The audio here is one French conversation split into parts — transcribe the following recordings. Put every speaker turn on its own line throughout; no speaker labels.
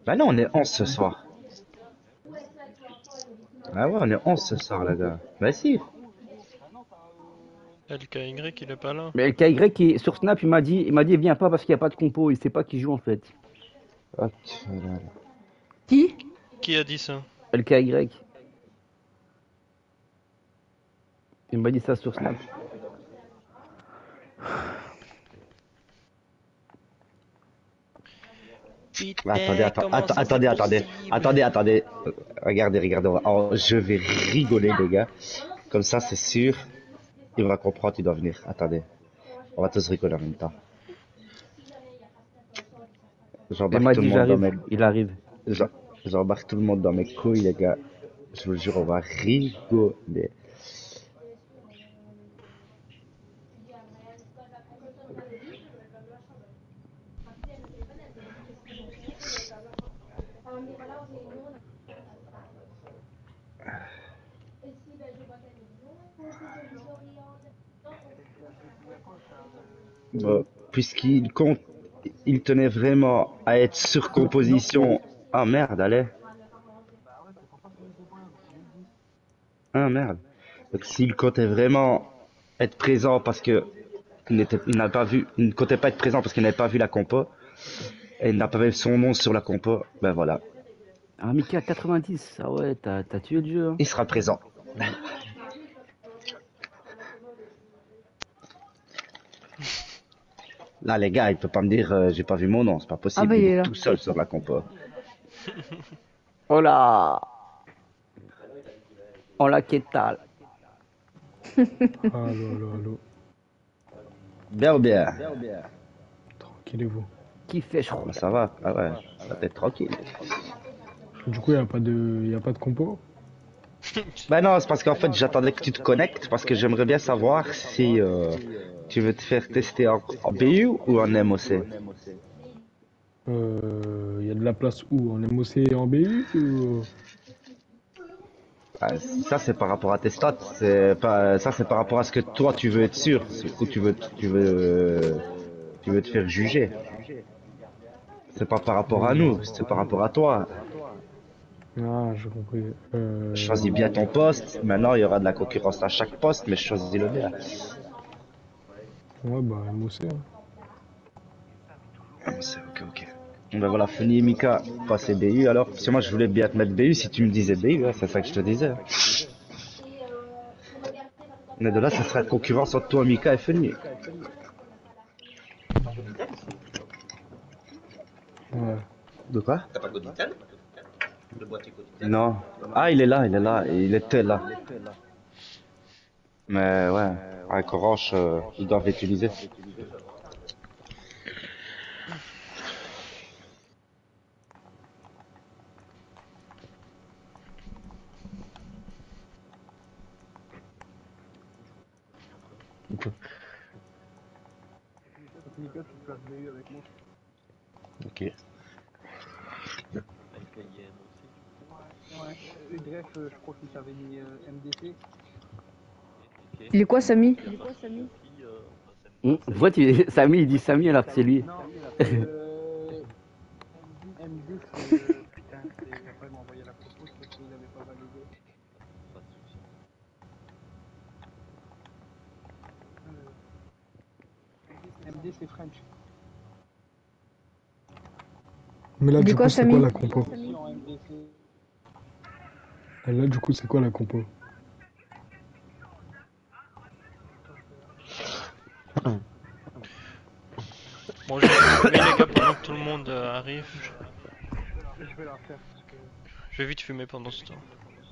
Bah non, on est 11 ce soir. Ah ouais, on est 11 ce soir, les gars. Bah si.
LKY, il est pas là.
Mais le KY, sur Snap, il m'a dit, viens pas parce qu'il n'y a pas de compo. Il sait pas qui joue en fait.
Ok, là.
Qui?
Qui a dit ça?
LKY. Il m'a dit ça sur Snap.
Bah, attendez,
Putain, comment ça c'est
attendez.
possible?
Attendez. Regardez, regardez. Oh, je vais rigoler, les gars. Comme ça, c'est sûr. Il va comprendre, il doit venir. Attendez. On va tous rigoler en même temps.
Il
J'embarque
m'a
tout le
dit,
monde dans
j'arrive.
mes...
Il arrive.
j'en- J'embarque tout le monde dans mes couilles, les gars. Je vous le jure, on va rigoler. Puisqu'il compte, il tenait vraiment à être sur composition. Ah merde, allez. Ah merde. Donc s'il comptait vraiment être présent parce que il n'a pas vu, il ne comptait pas être présent parce qu'il n'avait pas vu la compo et il n'a pas vu son nom sur la compo, ben voilà,
Ah, Mika 90. Ah ouais, t'as tué le jeu. Hein.
il sera présent. Là les gars, il peut pas me dire j'ai pas vu mon nom, c'est pas
Ah
possible,
bah il
il
est
est
là.
tout seul sur la compo.
Hola. Hola, ¿qué tal?
Allô, allô, allô.
Bien ou bien?
Tranquillez-vous.
Qui fait
Ben,
chaud?
ça va, ah ouais, ça peut être tranquille.
Du coup, y a pas de compo?
Ben non, c'est parce qu'en fait j'attendais que tu te connectes parce que j'aimerais bien savoir si tu veux te faire tester en BU ou en MOC.
Y a de la place où? En MOC et en BU ou...
Ah, ça c'est par rapport à tes stats, c'est pas ça c'est par rapport à ce que toi tu veux être sûr, ou tu veux te faire juger. C'est pas par rapport à nous, c'est par rapport à toi.
Ah, j'ai compris.
Choisis bien ton poste. Maintenant il y aura de la concurrence à chaque poste, mais choisis le bien.
Ouais, bah MOC. Hein.
Ah, c'est ok. Ben voilà, Feni et Mika, passez BU alors. Parce que moi je voulais bien te mettre BU si tu me disais BU, hein, c'est ça que je te disais. Mais de là, ça sera concurrence entre toi, Mika et Feni.
Ouais.
De quoi? Non. Ah, il est là, il était là. Mais ouais, avec Orange, ils doivent l'utiliser. Ok.
Il est quoi, Samy?
Pourquoi Samy, il dit Samy alors que c'est lui.
Mais là,
Il est
du
quoi,
coup, c'est quoi
Samy?
la compo? Et là, du coup, c'est quoi la compo?
Bon, je vais vite fumer les gars pendant que tout le monde arrive. Je vais vite fumer pendant ce temps.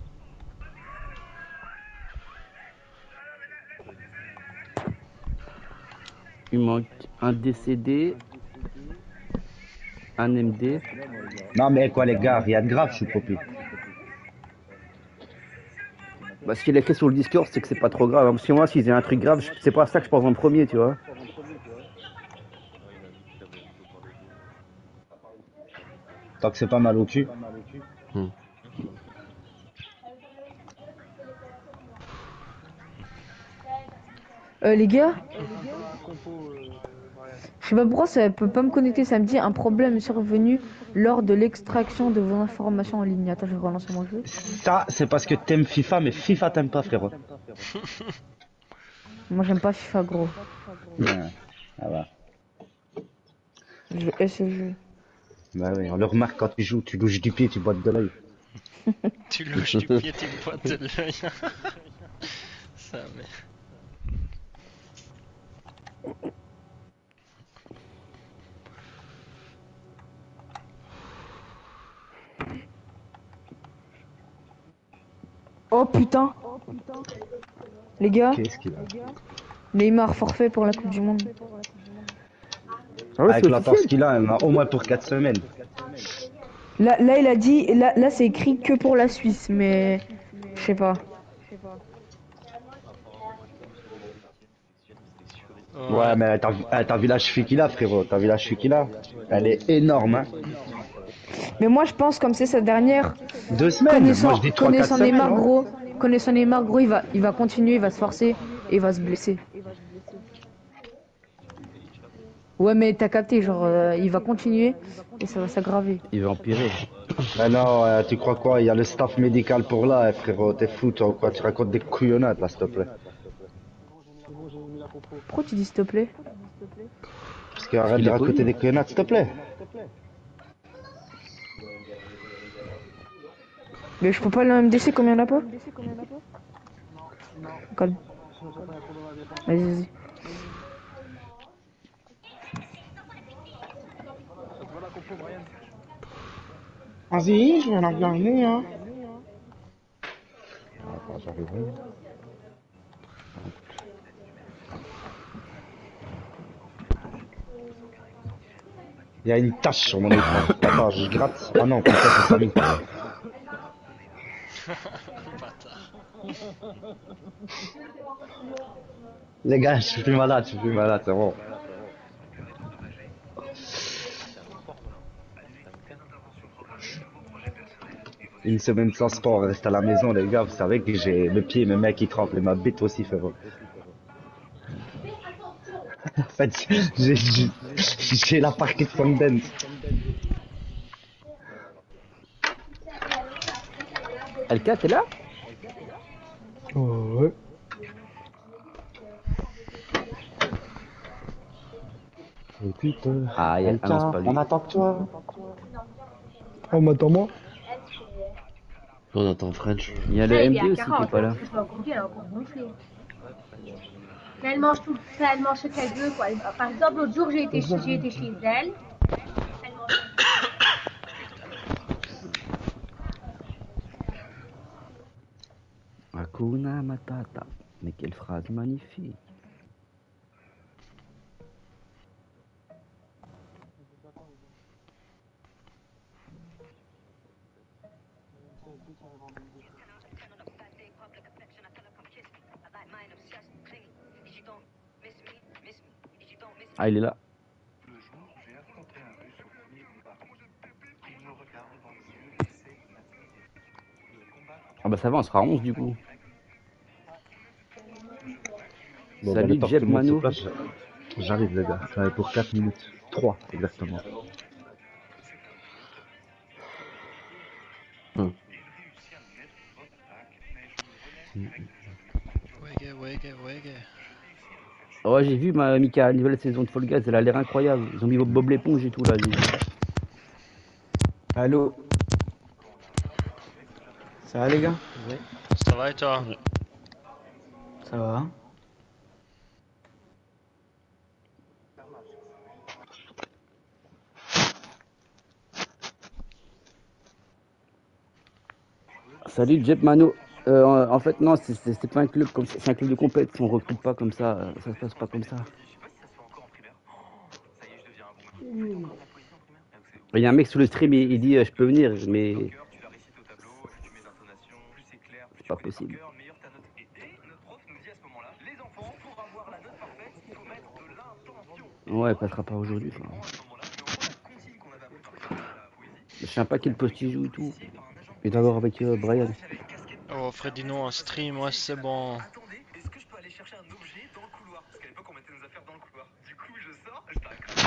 Il manque un DCD, un MD.
Non, mais quoi, les gars, rien de grave, je suis popi.
Bah, ce qu'il a écrit sur le Discord, c'est que c'est pas trop grave. Hein. Parce que moi, s'ils aient un truc grave, c'est pas ça que je pense en premier, tu vois.
Tant que c'est pas mal au cul.
Hmm.
Les gars? Je sais pas pourquoi ça peut pas me connecter. Ça me dit un problème est survenu lors de l'extraction de vos informations en ligne. Attends, je vais relancer mon jeu.
Ça, c'est parce que t'aimes FIFA, mais FIFA t'aime pas, frérot.
Moi, j'aime pas FIFA, gros.
Ouais, ça va.
Je hais ce jeu.
Bah oui, on le remarque quand tu louches du pied, tu boites de l'œil.
Tu louches du pied, tu boites de l'œil. Ça, mais.
Oh putain! Les gars,
Qu'est-ce qu'il a?
Neymar forfait pour la Coupe du Monde.
Ah ouais,
Avec
c'est
la torse
officiel.
qu'il a, il en a au moins pour 4 semaines.
Là, il a dit, là c'est écrit que pour la Suisse, mais je sais pas.
Ouais, mais t'as vu la cheville qu'il a, frérot. T'as vu la cheville qu'il a? Elle est énorme, hein.
Mais moi, je pense comme c'est sa dernière.
2 semaines. Moi, je dis 3-4
Connaissant
semaines.
Neymar,
Hein.
gros, connaissant Neymar, gros, il va continuer, il va se forcer et il va se blesser. Ouais, mais t'as capté, genre, il va continuer et ça va s'aggraver.
Il va empirer.
Mais non, tu crois quoi? Il y a le staff médical pour là, frérot. T'es fou, toi, ou quoi? Tu racontes des couillonnades, là, s'il te plaît.
Pourquoi tu dis s'il te plaît?
Parce que arrête
qu'il
de
est
raconter
connu.
des couillonnades, s'il te plaît.
Mais je peux pas le MDC comme il y en a pas? Calme. Vas-y.
Vas-y, je vais la regarder, hein. Attends, j'arrive. Il y a une tache sur mon écran. Attends, je gratte. Ah non, putain, c'est Samy.
Bâtard.
Les gars, je suis plus malade, c'est bon. Une semaine sans sport, reste à la maison, les gars. Vous savez que j'ai le pied, mes mecs qui tremblent et ma bite aussi, frérot. En fait, j'ai la Parkinson dance.
LK, t'es là?
Oh, ouais.
Écoute,
Ah, annonce pas lui.
on attend que toi.
Oh, mais attends, moi.
On attend French.
Il y a le
Ouais,
MD
il est
aussi
à
qui est
40,
pas là.
je vais encore dire, elle a encore gonflé. Mais elle mange tout, elle mange ce qu'elle veut, quoi. Par exemple, l'autre jour, j'ai été chez elle. Elle mange.
Hakuna Matata. Mais quelle phrase magnifique. Ah, il est là. Ah bah ça va, on sera 11 du coup.
Bon,
Salut,
le temps que
Jeb
tout le monde se
Mano.
place, j'arrive, les gars. J'en ai pour 4 minutes. 3, exactement.
Wege.
Ouais, j'ai vu ma Mika, nouvelle saison de Fall Guys, elle a l'air incroyable. Ils ont mis Bob l'éponge et tout là.
Allô? Ça va les gars?
Ça va et toi?
Ça va?
Salut, Jeb Mano. En fait, non, c'est pas un club comme ça. C'est un club de compétition. On recrute pas comme ça. Ça se passe pas comme ça. Il y a un mec sur le stream, il dit je peux venir, mais c'est pas possible. Ouais, il passera pas aujourd'hui. Je sais pas quel poste il joue et tout. Et d'abord avec Brian.
Oh, Freddy, non, un stream, ouais, c'est bon.
Attendez, est-ce que je peux aller chercher un objet dans le couloir? Parce qu'à l'époque, on mettait nos affaires dans le couloir. Du coup, je sors, je t'arrête.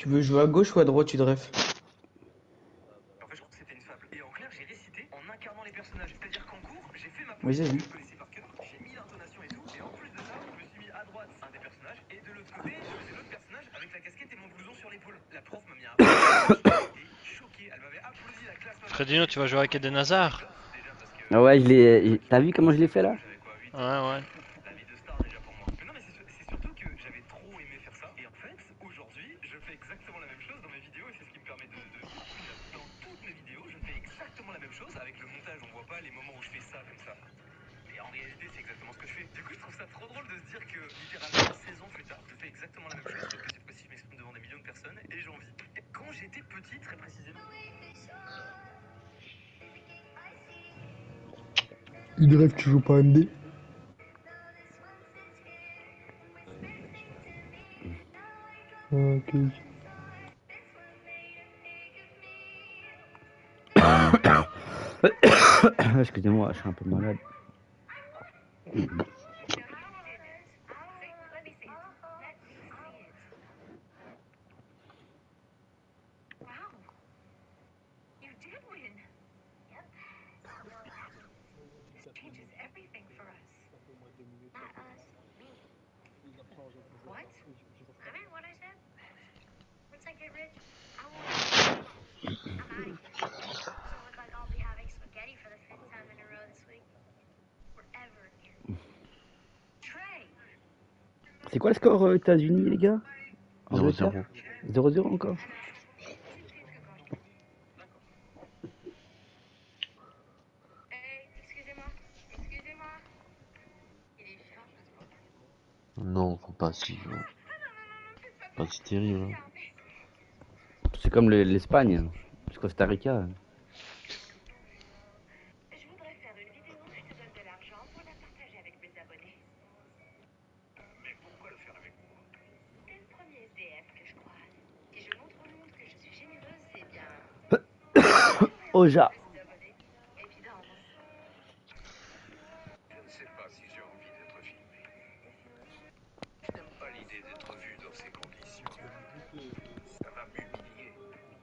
Tu veux jouer à gauche ou à droite, tu te rêves?
En fait, je crois que c'était une fable. Et en clair, j'ai récité en incarnant les personnages. C'est-à-dire qu'en cours, j'ai fait ma
Vas-y,
poésie que
vas-y.
je connaissais par cœur, j'ai mis l'intonation et tout, et en plus de ça, je me suis mis à droite un des personnages, et de l'autre côté, je faisais l'autre personnage avec la casquette et mon blouson sur l'épaule. La prof m'a mis un j'étais choqué, elle m'avait applaudi la classe.
Fredino, tu vas jouer avec Eden Hazard?
Déjà parce que
Ah ouais, je l'ai. T'as vu comment je l'ai fait là?
j'avais quoi, 8
Ouais,
ans,
ouais.
la vie de star déjà pour moi. Mais non, mais c'est surtout que j'avais trop aimé faire ça, et en fait, aujourd'hui, je fais exactement la même chose dans mes vidéos, et c'est ce qui me permet de vivre. Dans toutes mes vidéos, je fais exactement la même chose. Avec le montage, on voit pas les moments où je fais ça comme ça. Et en réalité, c'est exactement ce que je fais. Du coup, je trouve ça trop drôle de se dire que littéralement 16 ans plus tard, je fais exactement la même chose, sauf que cette fois-ci, je m'exprime devant des millions de personnes et j'en vis. Et quand j'étais petit, très précisément.
Il rêve, tu joues pas MD? Ok.
Excusez-moi, je suis un peu malade. C'est quoi le score États-Unis, les gars?
0-0.
0-0 encore?
Non, faut pas si. Pas si terrible. Hein.
C'est comme l'Espagne, le Costa Rica. Oja.
Je ne sais pas si j'ai envie d'être filmé. Je n'aime pas l'idée d'être vu dans ces conditions. Ça va m'humilier.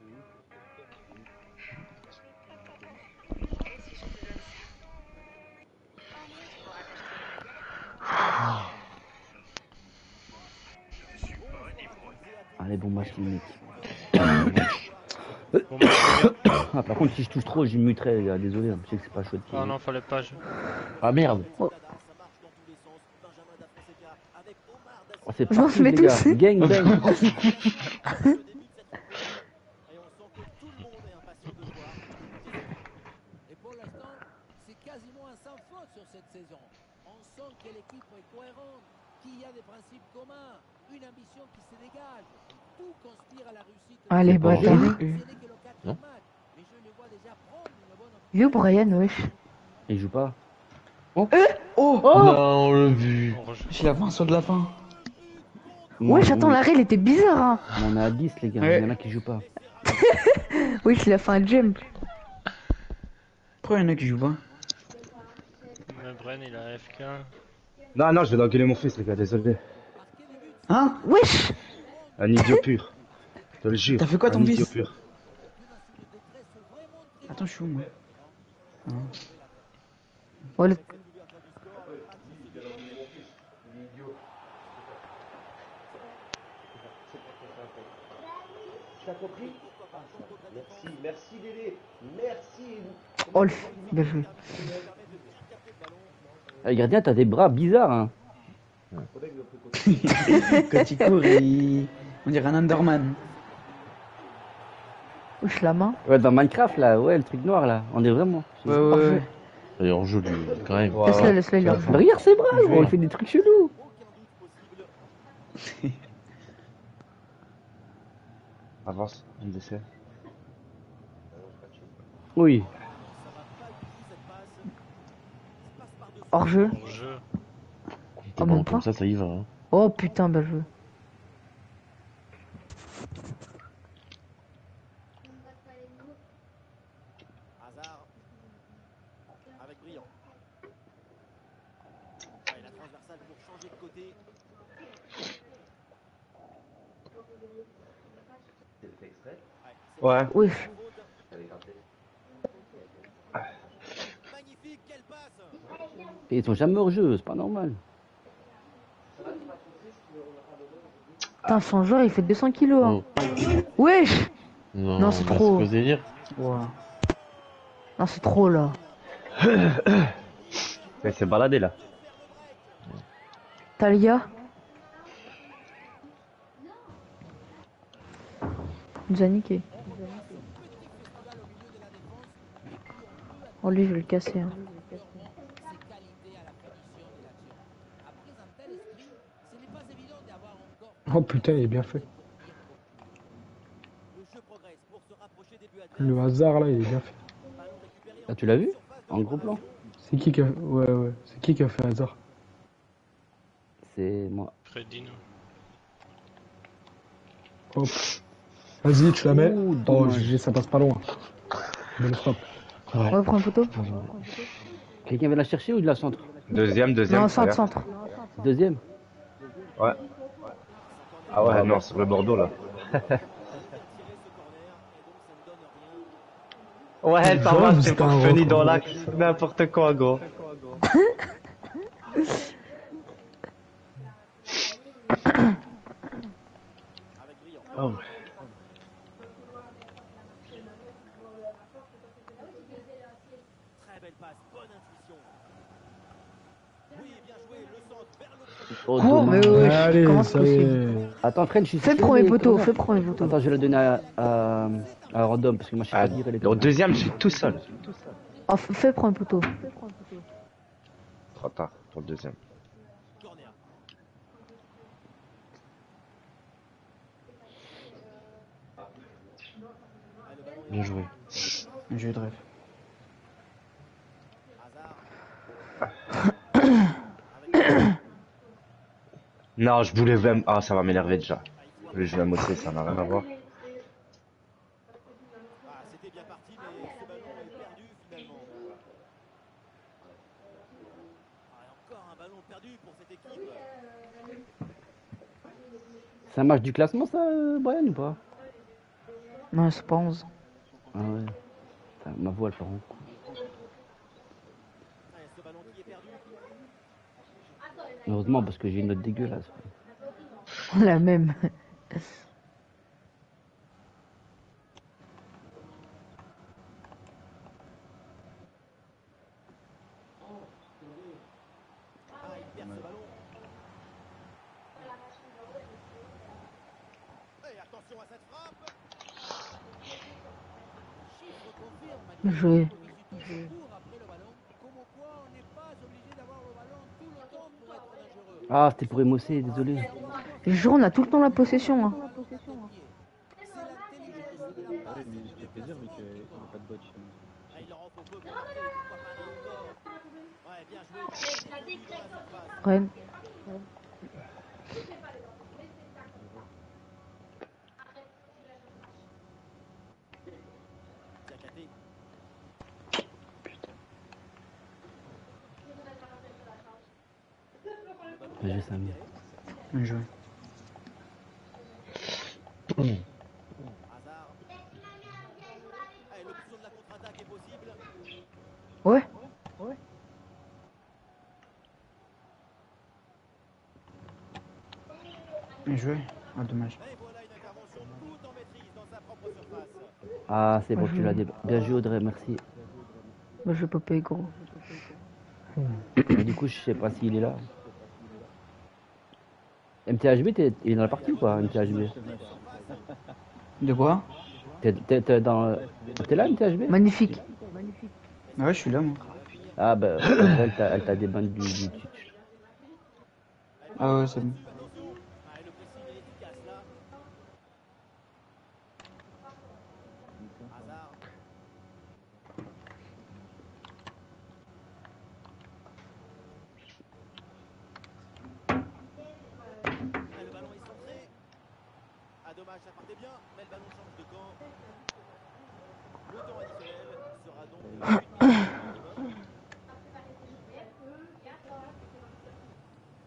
Je suis pas un ivrogne.
Allez, bon match limite.
Bon, bah, les gars.
Ah, par contre, si je touche trop, je muterai, les gars. Désolé, je sais que c'est pas chouette.
Ah non, fallait pas.
Ah merde.
Oh, c'est
Je m'en
parti,
mets
les gars.
tous.
Gang bang.
Et pour l'instant, c'est quasiment un sans faute sur cette saison. On sent que l'équipe est cohérente, qu'il y a des principes communs, une ambition qui se dégage. Tout conspire à la réussite.
Allez,
C'est pas
bâtard.
jeu.
Ce n'est que le quatrième
Non.
match, mais je les vois déjà prendre une bonne
Il est où Brian, wesh?
Il joue pas.
Oh
Non, on l'a vu.
On rejoue.
J'ai la fin, saut de la fin.
Wesh, attends, l'arrêt, il était bizarre, hein.
On en a 10, les gars.
Ouais.
Il y en a qui jouent pas.
Wesh, il a fait un jump.
Pourquoi il y en a qui jouent pas?
Mais Bren, il a FK.
Non, non, je vais engueuler mon fils, les gars, désolé.
Hein?
Wesh.
Un idiot pur. Je te le jure.
T'as fait quoi, ton
un
fils?
idiot pur.
Attends, je suis où, moi?
Oh, le-
Merci Dédé. Merci.
oh, bien joué.
Ah, gardien, t'as des bras bizarres, hein.
Quand il court, on dirait un Underman.
Wesh, la main.
Ouais, dans Minecraft, là, ouais, le truc noir, là. On est vraiment.
Ouais, ouais, ouais.
D'ailleurs, joli, quand même.
Laisse-le, il est en jeu.
Regarde ses bras, gros, il fait des trucs chelous.
Avance, MDC.
Oui.
Hors jeu.
Hors jeu.
Oh, même
Comme
pas.
ça y va. Hein.
Oh putain, bien joué.
Hazard avec brillant. Ouais, la transversale pour changer de côté.
Ouais.
Oui.
Et ils sont jamais hors jeu, c'est pas normal.
Putain, son joueur il fait 200 kilos. Hein. Wesh. Non, c'est
bah,
trop.
c'est quoi ce délire?
Ouais. Non, c'est trop là.
Il s'est baladé là.
Talia. Il nous a niqué. Oh lui je vais le casser. Hein.
Oh putain, il est bien fait. Le hasard là, il est bien fait.
Ah, tu l'as vu? En gros plan?
C'est qui qui a... Ouais, ouais. C'est qui a fait hasard?
C'est moi.
Fredino.
Hop. Vas-y, tu la mets.
Ouh,
Oh,
dommage.
GG, ça passe pas loin. Bonne frappe.
Ouais, prends une photo.
Quelqu'un veut la chercher ou de la centre?
Deuxième.
Non, centre,
regarde.
centre.
Deuxième?
Ouais. Ah ouais, non, sur le Bordeaux là. Ouais, ça
Grave,
va,
c'est
c'est pas
un
fini
rock.
dans l'axe. N'importe quoi, gros. Oh.
Oh,
Oh, mais
dommage.
ouais,
Allez,
comment c'est
ça y
possible?
est.
Attends, French, je suis
Fais le
sûr
premier
des
poteau,
corners.
fais le premier poteau.
Attends, je vais la donner à Random parce que moi je sais
Ah,
pas tirer les
au
corners.
deuxième, je suis tout seul.
Oh, fais le premier poteau.
Trop tard pour le deuxième.
Bien joué.
Jeu de rêve.
Non, je voulais même... Ah, ça va m'énerver déjà. Je vais me motiver, ça n'a rien à voir.
C'est un match du classement ça, Brian ou pas?
Non, c'est pas 11.
Ah ouais. Putain, ma voix elle part en couille. Heureusement parce que j'ai une note dégueulasse.
La même. Joué.
Ah, c'était pour Émocé, désolé.
Les joueurs, on a tout le temps la possession. Hein. Rennes.
Bien joué Samir.
Bien joué.
Ouais.
Bien joué. Ah, dommage.
Ah, c'est bon, tu l'as dit. Bien joué Audrey, merci.
Bah, je vais pas payer gros.
Du coup, je sais pas s'il est là. MTHB, il est dans la partie ou pas, MTHB?
De quoi?
T'es là, MTHB?
Magnifique.
Ah ouais, je suis là, moi.
Ah bah, elle t'a débanné du Twitch.
Ah ouais, c'est bon.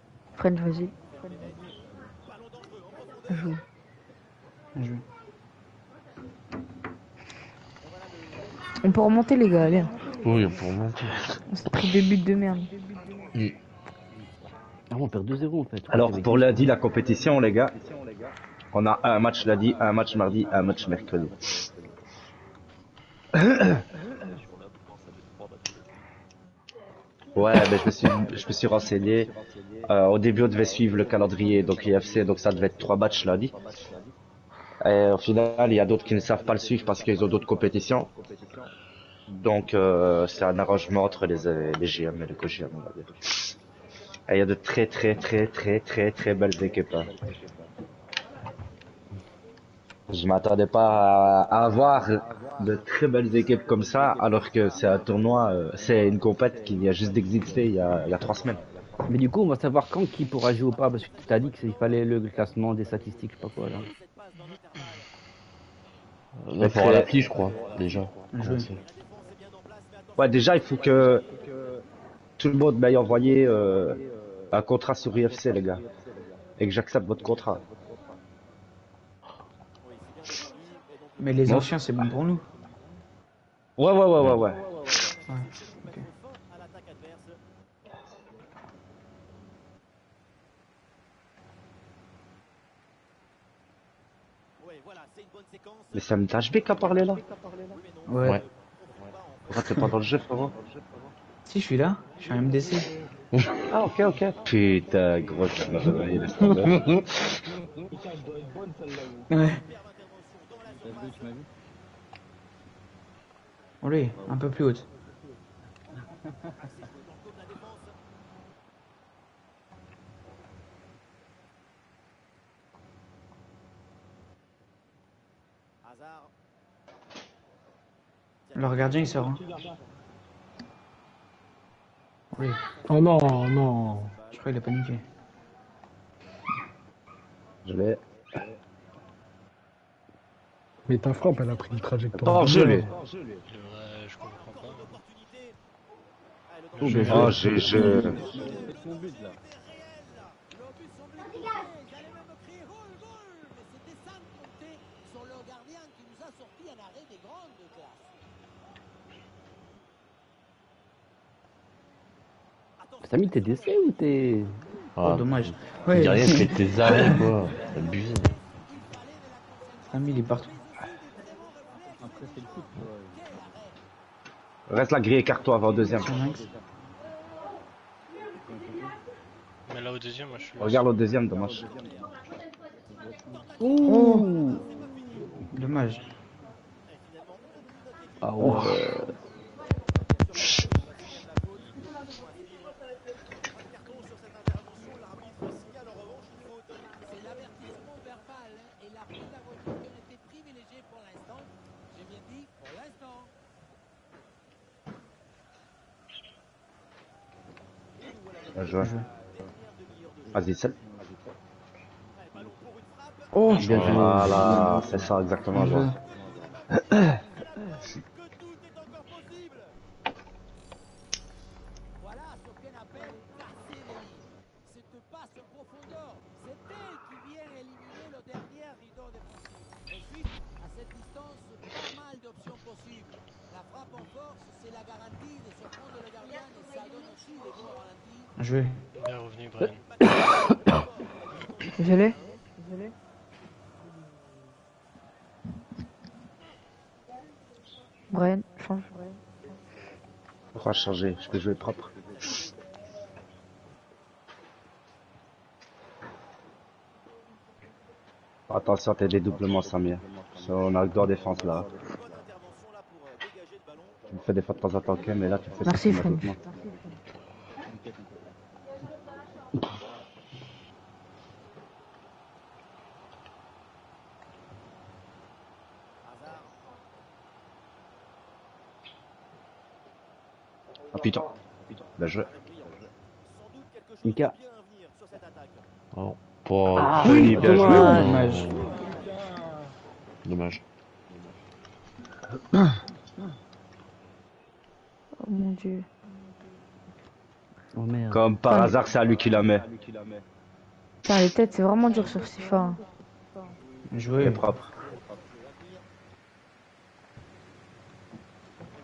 French, vas-y. Joue.
Bien joué.
On peut remonter les gars, allez.
Oui, pour monter.
On s'est pris 2 buts de merde.
Ah, on perd 2-0 en fait.
Alors pour lundi la compétition les gars, on a un match lundi, un match mardi, un match mercredi. Ouais, ben je me suis renseigné. Au début on devait suivre le calendrier donc IFC, donc ça devait être 3 matchs lundi. Et au final il y a d'autres qui ne savent pas le suivre parce qu'ils ont d'autres compétitions. Donc c'est un arrangement entre les GM et les co-GM on va dire. Et il y a de très belles équipes. Hein. Je m'attendais pas à avoir de très belles équipes comme ça, alors que c'est un tournoi, c'est une compète qui vient juste d'exister il y a 3 semaines.
Mais du coup, on va savoir quand qui pourra jouer ou pas, parce que tu t'as dit qu'il fallait le classement des statistiques, je sais pas quoi là.
Là, il faudra l'appli, je crois, déjà.
Ouais, déjà, il faut que tout le monde m'aille envoyer un contrat sur IFC, les gars. Et que j'accepte votre contrat.
Mais les
Non.
anciens, c'est bon pour nous.
Ouais.
Ouais, ok.
Mais c'est MTHB qui a parlé là.
Ouais.
Pourquoi t'es pas dans le jeu, frérot?
Si, je suis là. Je suis un MDC.
Ah, ok. Putain, gros, tu m'as réveillé, laisse tomber.
Ouais. Allez, un peu plus haute. Leur gardien il sort. Hein. Oui,
Oh non, non.
je crois qu'il a paniqué.
Je l'ai.
Mais ta frappe, elle a pris une trajectoire.
Oh, je l'ai.
Je comprends pas.
Oh, bien joué.
Oh, je...
Samy, t'es décès ou t'es...
Oh, dommage.
Il y a rien, c'est tes arrêts, quoi. C'est abusé.
Samy, il est partout.
Reste la grille, écarte-toi avant le deuxième.
Mais là au deuxième, moi je suis là.
Regarde le deuxième, dommage.
Oh, dommage.
Ah ouais.
Bien joué. Vas-y, seul.
Oh,
Bien joué.
Voilà, c'est ça exactement. Je vois.
joué.
Bien revenu, Brian.
Je l'ai. Brian, change.
Pourquoi changer? Je peux jouer propre. Attention, t'es dédoublement, Samir. On a le droit défense là. Tu me fais des fois de temps en temps, ok, mais là tu me fais
Merci,
systématiquement. Ah putain, bien joué.
Mika.
Oh, pour...
Ah
Joli,
oui,
bien joué.
Dommage.
Dommage.
Oh mon dieu.
Oh merde.
Comme par
Ouais.
hasard, c'est à lui qui la met.
Putain, les têtes, c'est vraiment dur sur FIFA. Hein.
Il est
Joué.
propre.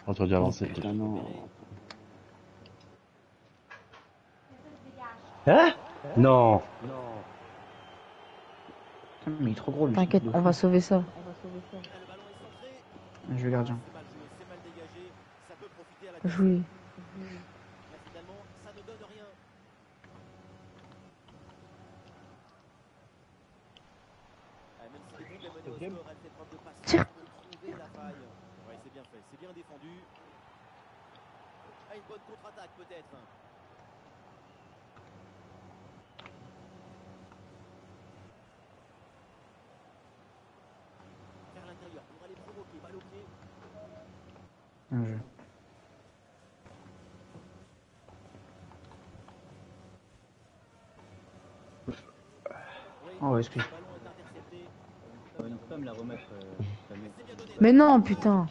On t'aurait dû
Oh
avancer peut-être.
putain, non.
Hein? Non.
Putain, mais il est trop gros lui.
T'inquiète, on va sauver ça.
Je vais gardien.
Jouer. Tire.
Ouais, c'est bien fait, c'est bien défendu. Ah, une bonne contre-attaque peut-être. Vers l'intérieur pour aller provoquer, balle au pied.
Bien joué. Oh, ouais, excuse.
Mais non, putain.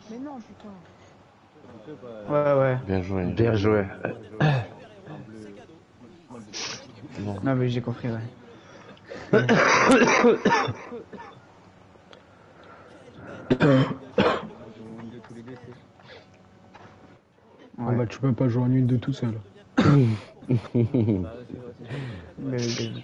Ouais, ouais.
Bien joué.
Bien joué.
Non.
Non, mais j'ai compris, ouais.
Ah
Ouais.
bah tu peux pas jouer en une de tout seul.
Mais oui.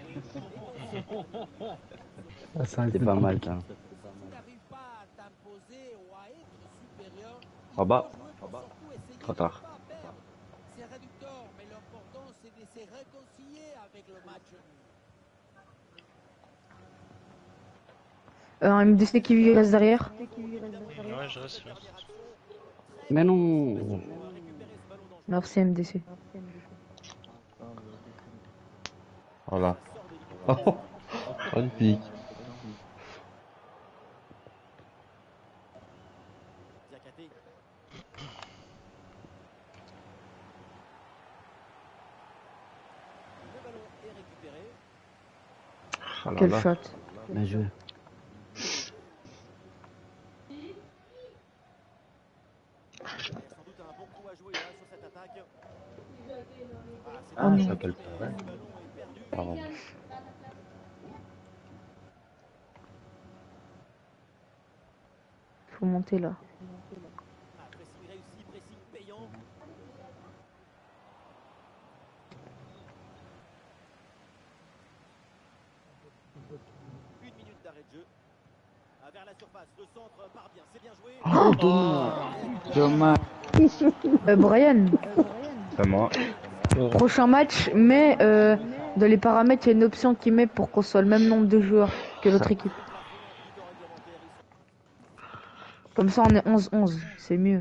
Ah, ça risque
C'est
d'être
pas mal,
compliqué.
ça.
Tu n'arrives pas à t'imposer ou à être supérieur.
En bas.
Surtout essayer
Trop
de
tard.
ne pas perdre. C'est réducteur, mais l'important c'est de se réconcilier avec le match nul.
Un MDC qui reste derrière.
Ouais, je reste.
Mais non.
Merci MDC.
Voilà. Oh, le pic.
Diakhaté. Le ballon est récupéré.
Oh là
Quel
là.
shot.
Bien joué.
Il y a sans doute un bon coup à jouer là sur cette attaque. Ah, c'est
Oh
Ah, ça
non.
s'appelle pas. Ouais.
ce ballon est perdu.
Pardon.
Faut monter là.
Ah, pressing réussi, pressing payant. Une minute d'arrêt de jeu. Ah, vers la surface, le centre part bien, c'est bien joué.
Oh, dommage.
Dommage.
Brian,
C'est moi.
prochain match, mais dans les paramètres, il y a une option qui met pour qu'on soit le même nombre de joueurs que l'autre équipe. Comme ça, on est 11-11, c'est mieux.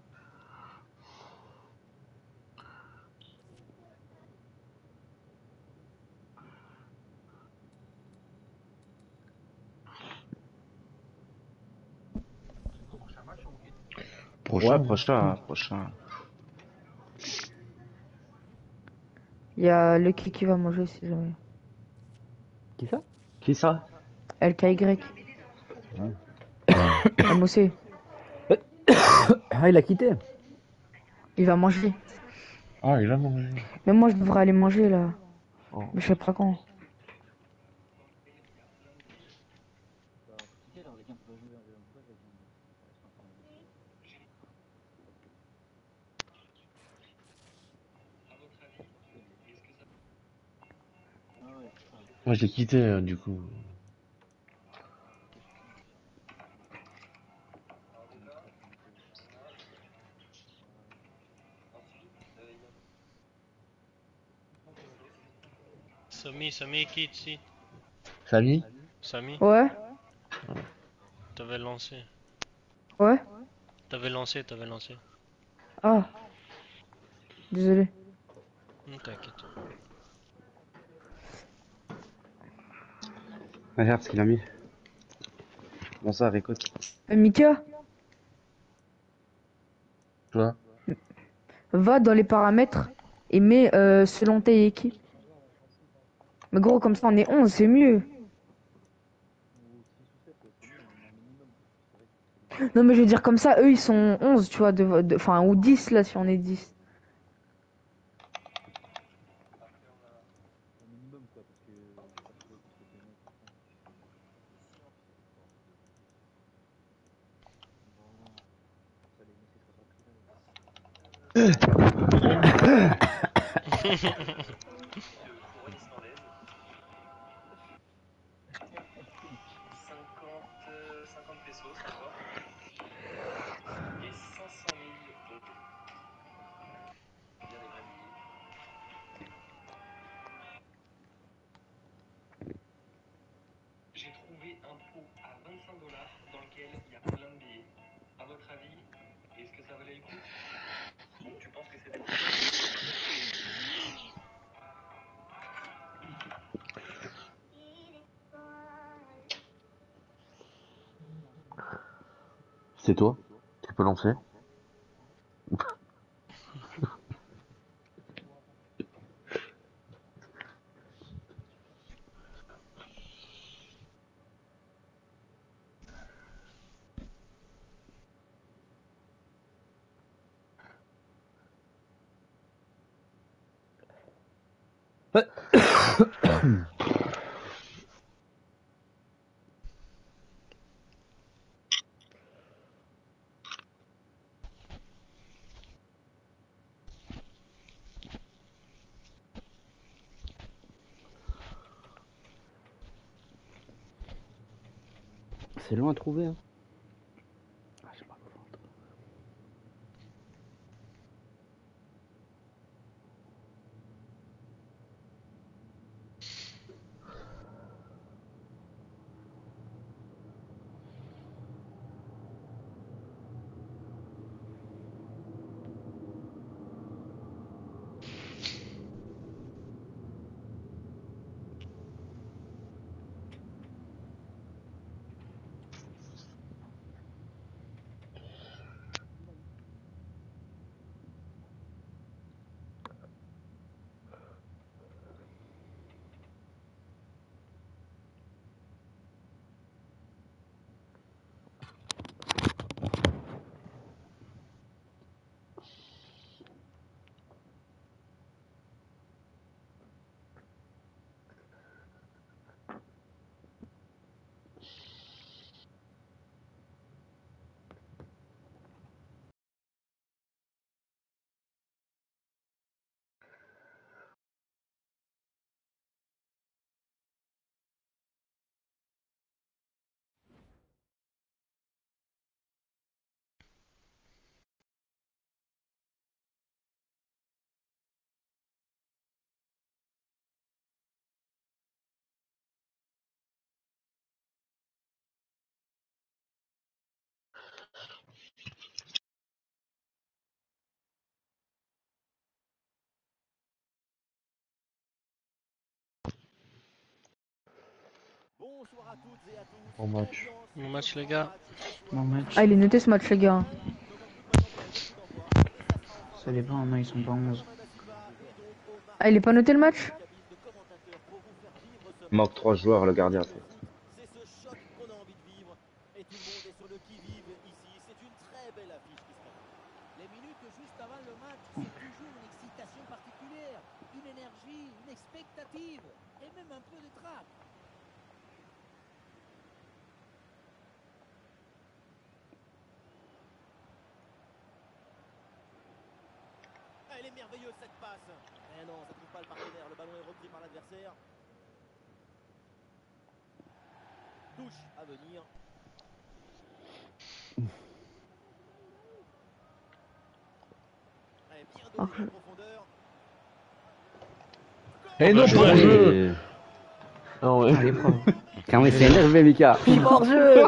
Ouais, prochain.
Il y a Lucky qui va manger si jamais.
Qui ça?
Qui ça?
LKY. MOC.
Ah, il a quitté.
Il va manger.
Ah, il a mangé.
Mais moi, je devrais aller manger là.
Oh.
Mais je sais pas quand.
Moi, je l'ai quitté, du coup.
Samy est qui ici?
Samy?
Samy,
Ouais,
t'avais lancé.
ouais.
T'avais lancé.
Ah, désolé.
T'inquiète.
Regarde ce qu'il a mis. Bonsoir, écoute.
Mika,
Toi?
va dans les paramètres et mets selon tes équipes. Mais gros, comme ça, on est 11, c'est mieux. Non, mais je veux dire, comme ça, eux, ils sont 11, tu vois, enfin, ou 10 là, si on est 10.
pesos, d'accord. Et 500 000 euros. Bien des vrais billets. J'ai trouvé un pot à 25 $ dans lequel il y a plein de billets. À votre avis, est-ce que ça valait le coup? Tu penses que c'était...
C'est toi? Tu peux lancer?
C'est long à trouver, hein. Ah, j'ai mal au ventre.
Bon match.
Bon match, les gars.
Bon match.
Ah, il est noté ce match, les gars.
Ça dépend, non, ils sont pas 11.
Ah, il est pas noté le match?
Il manque 3 joueurs, le gardien.
C'est ce choc qu'on a envie de vivre. Et tout le monde est sur le qui-vive ici. C'est une très belle affiche qui se passe. Les minutes juste avant le match, c'est toujours une excitation particulière, une énergie, une expectative et même un peu de trac. Elle est merveilleuse cette passe. Eh non, ça trouve pas le partenaire. Le ballon est repris par l'adversaire. Touche à venir. Elle est bien donnée en profondeur.
Et non,
joué.
pas jeu. Ah ouais.
Allez, bravo.
Quand il s'est énervé, Mika. Hors jeu.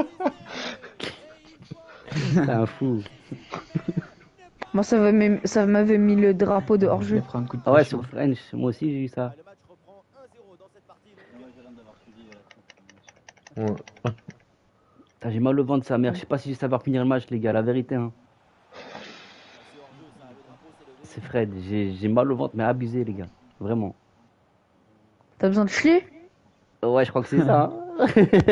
C'est un fou.
Moi, ça m'avait mis le drapeau de
Je
hors-jeu.
prends un coup de
Ah ouais,
pression.
sur French, moi aussi j'ai eu ça.
Le match reprend 1-0 dans cette partie.
Ouais.
Putain, j'ai mal au ventre, sa mère. Je sais pas si je vais savoir finir le match, les gars, la vérité. Hein. C'est Fred, j'ai mal au ventre, mais abusé, les gars. Vraiment.
T'as besoin de chier?
Ouais, je crois que c'est ça. Hein.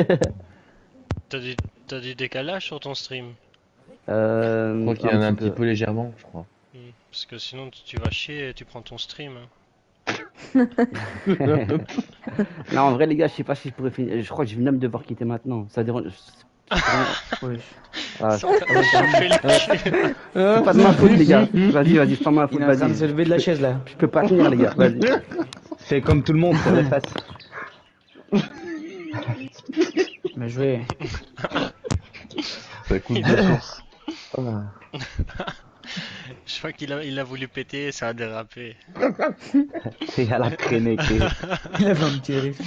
T'as du décalage sur ton stream?
Je crois qu'il y en a un petit
peu.
peu légèrement, je crois.
Parce que sinon tu vas chier et tu prends ton stream.
Non, en vrai, les gars, je sais pas si je pourrais finir. Je crois que je vais même devoir quitter maintenant. Ça dérange.
Ouais.
Ah,
Ils sont en train de chauffer le cul.
c'est pas de ma faute, les gars. Vas-y, c'est pas ma faute,
Il est en train de se
vas-y.
lever de la chaise là.
Je peux pas tenir, les gars, vas-y.
Fais comme tout le monde sur les fesses.
Bien joué.
Ça coûte de source.
Ah.
Je crois qu'il a voulu péter, ça a dérapé.
C'est à la traînée qui
Il a fait un petit rire.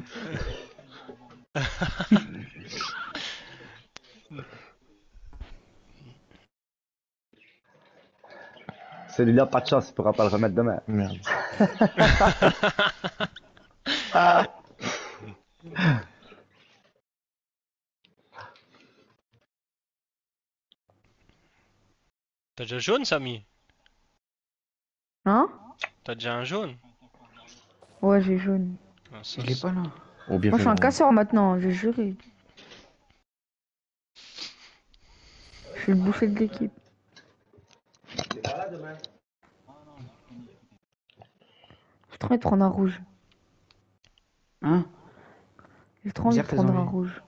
Celui-là, pas de chance, il pourra pas le remettre demain.
Merde.
T'as déjà jaune, Samy?
Hein?
T'as déjà un jaune?
Ouais, j'ai jaune.
Ah, ça,
Il est pas là.
Oh, bien
Moi, je suis
fait.
un casseur maintenant, j'ai juré. Je suis le boucher de l'équipe. J'ai trop envie de prendre un rouge.
Hein?
J'ai trop envie de
Bizarre, tes
prendre un
envies.
rouge.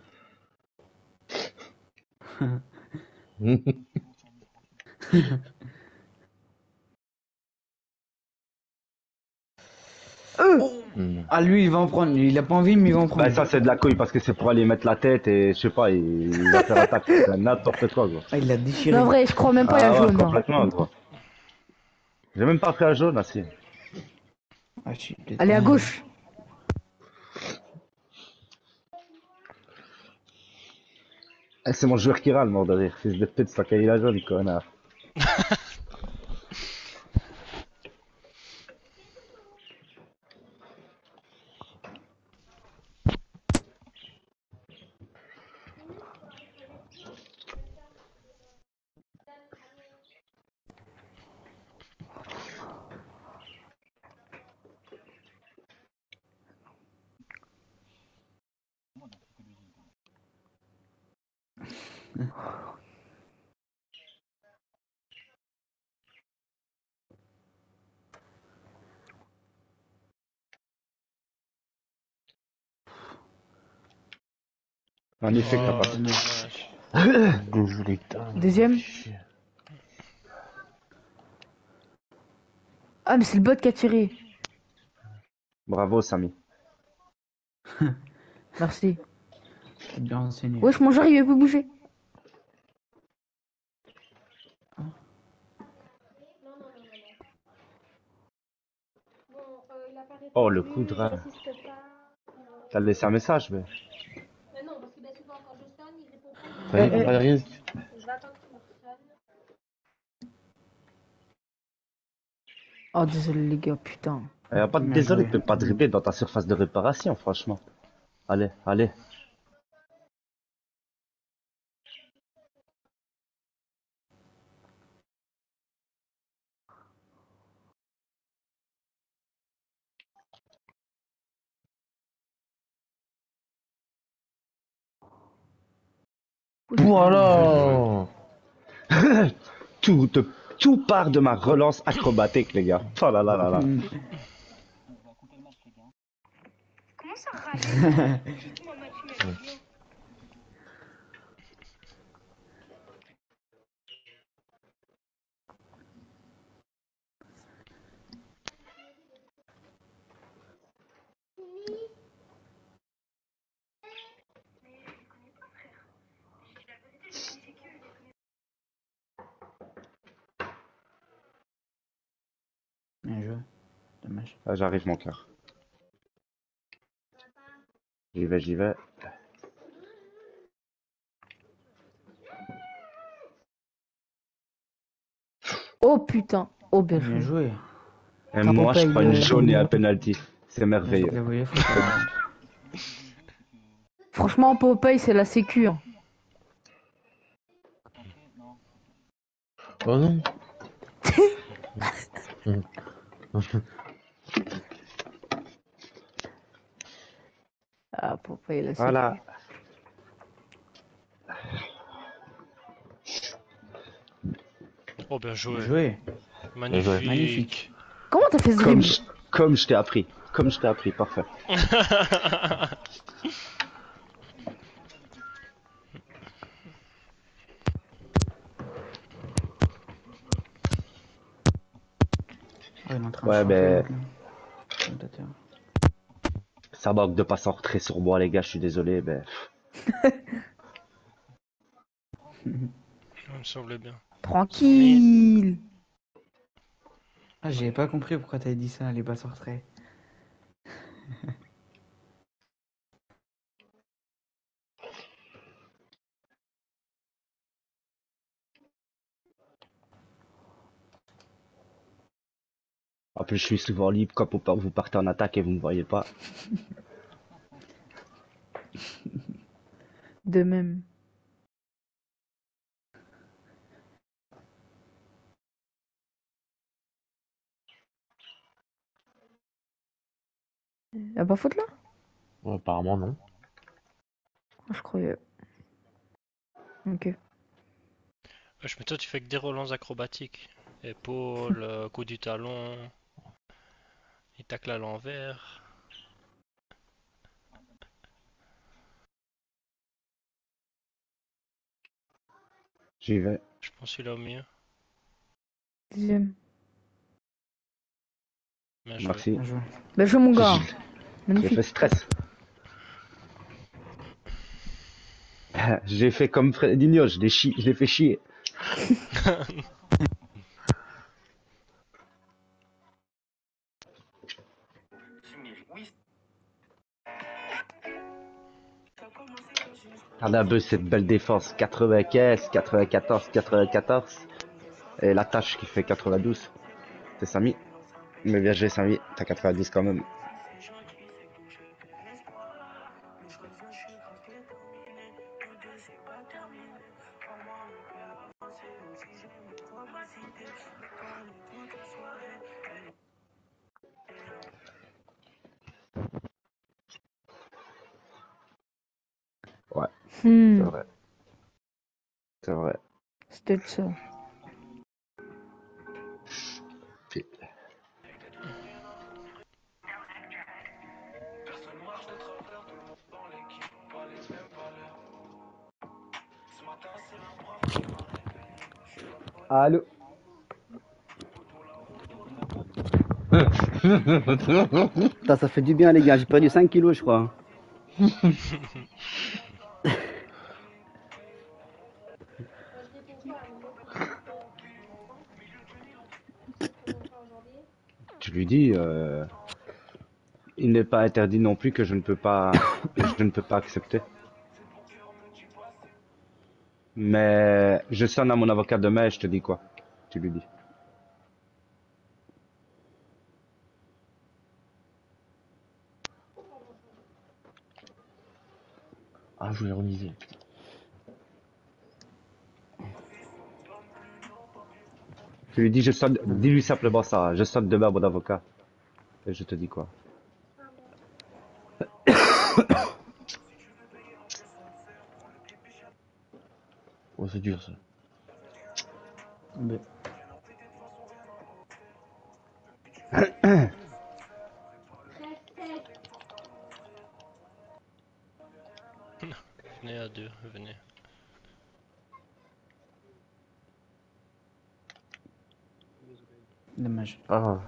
Ah, lui, il va en prendre. Il a pas envie, mais il va en prendre.
Bah, ça, c'est de la couille parce que c'est pour aller mettre la tête et je sais pas, il va faire attaque. C'est n'importe quoi, gros.
Ah, il l'a déchiré.
Non, en vrai, je crois même pas il y a
ouais,
jaune. Hein.
complètement, gros. J'ai même pas pris un jaune, assis.
Ah, je suis peut-être
Allez, à
pas-
gauche.
Eh, c'est mon joueur qui râle, mort de rire. Fils de pute, c'est qu'il a jaune, connard. Magnifique, t'as
Oh,
pas.
dommage.
Deuxième. Ah, mais c'est le bot qui a tiré.
Bravo, Samy.
Merci.
C'est bien enseigné.
Wesh, mon joueur, il veut plus bouger.
Oh, le coup de rein. T'as laissé un message, mais.
Mais non, parce que bien souvent quand je sonne, il répond pas.
Ça y est, on va rien.
Je vais attendre qu'il me sonne.
Oh, désolé, les gars, putain.
Y a pas de désolé, tu peux pas dribbler dans ta surface de réparation, franchement. Allez, allez.
Voilà.
Tout part de ma relance acrobatique, les gars. Oh là là là là.
Comment ça râle?
Bien joué. Dommage.
Ah, j'arrive, mon cœur. J'y vais, j'y vais.
Oh, putain. Oh, bien
Bien
joué.
joué.
Et moi, je
paye
prends une
le-
jaune et un penalty. C'est merveilleux.
Vous voyez, faut pas-
Franchement, Popeye, c'est la sécu. Hein.
Oh non.
Ah, Popeye, la sécu.
Voilà.
Oh, bien joué.
Bien joué.
Magnifique.
Magnifique.
Comment t'as fait ce dribble?
Comme je t'ai appris. Comme je t'ai appris, parfait.
il est en train
Ouais,
de changer,
mais
l'autre, là. Commentateur.
ça manque de pas s'en rentrer sur moi, les gars, je suis désolé, mais...
Ça me semblait bien.
Tranquille.
Ah, j'avais pas compris pourquoi t'avais dit ça, les bas sortiraient.
En plus, je suis souvent libre quand vous partez en attaque et vous me voyez pas.
De même. Y'a pas faute là?
Ouais, apparemment, non.
Ah, je croyais. Ok.
Wesh, mais toi, tu fais que des relents acrobatiques. Épaule, coup du talon, il tacle à l'envers.
J'y vais.
Je pense qu'il a au mieux.
Deuxième.
Bien joué.
Merci.
Bien joué.
Bien joué, mon gars.
J'ai
Magnifique.
fait stress. J'ai fait comme Fredinho, je l'ai fait chier. Regarde un peu cette belle défense. 95, 94, 94. Et la tâche qui fait 92. C'est Samy. Mais bien joué Samy, t'as 92 quand même. Ouais, c'est vrai. C'est vrai.
C'était ça.
Allô. Putain, ça fait du bien, les gars. J'ai perdu 5 kilos, je crois.
Tu lui dis, il n'est pas interdit non plus que je ne peux pas, que je ne peux pas accepter. Mais je sonne à mon avocat demain et je te dis quoi. Tu lui dis.
Ah, je voulais remiser.
Tu lui dis, je sonne, dis-lui simplement ça. Je sonne demain à mon avocat. Et je te dis quoi.
Ouais, c'est dur ça.
Mais...
Venez à deux, venez.
Dommage.
Ah,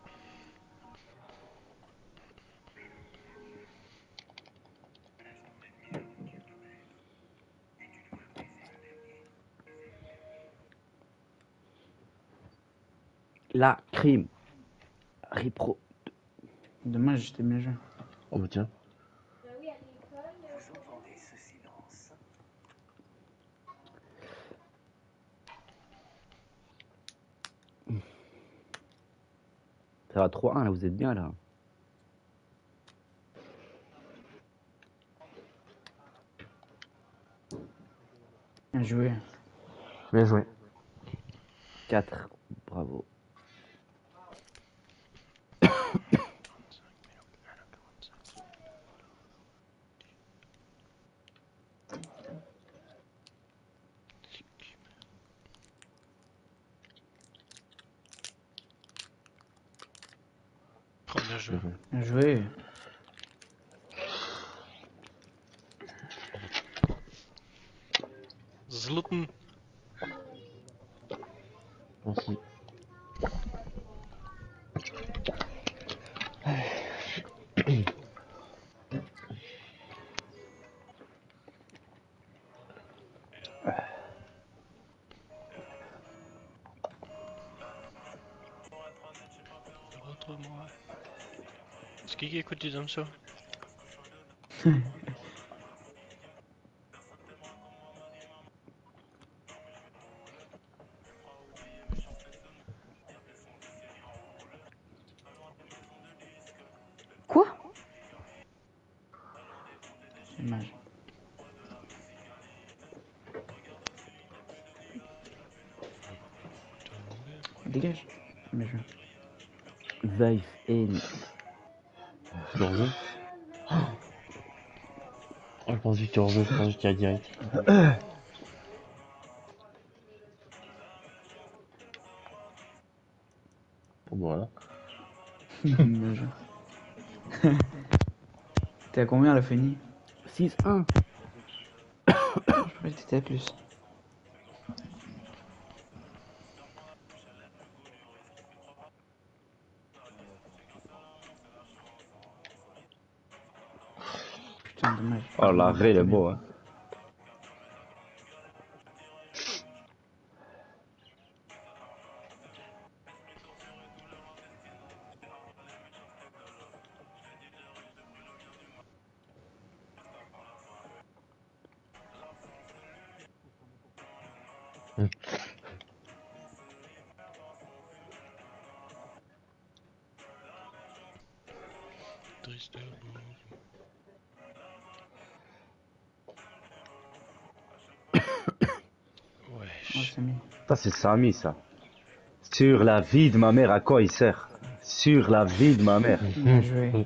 La crime. Ripro.
Dommage, j'étais bien joué.
oh bah tiens.
Ça va 3-1, là, vous êtes bien, là.
Bien joué.
Bien joué.
4. Bravo.
Oh, bien joué.
Bien joué.
Zlatan.
Merci.
moi. Est-ce qui écoute du Damso?
Quoi?
Dommage. Dégage. Mais je...
Vive in.
Tu reviens? Oh, je pensais que tu revenais, je pensais qu'il y a direct. Bon, voilà.
Bien joué. T'es à combien la Fanny?
6-1.
Je croyais que t'étais à plus. Putain, dommage.
Oh, l'arrêt, il est beau, hein.
Triste. Ouais.
Oh, Samy.
Ça, c'est Samy, ça. Sur la vie de ma mère, à quoi il sert? Sur la vie de ma mère.
Bien joué.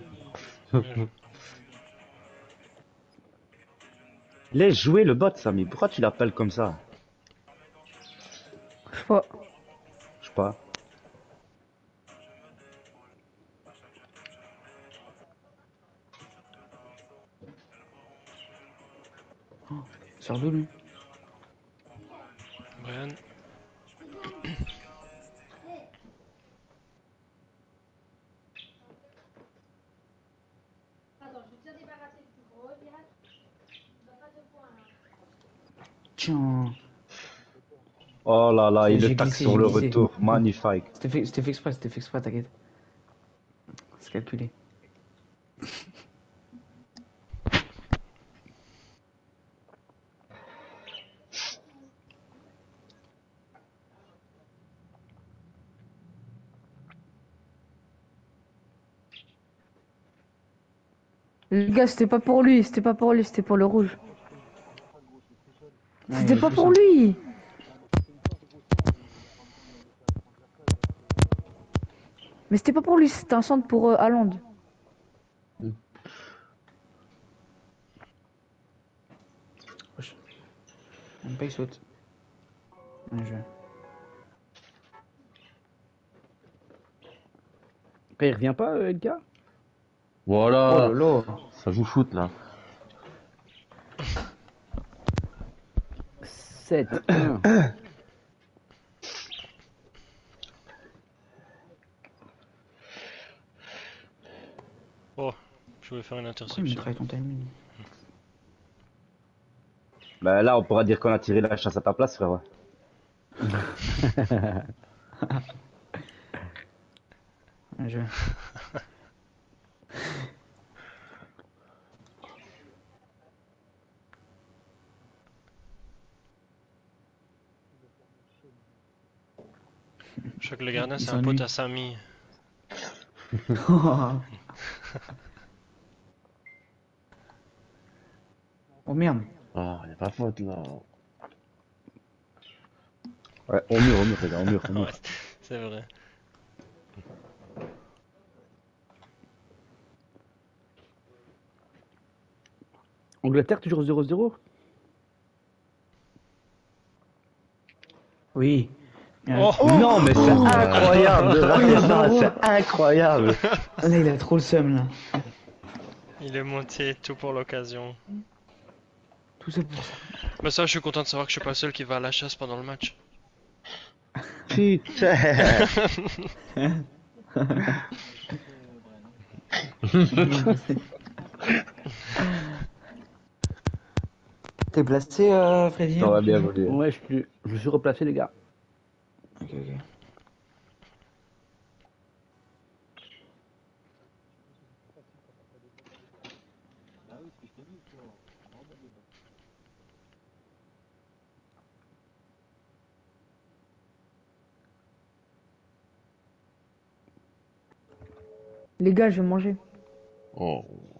Laisse jouer le bot, Samy. Pourquoi tu l'appelles comme ça?
Je sais pas.
Je sais pas.
Sors d'où lui?
Brian.
Tiens.
Oh là là, il
J'ai
le tacle
glissé,
sur
j'ai
le
glissé.
retour. Magnifique.
C'était fait exprès, t'inquiète. C'est calculé.
Les gars, c'était pas pour lui, c'était pour le rouge.
Ouais,
C'était
il est
pas
tout
pour
ça.
lui. Mais c'était pas pour lui, c'était un centre pour Haaland.
Même pas il saute. Bien joué.
Il revient pas, Edgar?
Voilà.
Oh là là.
Ça joue foot, là.
7-1.
Oh, je voulais faire une
Pourquoi il me
interception.
travaille ton timing?
Ben là, on pourra dire qu'on a tiré la chasse à ta place, frère.
Bien joué.
Je crois que le gardien,
Il
c'est un pote
s'ennuie.
à Samy.
Oh merde.
Ah, y a pas faute, là.
Ouais, au mur, les gars, au mur.
Ouais, c'est vrai.
Angleterre, toujours 0-0?
Oui.
Oh,
Non, mais c'est incroyable de rater ça, c'est incroyable.
Là, il a trop le seum, là.
il est monté tout pour l'occasion.
Tout ça pour ça.
Mais ça, je suis content de savoir que je suis pas le seul qui va à la chasse pendant le match.
Putain.
T'es placé, Freddy?
Ça va bien voulu.
Ouais, je me suis replacé, les gars.
Ok, ok.
Les gars, je vais manger.
Oh.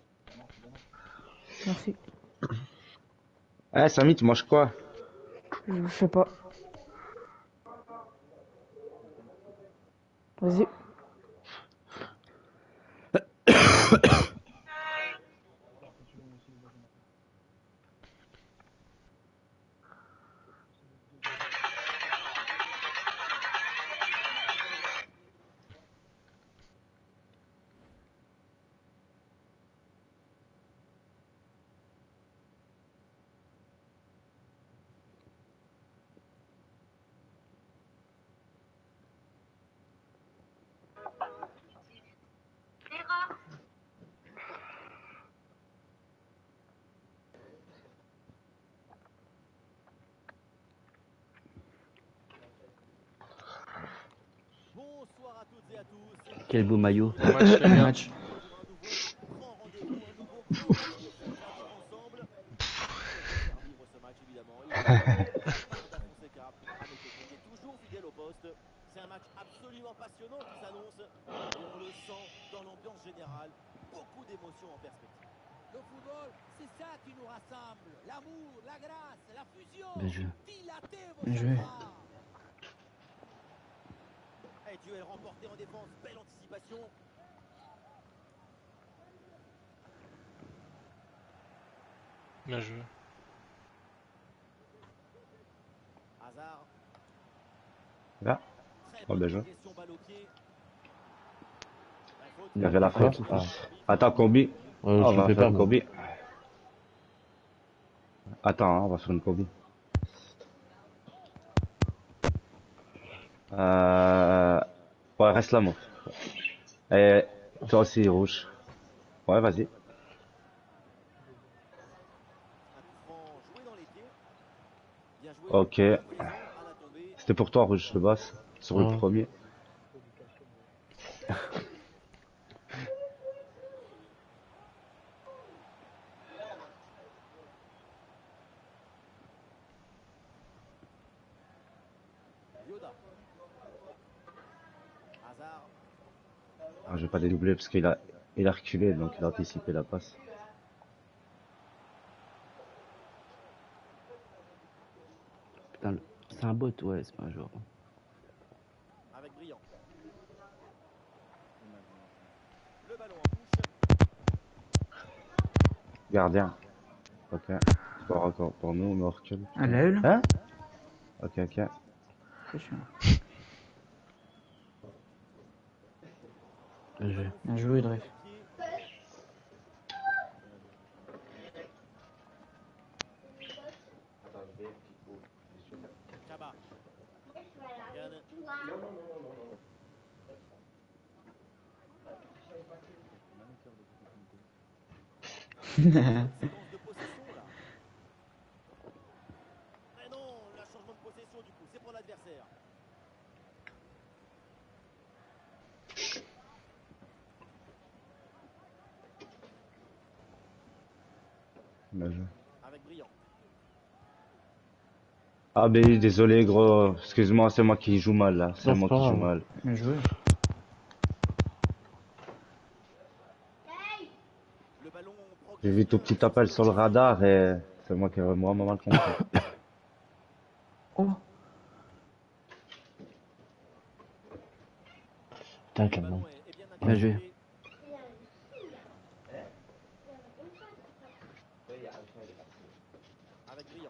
Merci.
Eh, Samy, tu manges quoi?
Je sais pas. Vas-y.
Bonsoir à toutes et à tous.
Quel beau maillot.
Bon match, les
Bon
gars.
match.
Pour un grand rendez-vous, un nouveau coup d'envie de faire vivre ensemble. Faire vivre ce match évidemment. Et Santa Fonseca à mes côtés, qui est toujours fidèle au poste. C'est un match absolument passionnant qui s'annonce. Et on le sent dans l'ambiance générale. Beaucoup d'émotions en perspective. Le football, c'est ça qui nous rassemble. L'amour, la grâce, la fusion.
Bien joué.
Dilatez vos
Bien joué.
chakras. Et duel remporté en défense, belle anticipation.
Bien joué.
Hazard.
Là.
Très
Oh,
bonne
bien joué.
progression, balle au pied. La faute.
Il y avait la faute.
Ah.
Attends, combi.
Ouais,
On
je le
va
fais
faire
pas,
une
moi.
combi. Attends, hein, on va faire une combi. Ouais, reste là, moi. Et toi aussi, rouge. Ouais, vas-y.
Un coup franc joué dans les pieds. Bien joué.
Ok.
Présent à la tombée.
C'était pour toi, rouge, de base. Sur le
Ouais.
premier.
Yoda. Hazard.
Ah, je vais pas dédoubler parce il a reculé, donc il a anticipé la passe.
Putain, c'est un bot, ouais, c'est pas un joueur.
Avec brillant. Le ballon en touche.
Gardien. Ok. Sport encore pour nous, mais on recule.
Ah, là, là.
Hein? Ok, ok.
C'est chiant.
Bien joué.
Bien joué, Dreyf.
Pied. Chaba. Yann. Séquence de possession là. Mais non, le changement de possession du coup, c'est pour l'adversaire.
Bien joué.
Avec brillant.
Ah, ben désolé, gros. Excuse-moi, c'est moi qui joue mal, là. C'est
Non,
moi
c'est pas
qui joue
grave.
mal.
Bien joué.
Le ballon
J'ai vu ton petit appel sur le radar et c'est moi qui ai vraiment mal compris.
Oh.
Putain,
Le
quand
ballon
même.
est bien
Bien joué.
intercepté. Avec brillant.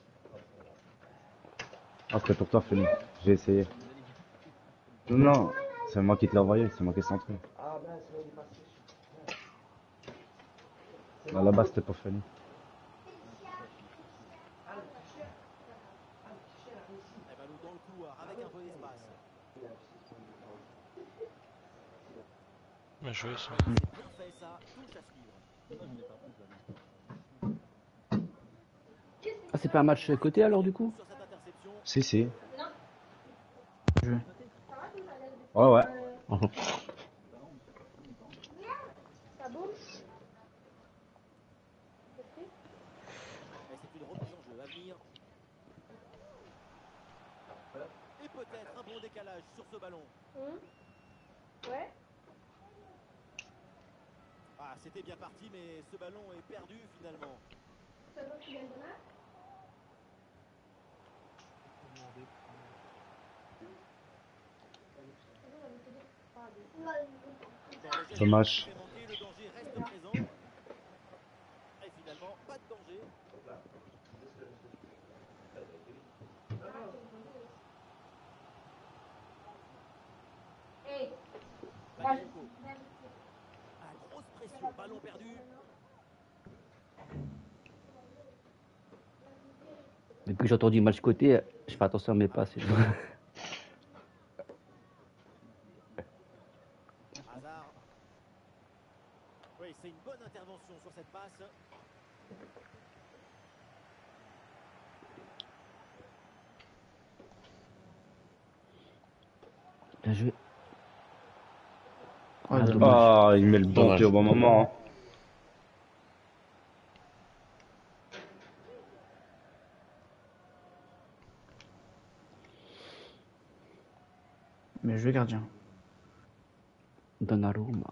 Ah, c'était pour toi, Félix. J'ai essayé. Non, c'est moi qui te l'ai envoyé, c'est moi qui ai centré. Non, là-bas, c'était pour Félix.
Un ballon dans le couloir avec un peu d'espace.
Bien joué, ça.
C'est bien fait ça, touche à suivre.
Ah, c'est pas un match côté alors, du coup?
Sur cette interception.
Si, si.
Bien joué.
Ouais, ouais.
Et c'est une remise en jeu à venir. Et peut-être un bon décalage sur ce ballon.
Ah, c'était bien parti, mais ce ballon est perdu finalement.
Dommage.
Le danger reste présent. Et finalement, pas de danger. Bakayoko. Ah, grosse pression, ballon perdu.
Depuis que j'ai entendu match côté, je fais attention à mes passes.
Hazard. Oui, c'est une bonne intervention sur cette passe.
Bien joué.
Oh,
Ah,
dommage.
dommage.
Oh, il met le bon
Dommage.
pied au bon moment.
Bien joué, gardien.
Donnarumma.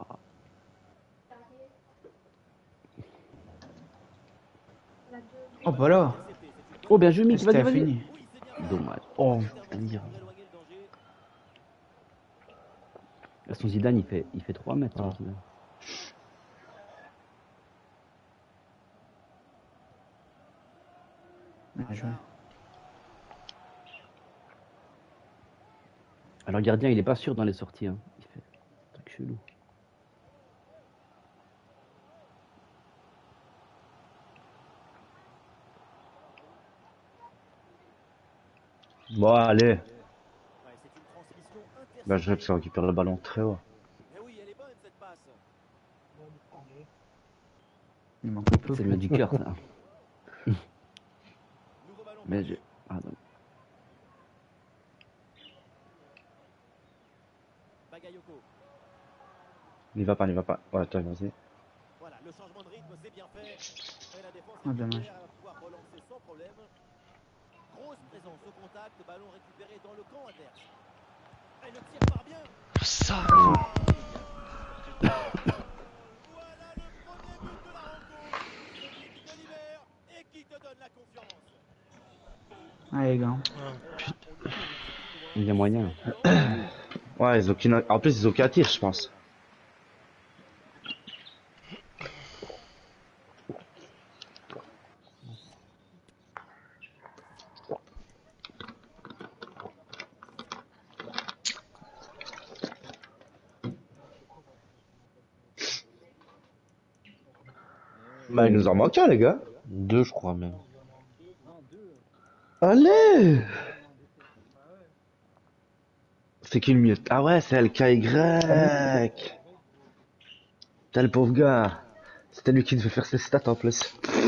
Oh, bah là.
Oh, bien joué, Mick. Vas-y,
C'était
vas-y.
fini.
Dommage. Oh, dire. Son Zidane, il fait 3 mètres.
Ah.
Son Zidane.
Bien joué.
Alors, le gardien, il est pas sûr dans les sorties. Hein. Il fait un truc chelou.
Bon, allez.
Ouais, c'est une transmission
Bah, je vais récupérer le ballon très haut.
Eh oui, elle est bonne cette passe.
Il manque un peu.
C'est le du cœur, ça.
Nouveau ballon
Mais
perdu.
ah, non.
Bakayoko.
N'y va pas, n'y va pas. Ouais, toi, vas-y.
Voilà, le changement de rythme, c'est bien fait. Et la défense
Ah,
est
dommage.
derrière, elle va pouvoir relancer sans problème. Grosse présence au contact, ballon récupéré dans le camp adverse. Et le tir part bien.
Ça.
Voilà le premier but de la rencontre. Celui qui te libère et qui te donne la confiance.
Allez, gars.
Ah, putain.
Il y a moyen.
Ouais, ils ont qu'une... En plus, ils ont qu'un tir, je pense. Bah, il nous en manque un, les gars.
2, je crois même.
Allez! C'est qui le mieux? Ah ouais, c'est LKY. T'as le pauvre gars. C'était lui qui devait faire ses stats en plus.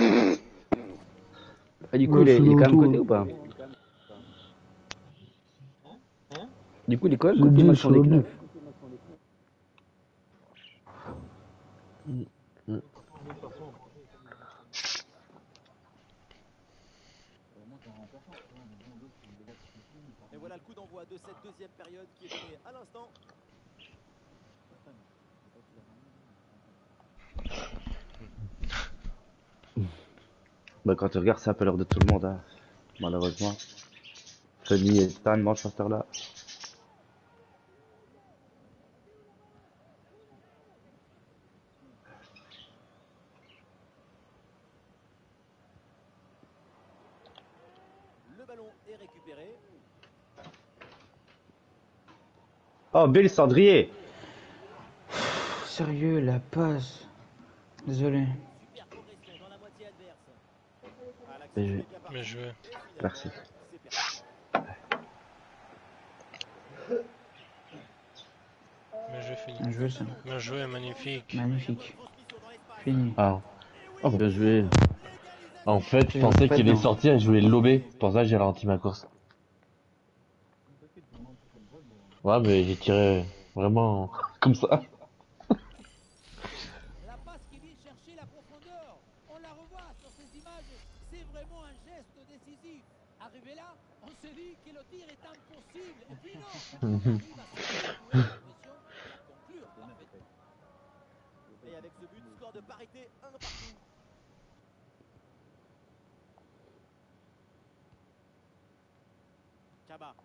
Et du coup,
Ouais,
il est quand même
Solanto,
coté ou pas? Du coup, il est quand même
j'ai
coté
dit
match en
sur le
équipe.
but.
Et voilà le coup d'envoi de cette deuxième période qui est donnée à l'instant.
Bah, quand tu regardes, c'est un peu l'heure de tout le monde, hein. Malheureusement. Tony et Stan mangent à cette heure-là.
Le ballon est récupéré.
Oh, Bill Cendrier!
Sérieux, la passe. Désolé.
Super progression dans la moitié adverse. Ah, l'action
Bien joué.
est bien partie.
Bien joué.
Et finalement,
Merci.
c'est perdu.
Bien joué, fini.
Bien joué, ça.
Bien joué, magnifique.
Magnifique.
Transmission dans l'espace.
Fini.
Ah.
Oh, bien joué.
En fait, je
Et
pensais
en fait,
qu'il allait
non.
sortir et je voulais le lober. C'est pour ça que j'ai ralenti ma course. Ouais, mais j'ai tiré vraiment comme ça.
La passe qui vient chercher la profondeur. On la revoit sur ces images. C'est vraiment un geste décisif. Arrivé là, on se dit que le tir est impossible. Et puis non, il arrive à sortir jouer la pression et à conclure parfaitement.
Et avec ce but, Chaba.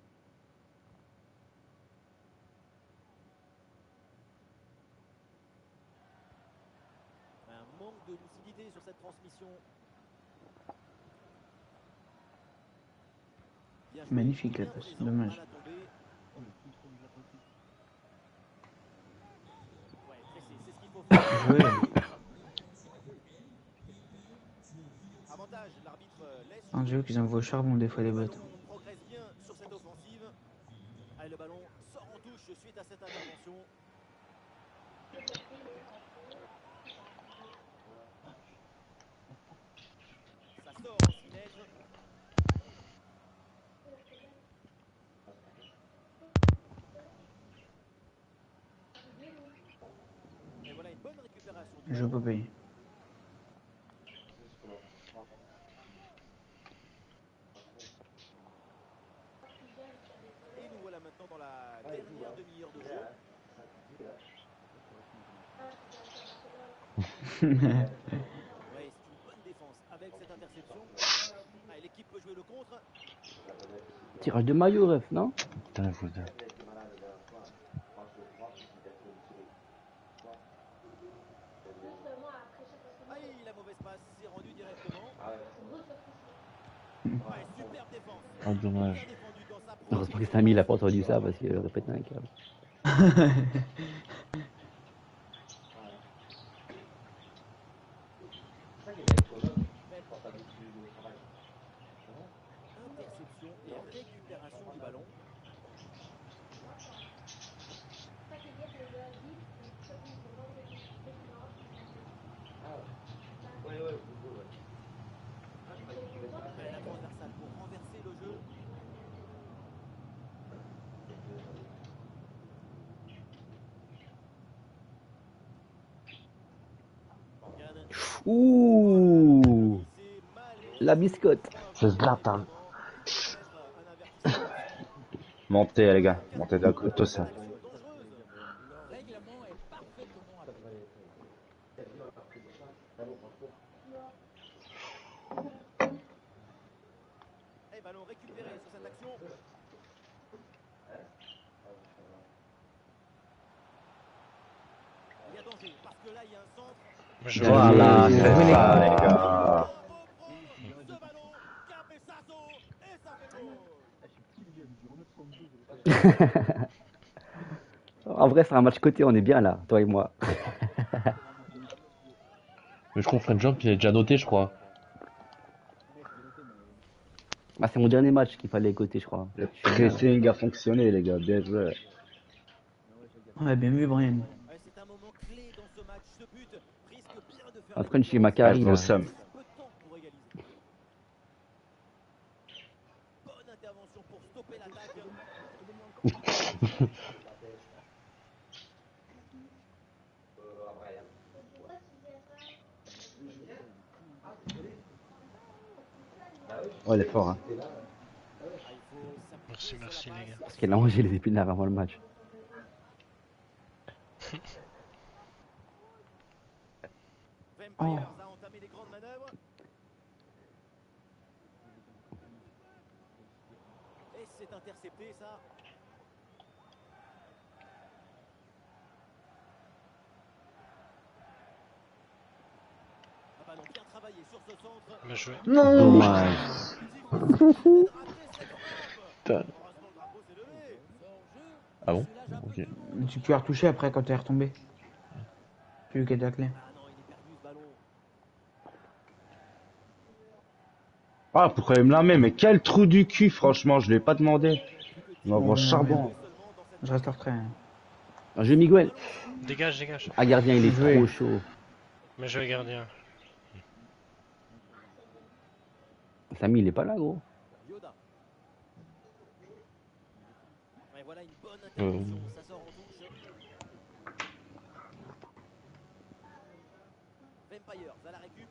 Un manque de lucidité sur cette transmission. Bien joué,
Magnifique la
bien
passe,
présent
dommage.
à la tombée. Ouais, pressé, c'est ce qu'il faut faire.
Joué.
Avantage, l'arbitre laisse
Ah, j'avoue qu'ils envoient au charbon des fois les
le
bottes.
ballon progresse bien sur cette offensive. Allez, le ballon sort en touche suite à cette intervention. Ça sort en 6 mètres. Et voilà une bonne récupération du
Je
ballon.
peux payer.
Et nous voilà maintenant dans la dernière demi-heure de jeu. Ouais, c'est une bonne défense avec cette interception. Allez, l'équipe peut jouer le contre.
Tirage de maillot, ref, non?
Putain, faut dire.
Aïe, la mauvaise passe, c'est rendu directement. Ouais, superbe défense.
Ah, dommage.
Bien défendu dans sa
Heureusement que Samy il a pas entendu ça parce qu'il aurait pété un câble.
interception et récupération du ballon. La transversale pour renverser le jeu. Morgan.
Ouh, la biscotte.
C'est Zlatan.
Montez, les gars. Montez d'un coup, tout ça.
Le règlement est parfaitement appliqué.
Et ballon récupéré sur cette action. Il y a danger parce que là il y a un centre.
Voilà, c'est ça, les gars.
Ce ballon, Cabeçazo, et ça fait beau.
En vrai, c'est un match côté, on est bien là, toi et moi.
Mais je crois que Fred Jump, il est déjà noté, je crois.
Bah, c'est mon dernier match qu'il fallait côté, je crois.
Le pressing a fonctionné, les gars. Bien joué.
Ouais, bien vu, Brian.
Ouais, c'est un moment clé dans ce match. Ce but risque bien de faire
Après, chez
Ah,
Macari,
je
là.
me somme.
peu de temps pour égaliser. Bonne intervention pour stopper l'attaque.
Oh, il est fort, hein.
Ah, il faut
Merci, merci les gars.
Parce qu'elle a mangé les épinards avant le match.
Vampires a entamé les grandes manœuvres. Et c'est intercepté ça. Un ballon bien travaillé sur ce centre.
Bien joué.
Dommage.
Putain.
Heureusement, le drapeau s'est levé.
Ah bon? Ok.
Tu peux retoucher après quand t'es retombé. Tu veux qu'elle t'a clé.
Ah non, il est perdu ce ballon.
Ah, pourquoi il me la met? Mais quel trou du cul, franchement, je l'ai pas demandé. Il m'envoie charbon.
Je reste en retrait.
Un jeu Miguel.
Dégage, dégage.
Ah, gardien, il est
Joué.
trop chaud.
Mais je vais gardien.
Samy, il est pas là, gros.
Yoda. Et voilà une bonne intervention. Ça sort en touche. Vampires à la récup.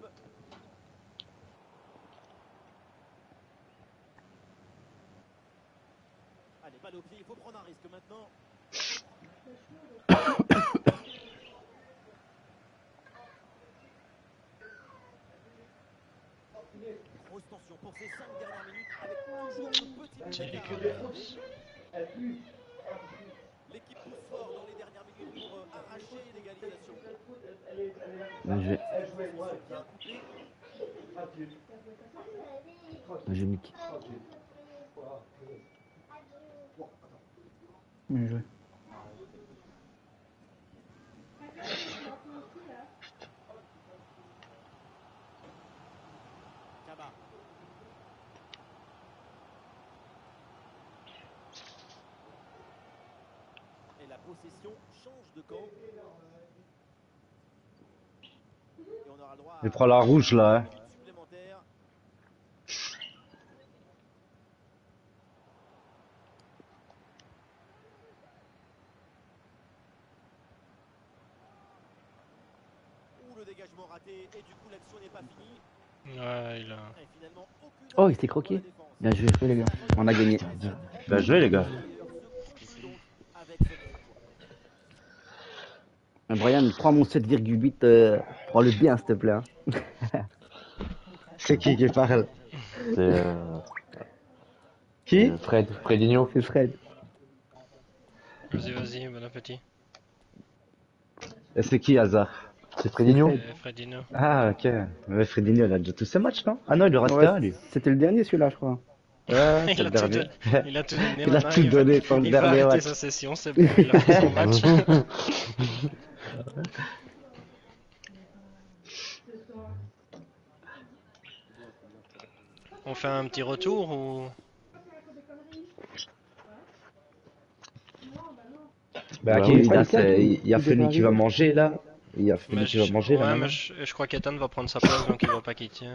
Allez, balle au pied, il faut prendre un risque maintenant. grosse tension pour ces 5 dernières minutes avec toujours ce petit
C'est
écart.
dégueulasse.
L'équipe pousse fort dans les dernières minutes pour arracher l'égalisation.
Bien joué.
Bien coupé.
Bien joué, Mick.
Bien joué.
Kaba. Et la possession change de camp. Et on aura le droit
Il prend la rouge là. Hein.
minutes supplémentaires. Ouh, le dégagement raté et du coup l'action n'est pas finie.
Ouais, il a.
Et finalement aucune
Oh, il s'était croqué. Bien joué, les gars. On a gagné.
Bien joué les gars.
avec cette victoire.
Brian, prends mon 7,8. Prends-le bien, s'il te plaît. Hein.
C'est qui parle?
C'est
Qui?
Fredinho.
C'est Fred.
Vas-y, vas-y, bon appétit.
Et c'est qui hasard?
C'est Fredinho.
Fredino.
Ah ok. Mais Fredinho il a déjà tous ses matchs non? Ah non il lui reste
Ouais,
un lui.
c'était le dernier celui-là, je crois.
Ouais, c'est
Il
le
a tout
dernier.
Il a tout donné.
Il a
maintenant,
tout
va-
donné pour le
il va
dernier
arrêter
match.
sa session, c'est bon, il a fait son match. On fait un petit retour ou...
Bah,
Bah
qui,
oui,
là,
pas
il y a
il
Feni
devait
qui va
arriver.
manger là. Il y a Feni
Mais
qui va
je...
manger là
Ouais,
maintenant.
mais je crois qu'Ethan va prendre sa place, donc il va pas quitter.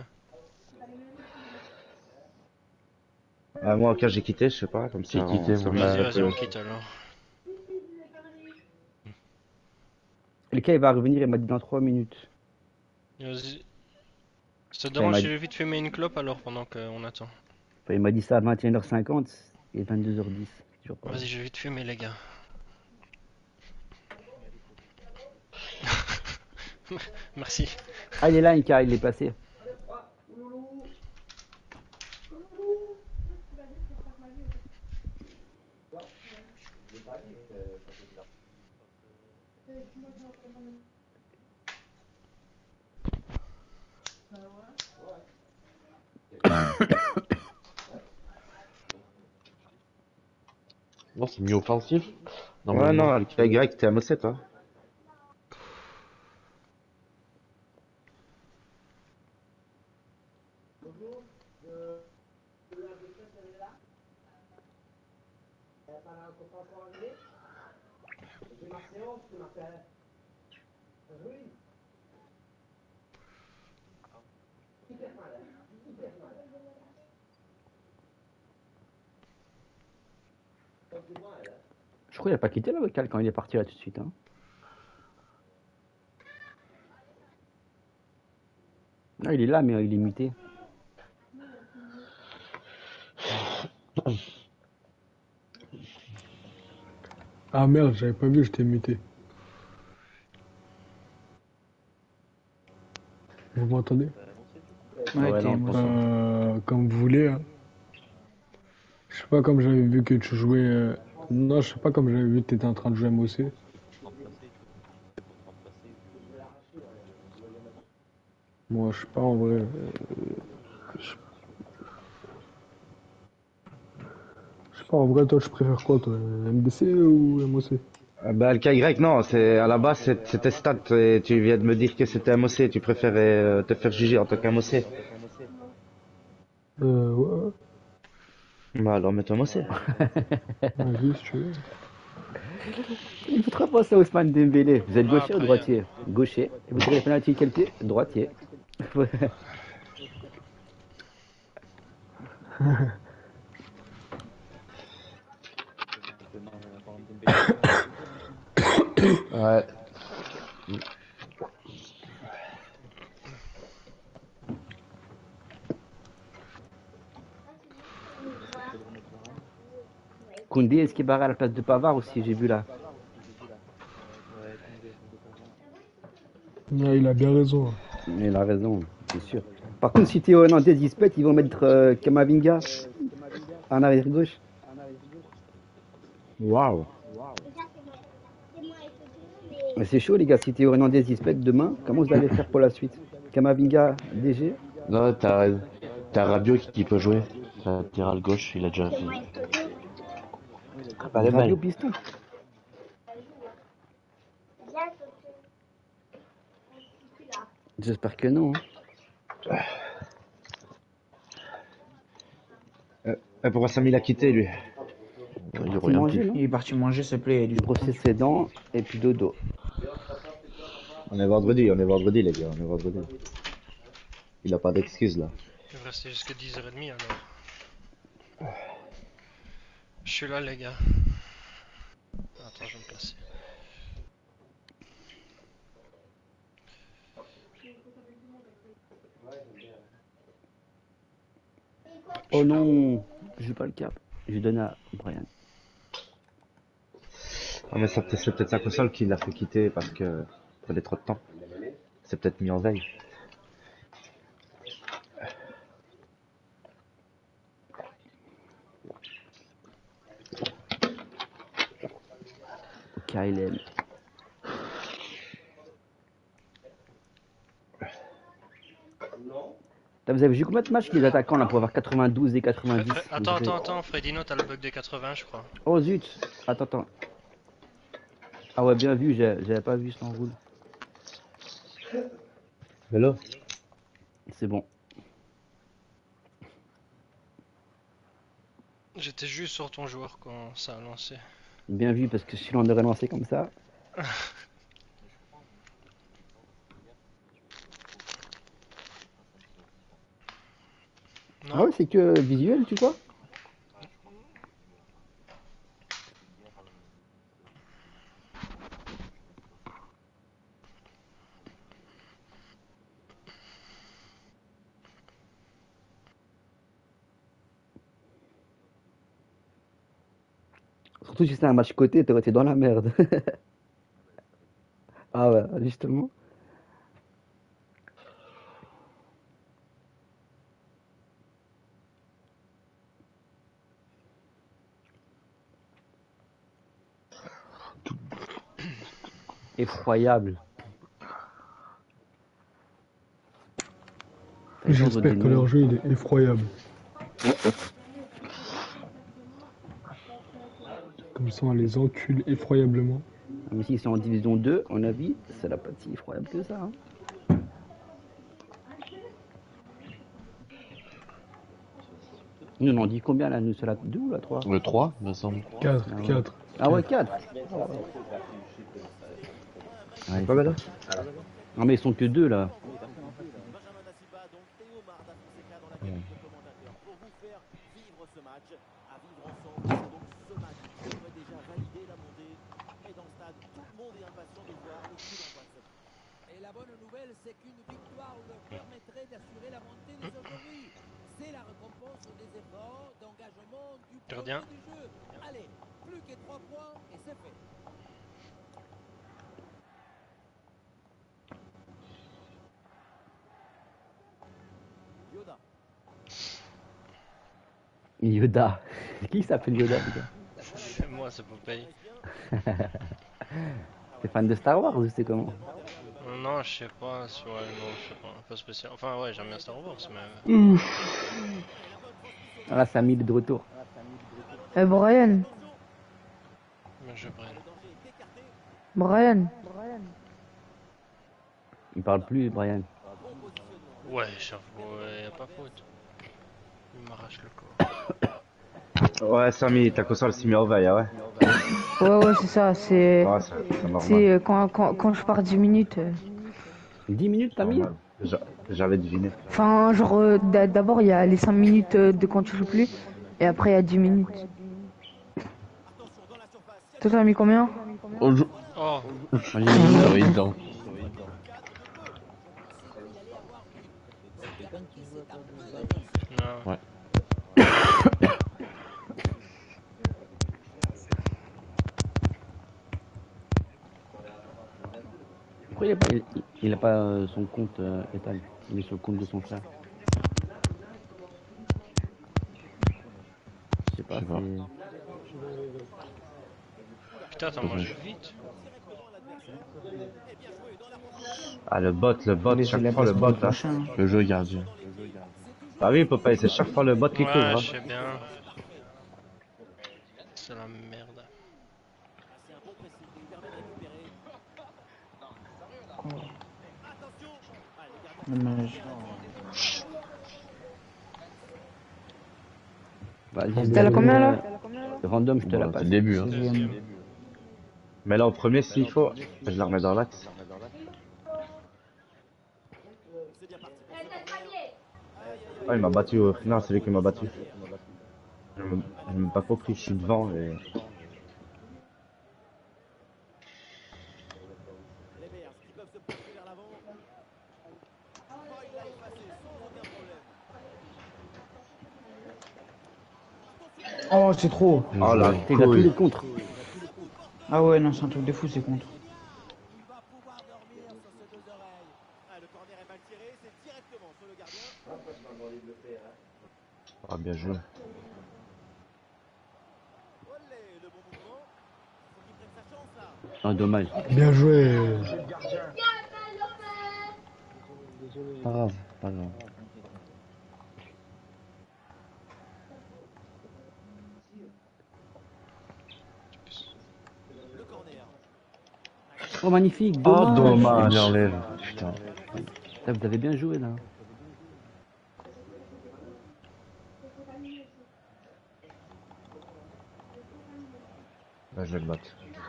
Ah, moi, quand j'ai quitté, je sais pas, comme ça.
J'ai quitté,
ça
moi.
m'a-
Vas-y, vas-y, on quitte alors.
Le cas, il va revenir, il m'a dit dans 3 minutes.
Vas-y. Ça te
Enfin, il
dérange
m'a
si
dit-
je vais vite fumer une clope alors pendant qu'on attend?
Enfin, il m'a dit ça à 21h50 et 22h10. Toujours pas.
Vas-y, je vais vite fumer les gars. Merci.
Ah, il est là, Ika, il est passé.
Non, c'est mi-offensif.
Ouais,
Normalement.
non, le KY, t'es à Mosset, toi.
Je crois qu'il a pas quitté la vocale quand il est parti là tout de suite. Hein. Non, il est là, mais il est muté.
Ah merde, j'avais pas vu, j'étais muté. Vous m'entendez?
Ouais,
Ouais,
t'es
non,
émotion.
Comme vous voulez. Hein. Je sais pas, comme j'avais vu que tu jouais. Non, je sais pas, comme j'avais vu que t'étais en train de jouer MOC. Moi, je sais pas en vrai. Je je sais pas, en vrai, toi, tu préfères quoi, toi? MDC ou MOC?
Ah, bah, le KY, non, c'est, à la base, c'était Stat, et tu viens de me dire que c'était MOC, tu préférais te faire juger en tant qu'MOC.
Ouais,
Bah, alors, mets-toi MOC.
vas-y, si tu veux.
Il faut trop penser à Ousmane Dembélé. Vous êtes
Ah,
gaucher ou
après,
droitier? Gaucher. Et vous tirez les penalty quel pied? Droitier.
Ouais.
Koundé, est-ce qu'il barre à la place de Pavard aussi? J'ai vu là.
Ouais, il a bien raison. Hein.
Mais il a raison, c'est sûr. Par contre, si Théo Hernandez il se pète, ils vont mettre Kamavinga en arrière gauche.
Waouh.
Mais c'est chaud, les gars. Si Théo Hernandez il se pète demain, comment vous allez faire pour la suite? Kamavinga, DG?
Non, t'as Rabiot qui peut jouer. Latéral gauche, il a déjà fait. Ah, pas de
Rabiot
mal.
piston. J'espère que non. Hein.
Pourquoi Samy l'a quitté, lui?
Il aurait rien
Manger,
pu.
non?
Il est parti manger, s'il te plaît.
Il brossait ses dents et puis dodo.
On est vendredi, les gars, on est vendredi. Il a pas d'excuses, là.
Il va rester jusqu'à 10h30 alors. Je suis là, les gars. Attends, je vais me placer.
Oh non, j'ai pas le cap. Je donne à Brian.
Ah, mais c'est peut-être sa console qui l'a fait quitter parce que ça prenait trop de temps. C'est peut-être mis en veille.
KLM. Vous avez vu combien de matchs les attaquants là pour avoir 92 et 90?
Attends, Fredino, t'as le bug des 80, je crois.
Oh zut. Attends. Ah ouais, bien vu, j'avais pas vu ça en roule.
Hello?
C'est bon.
J'étais juste sur ton joueur quand ça a lancé.
Bien vu, parce que si l'on aurait lancé comme ça.
Non.
Ah ouais, c'est que visuel, tu vois? Surtout si c'était un match coté, t'aurais été dans la merde. Ah ouais, justement. Effroyable.
J'espère que leur jeu il est effroyable. Comme ça, on les encule effroyablement.
Ah, mais s'ils sont en division 2, on a vu, ça n'a pas si effroyable que ça. Hein. Nous, on en dit combien là? Nous, c'est la 2 ou la 3?
Le 3, me semble.
4,
Ah ouais.
4.
Ah ouais, 4. Ouais,
Pas mal, hein?
non, mais ils sont que 2 là.
Et la bonne nouvelle, c'est qu'une victoire leur permettrait d'assurer la montée dès aujourd'hui. C'est la récompense des efforts, d'engagement, du
Gardien.
du jeu. Allez, plus que 3 points et c'est fait.
Yoda. Qui s'appelle Yoda, putain?
C'est moi, c'est Popeye.
T'es fan de Star Wars ou c'est comment?
Non, je sais pas, ouais, non, je sais pas spécial. Enfin, ouais, j'aime bien Star Wars, mais.
Ah là, Samy il est de retour.
Brian.
Mais je prenne.
Brian.
Il parle plus, Brian.
Ouais, j'avoue, ouais, y a pas faute. Il m'arrache le corps.
Ouais, Samy, ta console s'est mis en veille, ouais.
Ouais, c'est ça. C'est
Ouais, c'est normal.
c'est quand je pars 10 minutes.
10 minutes, t'as mis?
Normal. J'avais deviné.
Enfin, genre, d'abord, il y a les 5 minutes de quand tu joues plus. Et après, il y a 10 minutes. Toi, t'as mis combien?
Oh,
Oh,
oui, donc.
non.
Ouais.
Pourquoi il a pas son compte Ethan? Il est sur le compte de son frère.
Putain, attends, moi je joue vite.
Ah, le bot,
Mais c'est
chaque
la
fois le
place pour le
bot, là.
prochain.
Le jeu gardien.
Bah oui, Popeye, c'est chaque fois le bot qui
Ouais,
couvre,
je
hein.
sais bien. C'est la merde.
C'est un bon pressing qui permet de récupérer. Attention. Ah, le gardien
Dommage.
Vas-y,
T'es à la combien là?
Random, je te la
Bon, c'est
passe.
le début, hein.
Deuxième.
Mais là, au premier, s'il faut, je la remets dans l'axe.
c'est bien parti pour ce corner.
Ah, il m'a battu au final, c'est lui qui m'a battu. J'ai même pas compris, je suis devant et...
Les Bears qui peuvent se pousser vers l'avant. Oh, il l'a effacé sans aucun problème.
Oh, c'est trop.
Oh la
Il a tous les
couille.
contres.
Ah ouais, non, c'est un truc de fou, c'est contre.
Il va pouvoir dormir sur ses deux oreilles. Ah, le corner est mal tiré, c'est directement sur le gardien.
Ah, bien joué.
Olé, le bon mouvement. Il faut qu'il prenne sa chance là.
Ah, dommage.
Bien joué.
Pas grave, pas grave.
Le corner.
Oh, magnifique.
Oh,
Dommage.
Il
dommage.
l'enlève, putain.
Putain, vous avez bien joué là.
Là, je vais le battre.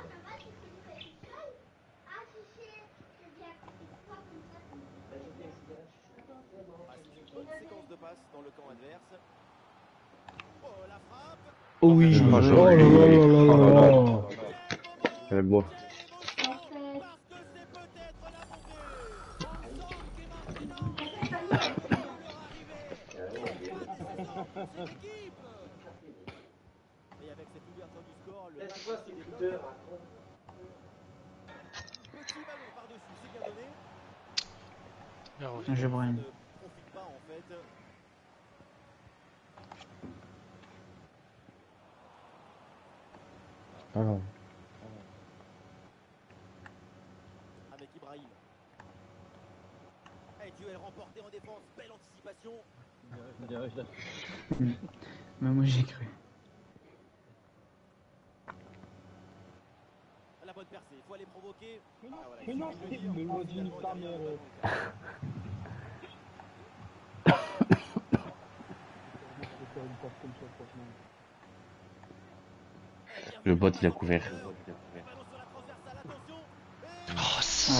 Ah, c'est une bonne séquence de passes dans le camp adverse. Oh, la frappe.
Oh oui,
Oh,
Oh
joli.
là là là là là là.
C'est beau.
Parce que c'est peut-être la montée. On sent que maintenant, leur arrivée. C'est l'équipe. Et avec cette ouverture du score, le match se débloque. Petit ballon par-dessus, c'est bien donné.
Bien revu.
Je Brian.
Ne profite pas en fait.
Pas grave.
Avec Ibrahim. Et duel remporté en défense, belle anticipation.
Mais moi j'ai cru.
La bonne percée, il faut aller provoquer. Ah, voilà, il suffit de le dire. Finalement, derrière le ballon.
Le bot, il a couvert.
Ballon sur la transversale, attention.
Oh,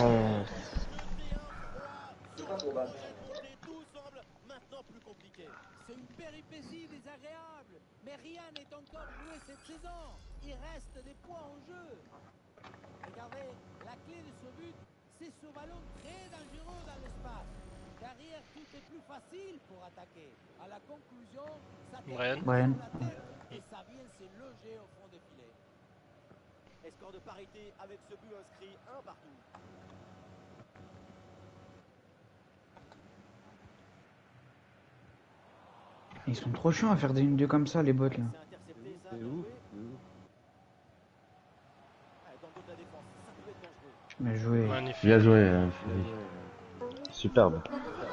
Tout semble maintenant plus compliqué.
C'est une péripétie désagréable, mais rien n'est encore joué cette saison. Il reste des points en jeu. Regardez, la clé de ce but, c'est ce ballon très dangereux dans l'espace. Derrière, tout est plus facile pour attaquer. À la conclusion, ça
Brian.
Brian.
la tête et ça vient se loger au fond des filets.
Et score de parité avec ce but inscrit, un partout.
Ils sont trop chiants à faire des 1-2 comme ça, les bots là.
C'est intercepté, ça. Bien joué. Dans le dos de la défense, ça peut être dangereux.
Bien joué.
Magnifique.
Bien joué,
Superbe.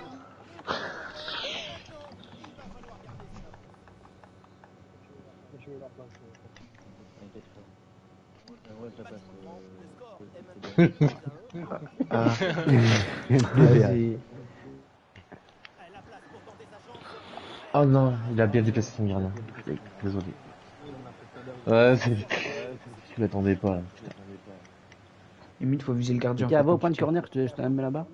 Ah.
Vas-y.
Oh non, il a bien déplacé son gardien. Désolé. Ouais, je m'attendais pas là. Putain.
Limite, faut viser le gardien.
Ok, va au point de corner, je te la mets là-bas.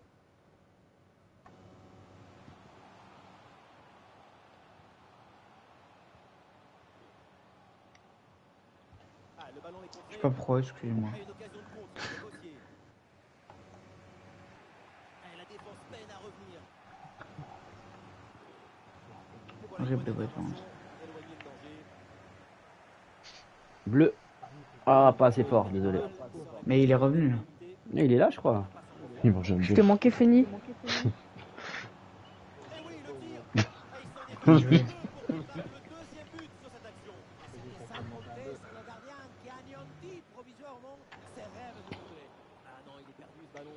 Je sais pas pourquoi, excusez-moi.
Une occasion de contre, négociée. La défense peine à revenir.
Horrible de défense.
Éloigné le danger.
Bleu. Ah, pas assez fort, désolé.
Mais il est revenu là.
Il est là, je crois.
Il mange un
Je t'ai manqué, Feni.
Bien joué.
ce ballon.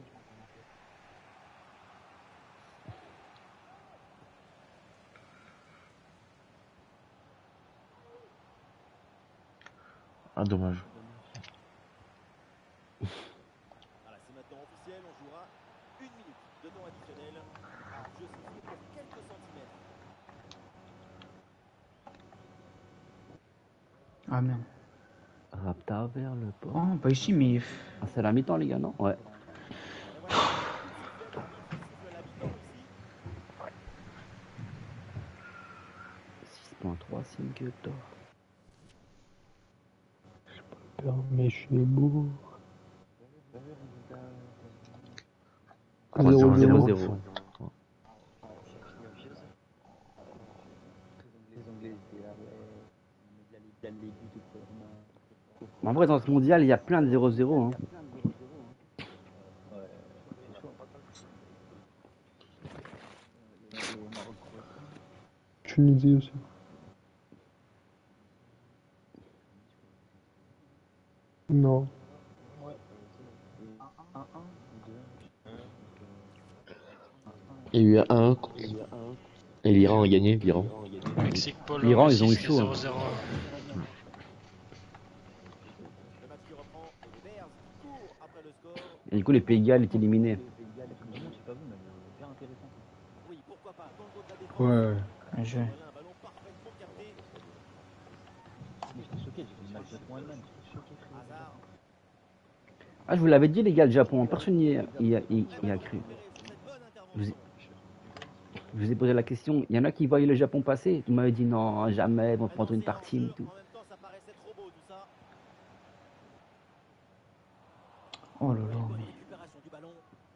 Ah, dommage.
Voilà, c'est maintenant officiel, on jouera 1 minute de temps additionnel. Je siffle pour quelques centimètres.
Ah merde.
Rapta vers le port.
Oh, pas ici, mais.
Ah, c'est la mi-temps, les gars, non? Ouais.
Et voilà, sifflet, l'arbitre siffle la mi-temps ici.
6.3, 5 d'or.
Mais je suis beau.
Ah, 0-0.
0-0. En vrai, dans ce mondial, il y a plein de 0-0. Hein.
Tunisie aussi. Non.
Il y a eu un 1 et l'Iran a gagné, l'Iran.
Mexique, Pologne,
L'Iran, ils ont eu
c'était
chaud.
0-0.
Le match qui reprend et les Bears qui courent après le score.
Et du coup, les Pays de Galles est éliminé.
Oui, pourquoi pas, dans le dos de la défense.
Ouais.
Bien joué.
Voilà un ballon parfaitement capté. Hazard.
Ah, je vous l'avais dit, les gars, le Japon. Personne n'y y a cru. Je vous ai posé la question. Il y en a qui voyaient le Japon passer. Vous m'avez dit non, jamais, ils vont prendre une tartine et tout.
En même temps, ça paraissait trop beau tout ça.
Oh là là.
Bonne
Mais...
récupération du ballon.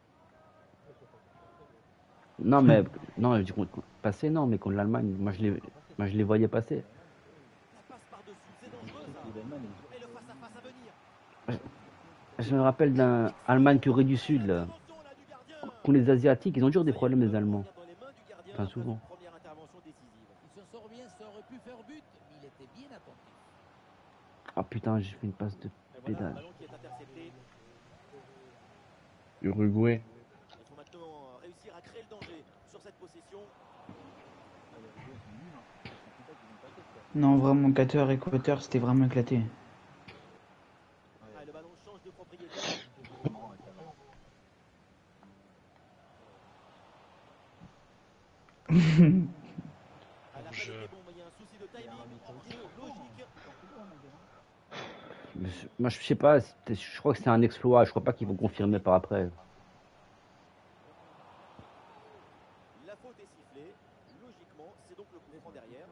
Non, mais non, je dis qu'on passer, non, mais contre l'Allemagne, moi je les voyais passer.
Ça passe par-dessus, c'est dangereux ça. Et le face-à-face à venir.
Je me rappelle d'un Allemagne-Corée du Sud, là. Contre les Asiatiques, ils ont toujours des problèmes, les Allemands. Enfin, souvent.
Première intervention décisive.
Il se sort bien, ça aurait pu faire but, mais il était bien attentif.
Ah putain, j'ai fait une passe de
Et voilà un
pédale.
ballon qui est intercepté.
Uruguay.
Il faut maintenant réussir à créer le danger sur cette possession.
Non, vraiment, 4 Équateur, c'était vraiment éclaté.
Ah, et le ballon change de propriétaire. Ah, la
Je-
passe était bon, mais il y a un souci de timing. Logique.
Moi, je sais pas, je crois que c'est un exploit. Je crois pas qu'ils vont confirmer par après.
La faute est sifflée. Logiquement, c'est donc le coup franc derrière.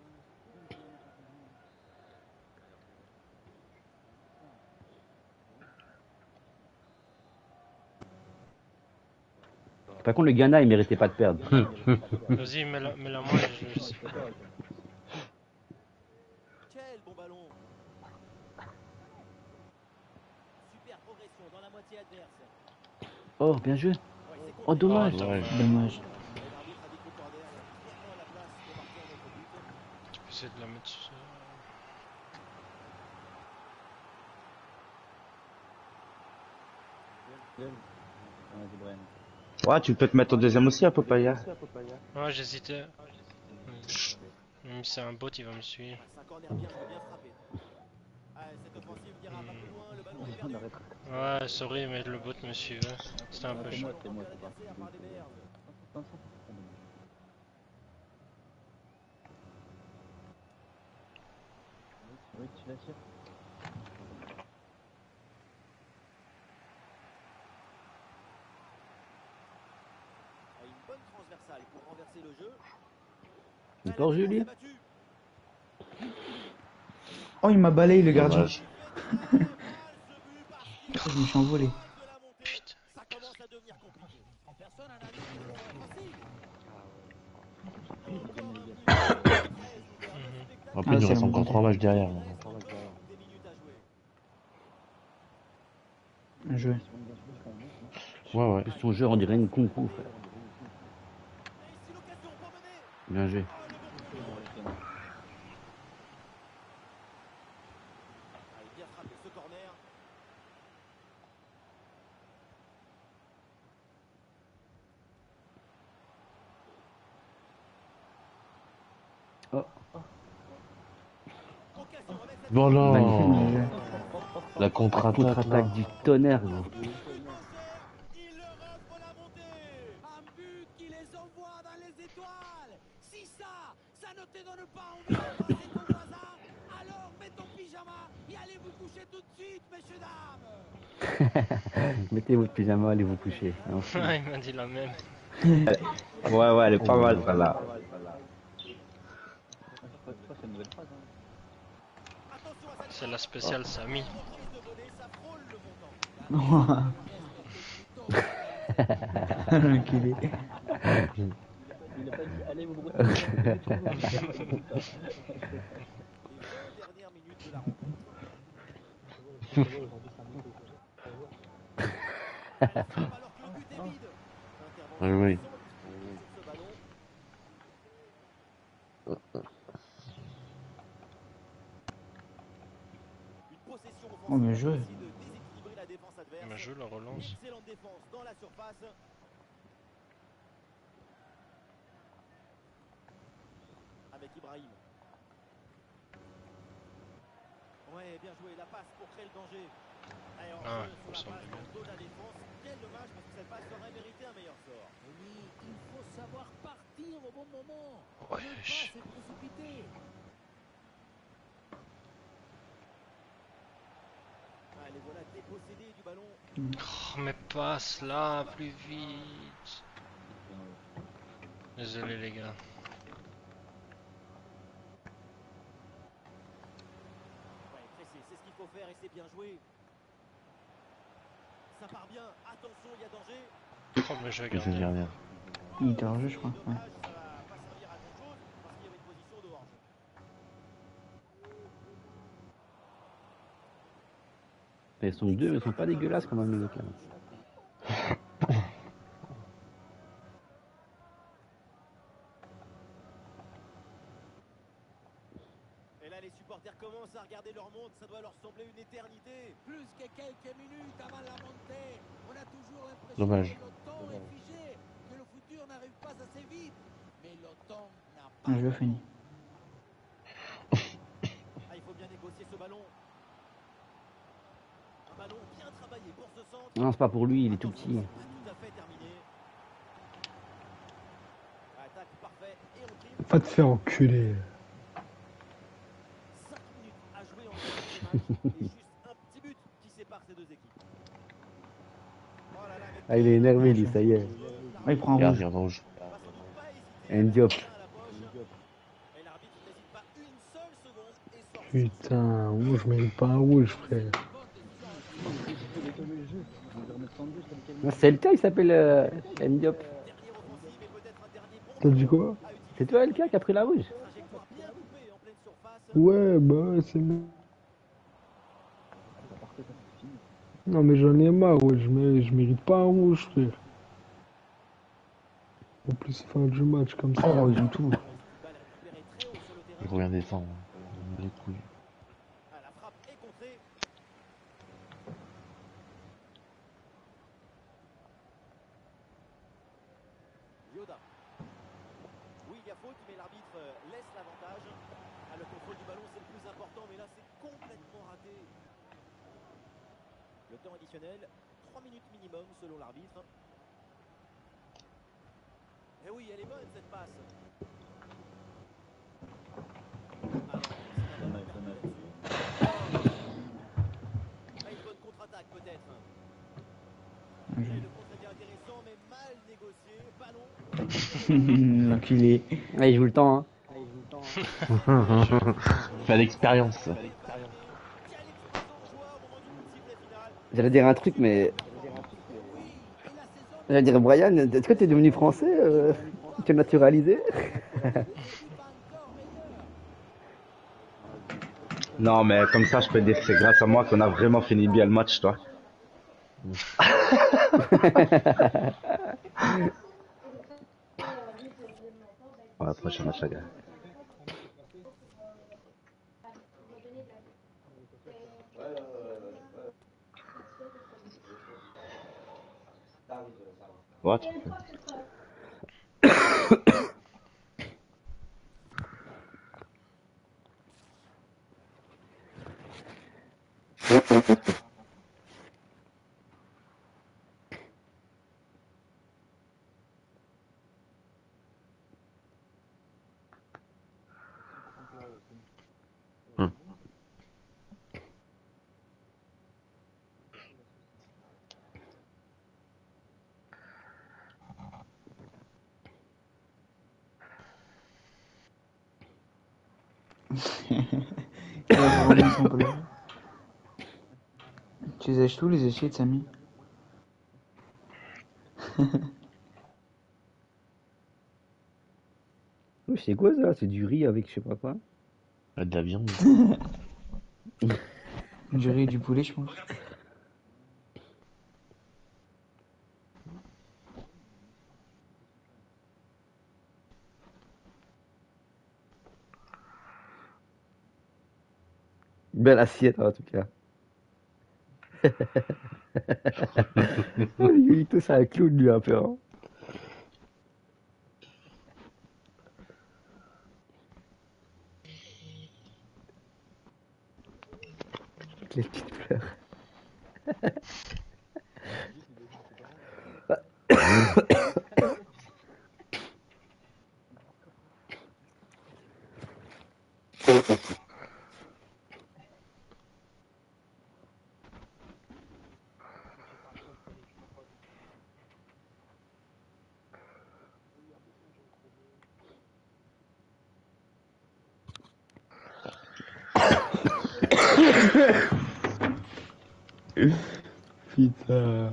Par contre, le Ghana, il méritait pas de perdre.
Vas-y, mets-la moi, je sais pas.
Quel bon ballon. Super progression dans la moitié adverse.
Oh, bien joué. Oh, dommage.
Oh,
Ouais.
Dommage.
Et l'arbitre a dit qu'au corner, il y a clairement la place de marquer un autre but.
Tu peux essayer de la mettre sur...
Ouais, tu peux te mettre au deuxième aussi à Popaya.
Ouais, j'hésitais. Même si c'est un bot, il va me suivre.
C'est un corner bien joué, bien frappé. Ah, cette offensive n'ira pas plus loin, le ballon est perdu.
Ouais, sorry, mais le bot me suivait. C'était un peu chaud.
L'adversaire par les Bears. Ah, une bonne transversale pour renverser le jeu.
Encore Julie.
Oh, il m'a balayé, le gardien.
Dommage.
Je me suis envolé.
Putain.
Ça commence à devenir compliqué.
Personne n'a dit que ce serait facile.
Après, il
Ah,
nous
c'est
reste
un
encore
bon
3 matchs derrière.
Des minutes à jouer.
Bien joué.
Ouais, ouais.
Son jeu, on dirait une concours, frère.
Et ici l'occasion pour mener.
Bien joué.
Ah, le bon contrôle. Ah, il est bien frappé ce corner.
Oh,
Bon
magnifique.
non, la
La
contre-attaque
contre-attaque
là.
du tonnerre, gros.
Il leur offre la montée. Un but qui les envoie dans les étoiles. Si ça ne te donne pas envie d'embrasser ton voisin, alors mets ton pyjama et allez vous coucher tout de suite, messieurs, dames.
Mettez votre pyjama, allez vous coucher. Non,
Ah, il m'a dit la même.
Ouais, ouais, elle est pas mal, celle-là.
C'est la spéciale Samy.
L'enculé.
Il a pas dit allez vous coucher.
Dernière minute de la rencontre.
Oui, oui.
Oh, mais joué.
Mais je la relance.
Excellente défense dans la surface. Avec Ibrahim. Ouais, bien joué. La passe pour créer le danger. Allez,
Ah,
sur
il me
la
semble
passe
bien.
dans le dos de la défense. Quel dommage parce que cette passe aurait mérité un meilleur sort.
Oui, il faut savoir partir au bon moment.
Ouais,
Ne pas se précipiter.
Allez, voilà dépossédé du ballon.
Oh, mais passe là, plus vite. Désolé les gars.
Ouais, pressé, c'est ce qu'il faut faire et c'est bien joué. Ça part bien. Attention, il y a danger.
Oh, mais je vais
Je vais
garder.
rien.
Il était hors jeu, je crois. Ouais.
Dommage, ça va pas servir à grand chose parce qu'il y avait une position de hors-jeu.
Ils sont deux, mais ils sont pas dégueulasses quand même, les mecs là.
Et là, les supporters commencent à regarder leur montre. Ça doit leur sembler une éternité.
Plus que quelques minutes avant la montée, on a toujours l'impression
Dommage.
que le temps est figé, que le futur n'arrive pas assez vite. Mais le temps n'a pas.
Ah, je le finis.
Ah, il faut bien négocier ce ballon. Un ballon bien travaillé pour ce centre.
Non, c'est pas pour lui, il est tout
Attention,
petit.
c'est pas tout à fait terminé. Attaque parfait et on prime.
Va te faire enculer.
5 minutes à jouer en ce match et juste un petit but qui sépare ces deux équipes. Oh là là, avec
Ah, il est énervé, lui, ça y est.
Ah, il prend un
Regarde,
rouge.
regarde rouge.
va sans doute pas hésiter.
Ndiop.
À la poche. Et l'arbitre n'hésite pas une seule seconde et sort.
Putain, moi je mérite pas un rouge, frère.
Non, c'est le cas, il s'appelle Ndiop.
Dernière offensive et peut-être un dernier bon
T'as dit quoi?
C'est toi, LK, qui a pris la rouge?
trajectoire bien coupée en pleine surface.
Ouais, bah c'est bon. Non mais j'en ai marre, ouais, je mérite pas un rouge, frère. En plus, fin du match comme ça.
Oh, ils ont tout.
Balle récupérée très haut sur le
Il
terrain.
faut rien défendre. Les couilles.
Ah, la frappe est contrée. Yoda. Oui, il y a faute, mais l'arbitre laisse l'avantage. Ah, le contrôle du ballon, c'est le plus important, mais là, c'est complètement raté. Le temps additionnel, 3 minutes minimum selon l'arbitre. Eh oui, elle est bonne cette passe. Alors, c'est un ballon perdu là-dessus. Ah, une bonne contre-attaque peut-être. Et le contre était intéressant, mais mal négocié. Ballon.
L'enculé.
Ah, il joue le temps, hein.
Fait l'expérience.
J'allais dire un truc, mais. J'allais dire, Brian, est-ce que t'es devenu français? Tu es naturalisé?
Non, mais comme ça, je peux dire que c'est grâce à moi qu'on a vraiment fini bien le match, toi. Ouais, prochain match, gars. Ouais, tu peux.
Hum.
Il a remis son polo. Tu les achètes où les assiettes, Samy?
Oui, c'est quoi ça? C'est du riz avec je sais pas quoi.
De la viande.
Du riz et du poulet, je pense.
Belle assiette en tout cas. Oh, lui, tout ça, un clown lui un peu. Hein. Avec les petites fleurs. Putain.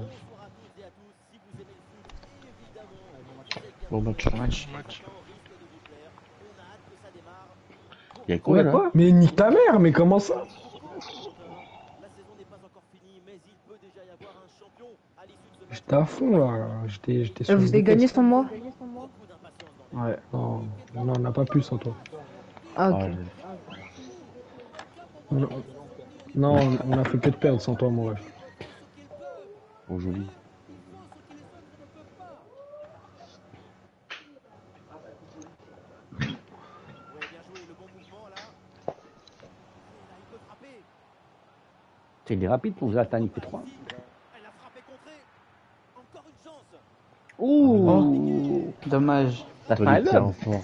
Bon match.
Match.
Il y a
Oh,
quoi
y'a
là?
quoi?
Mais nique ta mère, mais comment ça? J'étais à fond là, j'étais sur
Vous
une
avez gagné
vitesse.
sans moi?
Ouais.
Non, non, on n'a pas pu sans toi.
Ah, ok.
Ah,
Non, non, on a fait que de perdre sans toi, mon ref.
bon joli.
C'est il est rapide pour Zlatan, il fait 3. Ouh!
Dommage.
Ça fait
Toi,
un
les petits
lob.
enfants.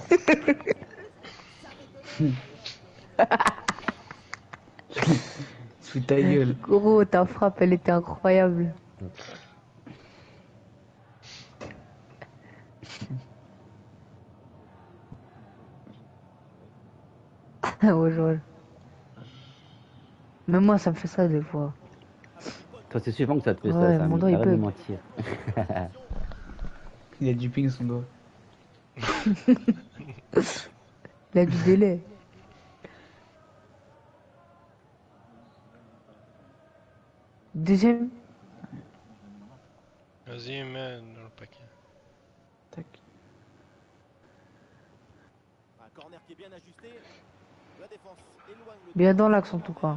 Sous ta gueule.
Gros, ta frappe, elle était incroyable. Ouais, Joël. Même moi, ça me fait ça des fois.
Toi, c'est suffisant que ça te fait
Ouais,
ça, Samy.
mon doigt, il
Arrête de
bug.
mentir.
Il a du ping son doigt.
Il a du délai. Deuxième.
Vas-y, mets dans le paquet.
Tac.
Un corner qui est bien ajusté. La défense éloigne le
Bien dans l'axe en tout cas.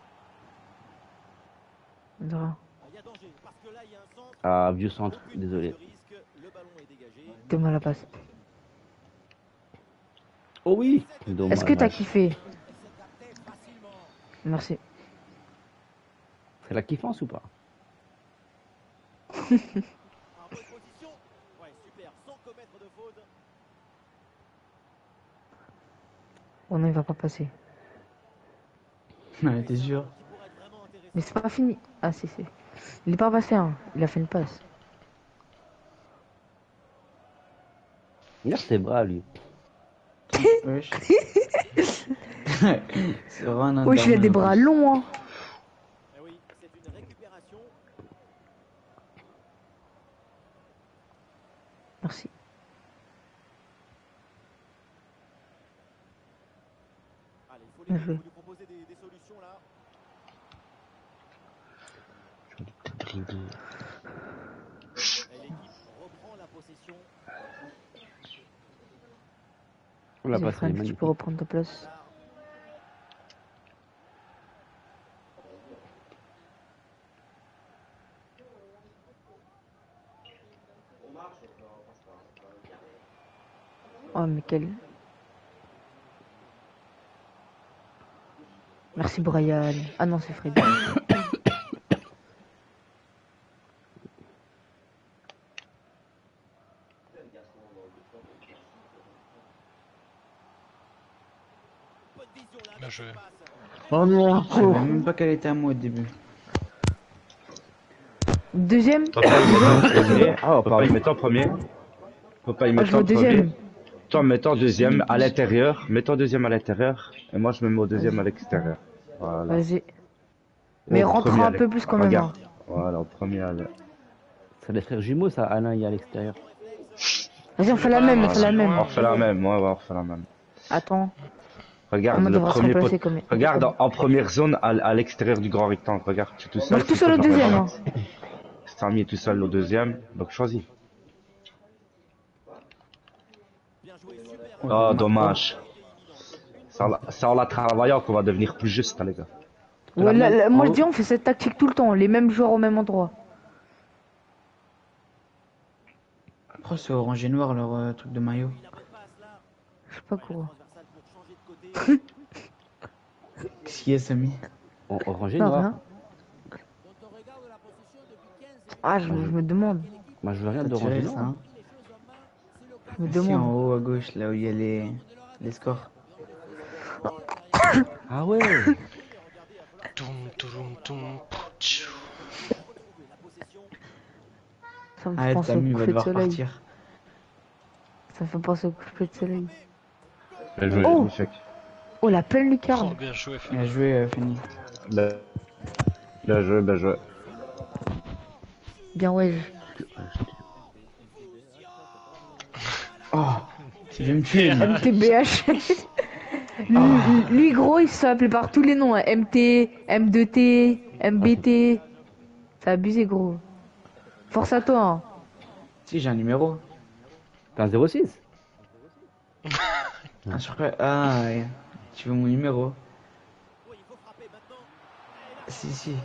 On verra.
Il y a danger parce que là il y a un centre.
Ah, vieux centre,
Aucune
désolé.
prise de risque. Le ballon est dégagé.
T'es mal à passe.
Oh oui! Dommage.
Est-ce que t'as kiffé? Merci.
C'est la kiffance ou pas?
En bonne position. Ouais, super, sans commettre de faute.
Oh non, il va pas passer.
Ouais, t'es sûr?
Mais c'est pas fini. Ah, si, si. Il est pas passé, hein. Il a fait une passe.
Regarde ses bras, lui.
Wesh. C'est vraiment un
Wesh, il a
Underman,
des
en
bras
plus.
longs, hein.
Eh oui, c'est une récupération.
Merci.
Allez, il faut
Bien
lui
joué.
proposer des solutions là. Et l'équipe reprend la possession.
On l'a
Vas-y,
passé,
Franck, tu
magnifique.
peux reprendre ta place. Oh, mais quel... Merci Brian. Ah non, c'est Freddy.
Bien joué.
Oh non.
Je savais même pas qu'elle était à moi au début.
Deuxième.
Faut pas y mettre en premier.
Ah,
Faut pas y mettre en premier. Faut pas y
Ah, je
mettre
vais au
en premier.
deuxième.
Toi, mets-toi deuxième à l'intérieur. Mets-toi deuxième à l'intérieur. Et moi, je me mets au deuxième à l'extérieur. Voilà.
Vas-y. Mais
Au
rentre
premier,
un
allez.
peu plus quand même.
Regarde.
Hein.
Voilà, au premier, allez.
C'est les frères jumeaux, ça, Alain, il est à l'extérieur.
Vas-y, on fait la même, on fait la même.
On refait la même, ouais, on refait la même.
Attends.
Regarde
On
le
devra se
premier
remplacer
pot.
comme...
Regarde en première zone à l'extérieur du grand rectangle. Regarde, tu es tout seul.
Moi, je suis tout seul au deuxième. Hein.
Samy est tout seul au deuxième, donc choisis. Oh, dommage. C'est en la travaillant qu'on va devenir plus juste, hein, les gars.
Ouais, moi, je dis, on fait cette tactique tout le temps. Les mêmes joueurs au même endroit.
Pourquoi c'est orange et noir leur truc de maillot?
Je sais pas quoi.
Qu'est-ce qu'il y a, Samy?
Orange et
Non,
noir.
rien. Ah, je me demande.
Moi, je veux rien
Ça
d'orange et
tirait,
noir.
ça, hein?
Je me
Ici en
demande.
haut à gauche, là où il y a les scores.
Ah ouais.
Toum, toum, toum, tchou.
Ça me fait
Arrête,
penser au
Samy va
coucher de
devoir
soleil.
partir.
Ça me fait penser au coucher de soleil.
Bien joué,
Oh.
Mifek.
Oh, la pleine
Oh,
lucarne.
bien joué, Fanny.
Bien joué, Fanny.
Bien joué, bien joué.
Bien, ouais.
Oh, tu veux me tuer, lui.
MTBH. Lui, gros, il s'appelait par tous les noms. Hein. MT, M2T, MBT. C'est abusé, gros. Force à toi. Hein.
Si, j'ai un numéro.
T'as un 06.
Ah, je crois... Ah, ouais. Tu veux mon numéro? Si.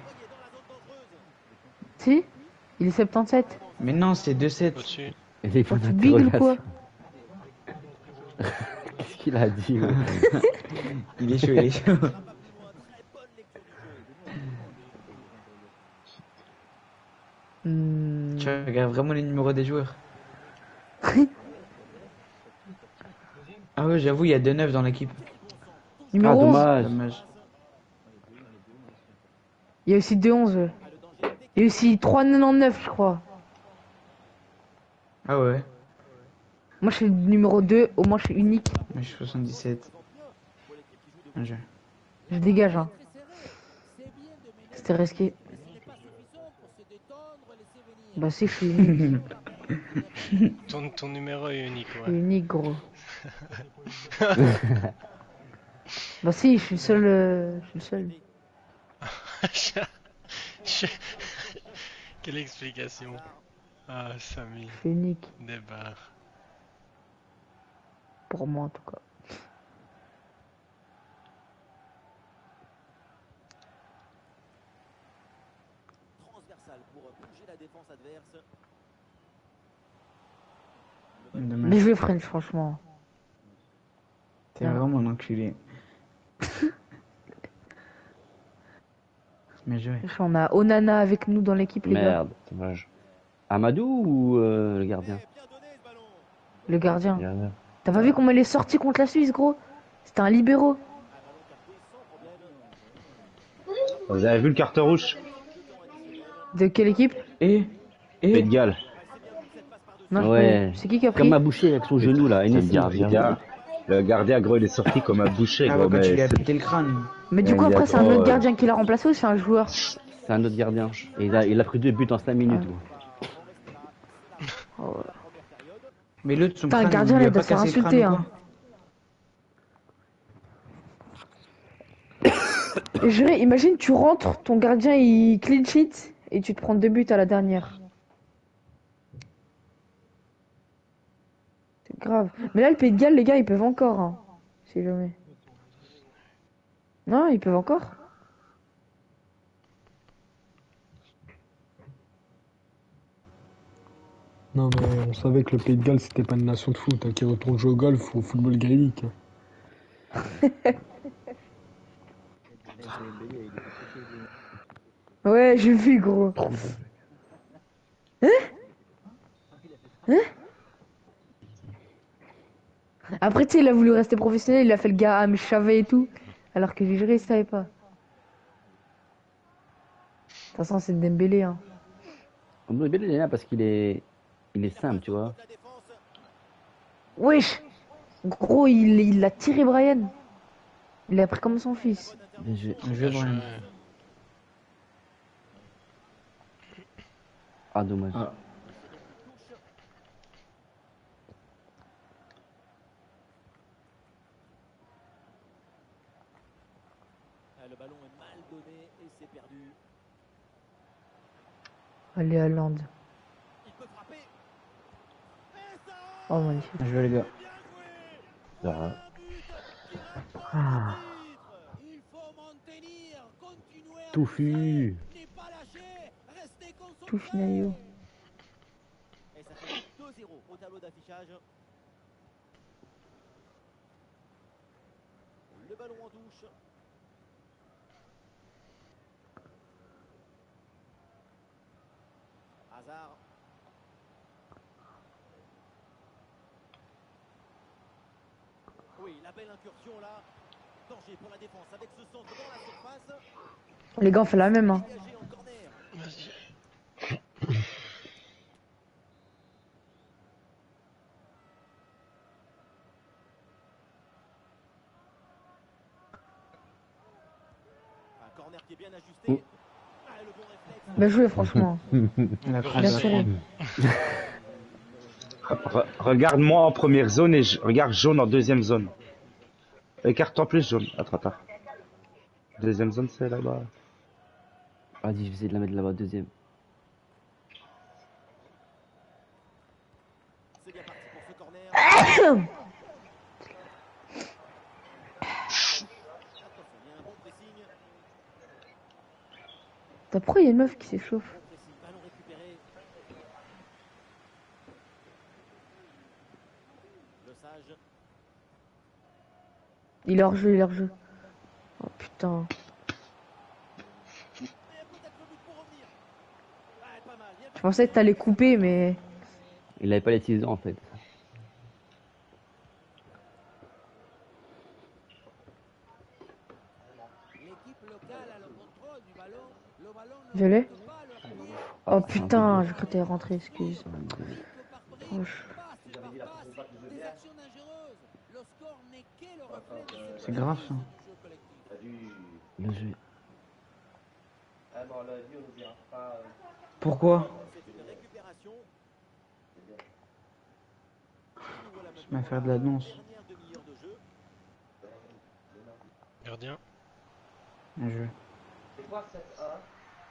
Si? Il est 77.
Mais non, c'est 2-7.
Au-dessus.
Et les points
Tu bigles ou quoi?
Qu'est-ce qu'il a dit? Ouais.
Il est chaud, il est chaud. Tu regardes vraiment les numéros des joueurs? Ah ouais, j'avoue, il y a 2-9 dans l'équipe.
Numéro 11.
Dommage.
Il y a aussi 2-11. Il y a aussi 3,99, je crois.
Ah ouais.
Moi, je suis le numéro 2. Au moins, je suis unique.
Moi, je suis 77. Un jeu.
Je dégage. Hein. C'était risqué. Bah, si, je suis unique.
Ton numéro est unique,
Je suis
ouais.
unique, gros. Bah, si, je suis le seul. Je suis le seul.
Quelle explication. Ah, Samy.
Je suis unique.
Des barres.
Pour moi, en tout cas.
Transversal pour bouger la défense adverse.
Dommage.
Mais je vais French, franchement.
T'es vraiment un enculé. Mais joué.
On a Onana avec nous dans l'équipe, les gars.
Merde.
Dommage.
Amadou ou le gardien?
Le gardien.
Gardien.
T'as pas vu comment il est sorti contre la Suisse, gros? C'était un libéraux.
Vous avez vu le carton rouge?
De quelle équipe?
Et
Pays de Galles.
Non, je
Ouais.
connais. C'est qui a pris?
Comme à boucher avec son genou là.
C'est le gardien.
Le gardien, gros, il est sorti comme un boucher,
Ah
gros.
ouais, quand tu lui
Mais
as pété le crâne.
Mais du coup,
Il y a
après, c'est un
trop,
autre gardien qui l'a remplacé ou c'est un joueur?
C'est un autre gardien. Et il a pris 2 buts en 5 minutes.
Oh.
Mais l'autre, son
Putain, le
crâne,
gardien,
il lui
il
a
doit
pas
se faire
cassé le crâne
insulter.
ou
Hein.
quoi?
Et juré, imagine, tu rentres, ton gardien il clean sheet et tu te prends 2 buts à la dernière. C'est grave. Mais là, le Pays de Galles, les gars, ils peuvent encore. Hein, si jamais. Non, ils peuvent encore.
Non, mais on savait que le Pays de Galles, c'était pas une nation de foot, hein, qui retourne jouer au golf ou au football gaélique. Hein.
Ouais, j'ai vu, gros. Hein? Hein? Après, tu sais, il a voulu rester professionnel, il a fait le gars, ah, mais je savais et tout. Alors que je il savait pas. De toute façon, c'est Dembélé, hein.
Dembélé, il est là parce qu'il est... Il est simple, tu vois.
Wesh! Gros, il a tiré Brian. Il l'a pris comme son fils.
Bien joué.
Je vois.
Ah, dommage.
Ah.
Le ballon est mal donné et c'est perdu.
Allez, Haaland. Oh, magnifique.
Je veux les gars.
De rien.
Ah. Touffu.
Tout finalio.
Et ça fait 2-0 au tableau d'affichage. Le ballon en touche. Hazard. Oui, la belle incursion là. Danger pour la défense avec ce centre dans la surface.
Les gars, on fait la même, hein.
Dégagé en corner.
Vas-y.
Un corner qui est bien ajusté. Ah, le bon réflexe.
Bien joué, franchement.
La
Bien tiré.
Regarde-moi en première zone et regarde jaune en deuxième zone. Écarte-toi plus jaune. Attends. Deuxième zone, c'est là-bas.
Vas-y, je vais essayer de la mettre là-bas, deuxième.
C'est bien parti pour ce corner. Attention, il y a un bon pressing.
T'as pourquoi il y a une meuf qui s'échauffe?
Bon pressing, ballon récupéré. Le sage.
Il est hors jeu, il est hors jeu. Oh putain.
Et peut-être le but pour revenir. Ouais, pas mal. Bien
Je pensais que t'allais couper, mais.
Il avait pas les ciseaux en fait.
l'équipe locale a le contrôle du ballon. Le ballon
Je l'ai.
ne pas leur pied.
Oh putain, je crois que t'es rentré, excuse. Franche.
Des actions dangereuses. Le score n'est que le reflet de
C'est grave ça.
jeu collectif.
Bien joué.
Pourquoi?
C'est une récupération.
Je vais faire de l'annonce.
Dernière demi-heure de jeu.
Gardien.
Bien joué.
C'est quoi cette A?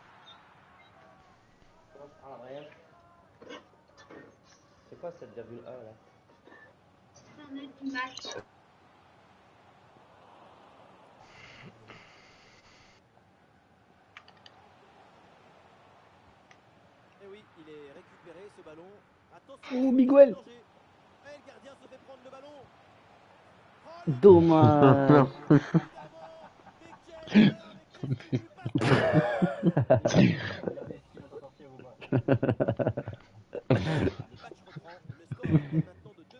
C'est quoi cette virgule A là?
C'est un autre match.
Et oui, il est récupéré ce ballon. Attention.
Oh, Miguel.
danger. Et le gardien se fait prendre le ballon.
Dommage.
Le match reprend. Le score est maintenant de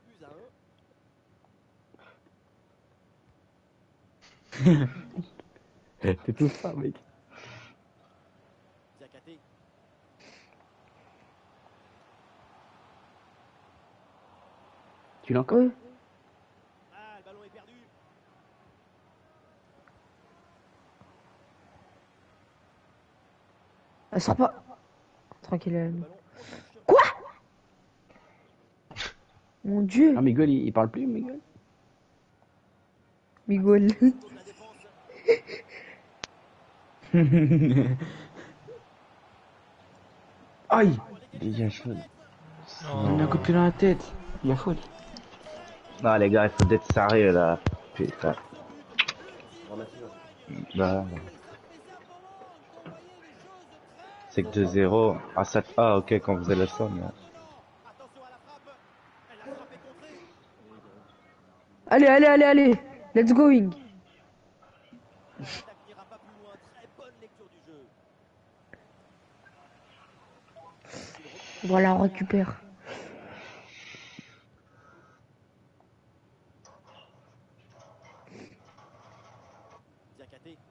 2 buts à 1.
T'es tout ça, mec.
Diakhaté.
Tu l'as encore?
Oui.
Ah, le ballon est perdu.
Elle sort pas. Tranquille.
Le ballon en touche.
Quoi? Mon dieu.
Ah, Miguel, il parle plus, Miguel.
Miguel.
Contre la défense.
Aïe!
Dégage, Fred.
Il m'a un coup de pied dans la tête. Il y a faute.
Non, les gars, il faut être sérieux là. Putain. Bah, c'est que 2-0. Ah, 7-A, ok, quand vous avez la somme.
Attention à la frappe. Elle a frappé contrée.
Allez. Let's going.
L'attaque n'ira pas plus loin. Très
Voilà, on récupère.
Diakhaté.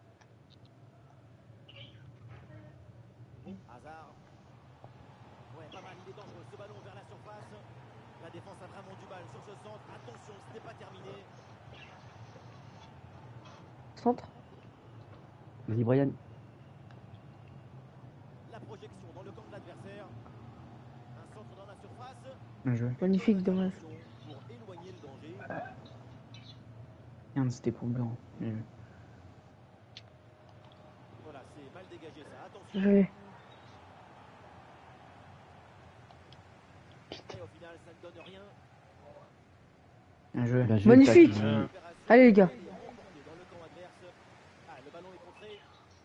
Hazard. Ouais, pas mal, il est dangereux. Ce ballon vers la surface. La défense a vraiment du mal sur ce centre. Attention, ce n'est pas terminé.
Centre.
Vas-y, Brian.
La projection dans le camp de l'adversaire. Un centre dans la surface.
Bien joué.
Magnifique, dommage.
Pour éloigner le danger.
Merde, c'était pour blanc. Bien joué.
Voilà, c'est mal dégagé ça. Attention.
Je vais.
Et au final, ça ne donne rien.
Bien joué.
Bien joué,
Magnifique.
Taki.
Allez les gars.
Dans le camp adverse. Ah, le ballon est contré.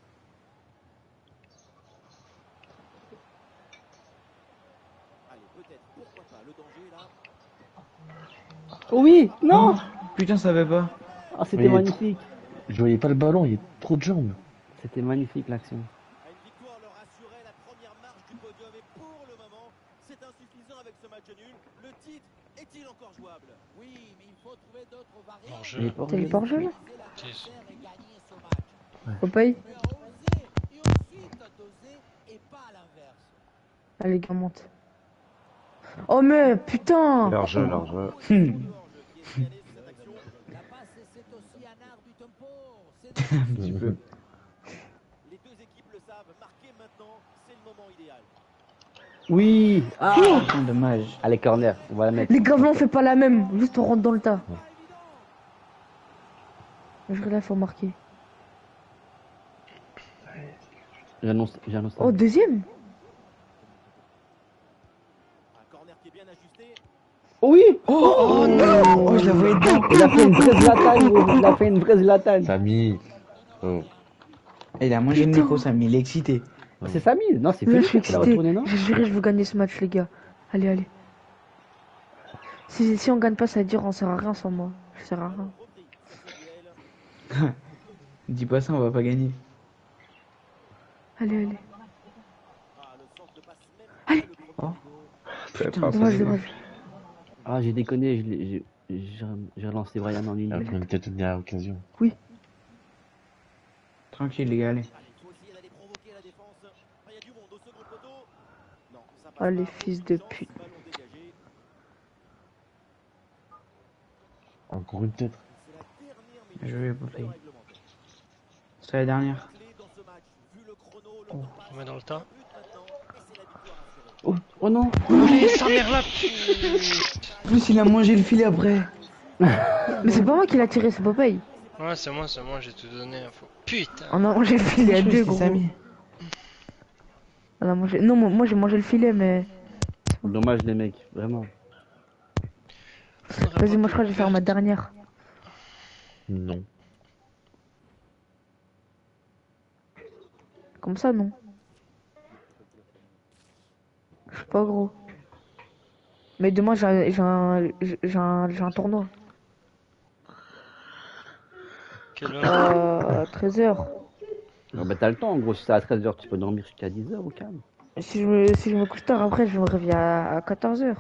Allez, peut-être, pourquoi pas, le danger là.
Oui, non.
Putain, ça va pas.
Ah, c'était
Mais-
magnifique.
Je voyais pas le ballon, il y a trop de jambes.
C'était magnifique l'action.
À une victoire leur assurait la première marche du podium et pour le moment, c'est insuffisant avec ce match nul. Le titre est-il encore jouable?
Oui, mais il faut trouver d'autres variantes.
Hors-jeu.
Il est pas
T'as les hors-jeu là?
Six.
Et gagner ce match.
Faut pas y.
Mais à oser et ensuite à doser et pas à l'inverse.
Allez les gars, monte. Oh mais putain.
Leur jeu, leur jeu.
La passe, c'est aussi un art du tempo. C'est
Un petit peu.
Les deux équipes le savent, marquer maintenant, c'est le moment idéal.
Oui. Ah.
Putain, dommage.
Allez, corner. On va la mettre.
Les gars, on fait pas la même. Juste on rentre dans le tas. Je relève, faut marquer.
J'annonce.
Oh, deuxième.
Un corner qui est bien ajusté.
Oui.
Oh non. Oh, je la voyais dedans.
Il a fait une vraie Zlatan, gros. Il a fait une vraie Zlatan.
Samy. Oh.
Et il a mangé le
Putain.
micro, ça, mais il est excité.
C'est Samy. Non, c'est
Là, je suis
Philippe qui l'a
excité.
retourné, non?
J'ai juré, je veux gagner ce match, les gars. Allez, allez. Si on gagne pas, ça veut dire on sert à rien sans moi. Je sers à rien.
Dis pas ça, on va pas gagner.
Allez, allez.
Ah, le centre ne passe même pas le premier
Oh.
niveau.
Putain,
Dommage, dommage.
Ah, j'ai déconné. J'ai relancé Brian en une
Il a
minute.
pris une tête dernière occasion.
Tranquille, les gars, allez.
Il faut essayer d'aller provoquer la défense. Ah, il y a du monde au second poteau. Non, ça passe
Oh, les
pas.
fils de pute.
Ballon dégagé.
Encore une tête.
C'est la dernière minute
Bien joué,
de
Popeye.
réglementaire.
C'est la dernière.
Clé dans ce match, vu le chrono, le
Oh.
temps passe.
On met dans le tas.
But maintenant, et c'est la victoire assurée.
Oh, oh non.
Allez, sa mère là.
En plus, il a mangé le filet après.
Mais c'est pas moi qui l'a tiré, c'est Popeye.
Ouais, c'est moi, j'ai tout donné. Info. Putain.
On a mangé le filet à
Je crois que
deux,
c'était
gros.
Samy.
On a mangé... Non, moi j'ai mangé le filet, mais...
Dommage, les mecs. Vraiment.
Vas-y, moi je crois que je vais faire ma dernière.
Non.
Comme ça, non. Je suis pas gros. Mais demain, j'ai un tournoi.
Quelle heure?
13h.
Ah bah t'as le temps, en gros. Si c'est à 13h, tu peux dormir jusqu'à 10h au calme.
Si je me couche tard, après, je me réveille à 14h.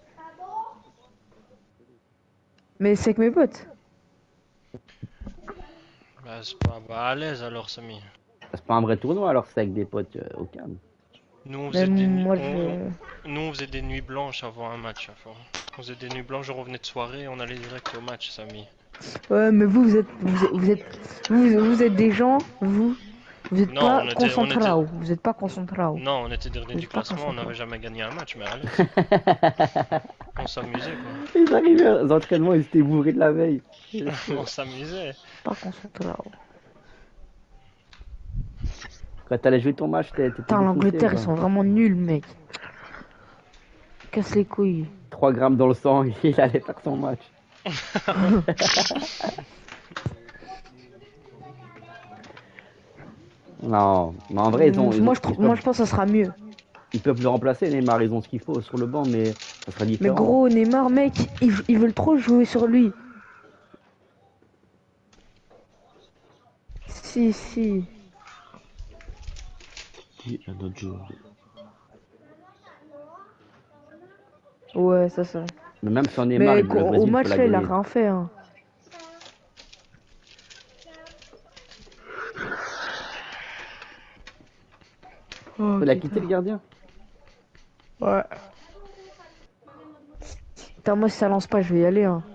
Mais c'est avec mes potes.
Bah, c'est pas bah, à l'aise alors, Samy.
C'est pas un vrai tournoi, alors c'est avec des potes au calme.
Nous, on
Mais
faisait des,
moi,
nous, on faisait des nuits blanches avant un match. Enfin. On faisait des nuits blanches, on revenait de soirée, on allait direct au match, Samy.
Ouais, mais vous êtes des gens, vous êtes
Non,
pas
on était-
concentrés là-haut. Vous êtes pas concentrés là-haut.
Non, on était dernier
Mais
du
c'est pas
classement, on
concentré.
n'avait jamais gagné un match, mais à l'aise. On s'amusait quoi.
Ils arrivaient aux entraînements, ils étaient bourrés de la veille.
On s'amusait.
Pas concentrés là-haut.
Quand t'allais jouer ton match, t'étais
Putain,
défoncé,
l'Angleterre, ils
quoi.
sont vraiment nuls, mec. Casse les couilles.
3 grammes dans le sang, il allait faire son match. Non, mais en vrai, ils ont.
Moi, je pense que ça sera mieux.
Ils peuvent le remplacer, Neymar, ils ont ce qu'il faut sur le banc, mais ça sera
Mais
différent.
gros, Neymar, mec, ils veulent trop jouer sur lui. Si.
dit un autre jour.
Ouais, ça.
Mais même sans
Mais
Neymar, le
au
Brésil
match
peut la
là, il a
gagner.
rien fait. Hein. Oh,
Il a
putain.
quitté le gardien.
Ouais. Putain, moi, si ça lance pas, je vais y aller. Hein.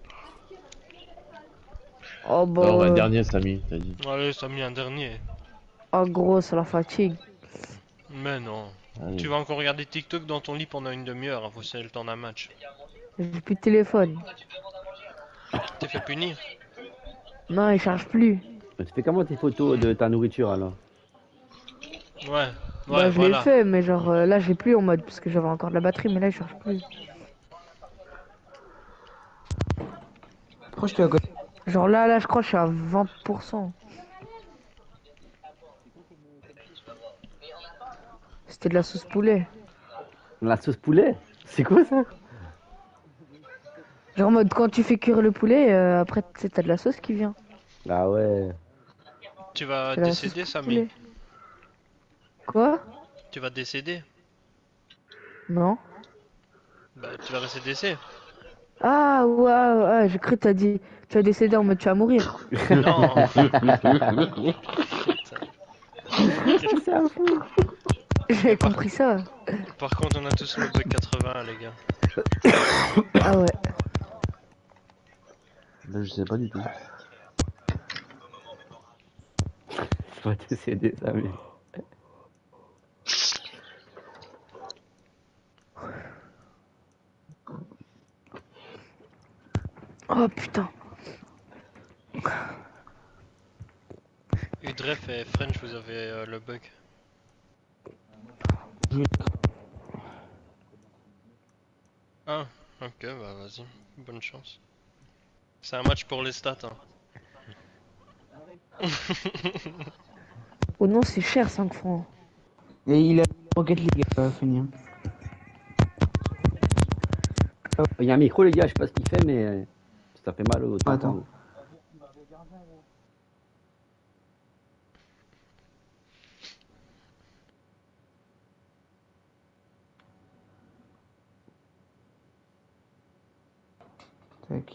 Oh, bah.
Non, bah, dernier, Samy, t'as dit.
Allez, ça a mis un dernier.
Oh, gros, ça la fatigue.
Mais non.
Allez.
Tu vas encore regarder TikTok dans ton lit pendant une demi-heure, hein, faut c'est le temps d'un match.
J'ai plus de téléphone.
T'es fait punir.
Non, il charge plus.
Tu fais comment tes photos de ta nourriture alors?
Ouais,
Bah, je l'ai
voilà.
fait, mais genre là, j'ai plus en mode parce que j'avais encore de la batterie, mais là, il charge plus.
Pourquoi je te la connais?
Genre là, je crois que je suis à 20%. C'était de la sauce poulet.
La sauce poulet? C'est quoi ça?
Genre en mode quand tu fais cuire le poulet, après t'as de la sauce qui vient.
Ah ouais.
Tu vas
C'est la
décéder,
sauce
Samy.
poulet. Quoi?
Tu vas décéder.
Non.
Bah, tu vas rester décédé.
Ah ouais, j'ai cru que t'as dit tu vas décéder en mode tu vas mourir.
Non.
C'est un fou. J'avais compris ça.
Par contre, on a tous le bug 80, les gars.
Ah ouais.
Là, je sais pas du tout.
Je vais décéder ça, mais.
Oh putain.
Udref et French, vous avez le bug. Ah, ok, bah vas-y. Bonne chance. C'est un match pour les stats, hein.
Oh non, c'est cher 5 francs.
Et il a Rocket League à finir.
Il y a un micro, les gars, je sais pas ce qu'il fait, mais ça fait mal au temps.
Attends. Tac.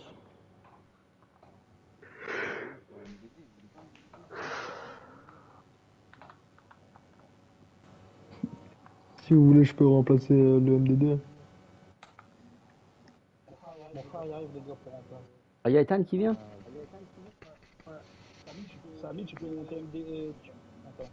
Si vous voulez, je peux remplacer le MDD.
Mon frère, il arrive, les gars, pour remplacer.
Ah, il y a Ethan qui vient?
Ouais. Samy, tu peux monter MD. Attends.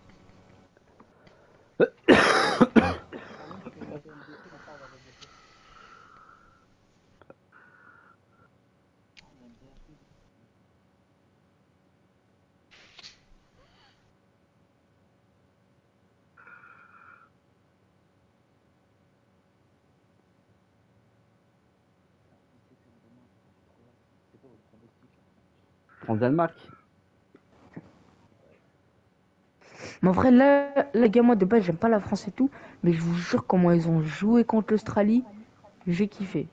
France-Danemark.
Mais en vrai, là, les gars, moi de base, j'aime pas la France et tout, mais je vous jure, comment ils ont joué contre l'Australie, j'ai kiffé.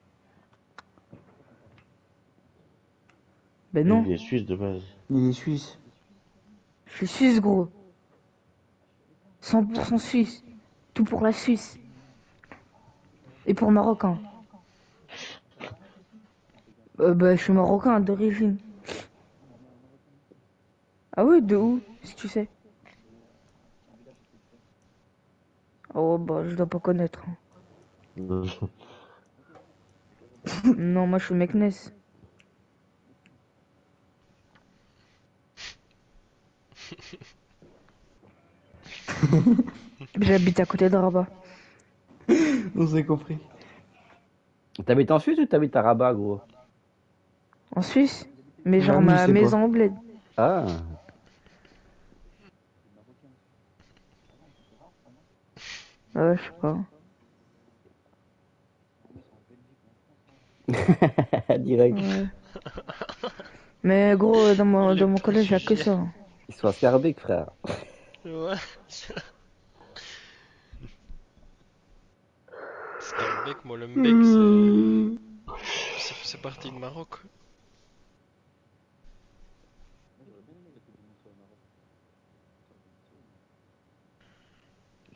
Ben non,
Il est suisse de base.
Il est suisse.
je suis suisse, gros. 100% suisse. Tout pour la Suisse. Et pour Marocain. Bah, je suis marocain d'origine. Ah oui, de où, si tu sais? Oh, bah, je dois pas connaître.
Non.
Non, moi, je suis Meknes. J'habite à côté de Rabat.
On s'est compris.
T'habites en Suisse ou t'habites à Rabat, gros?
En Suisse? Mais genre,
J'avoue, je
ma
sais
maison
pas.
en bled.
Ah.
Ouais, je sais pas.
Direct.
Ouais. Mais gros, dans mon collège, il y a que ça.
Ils sont à Scarbeck, frère.
Ouais. Scarbeck, Molenbeek, c'est parti de Maroc.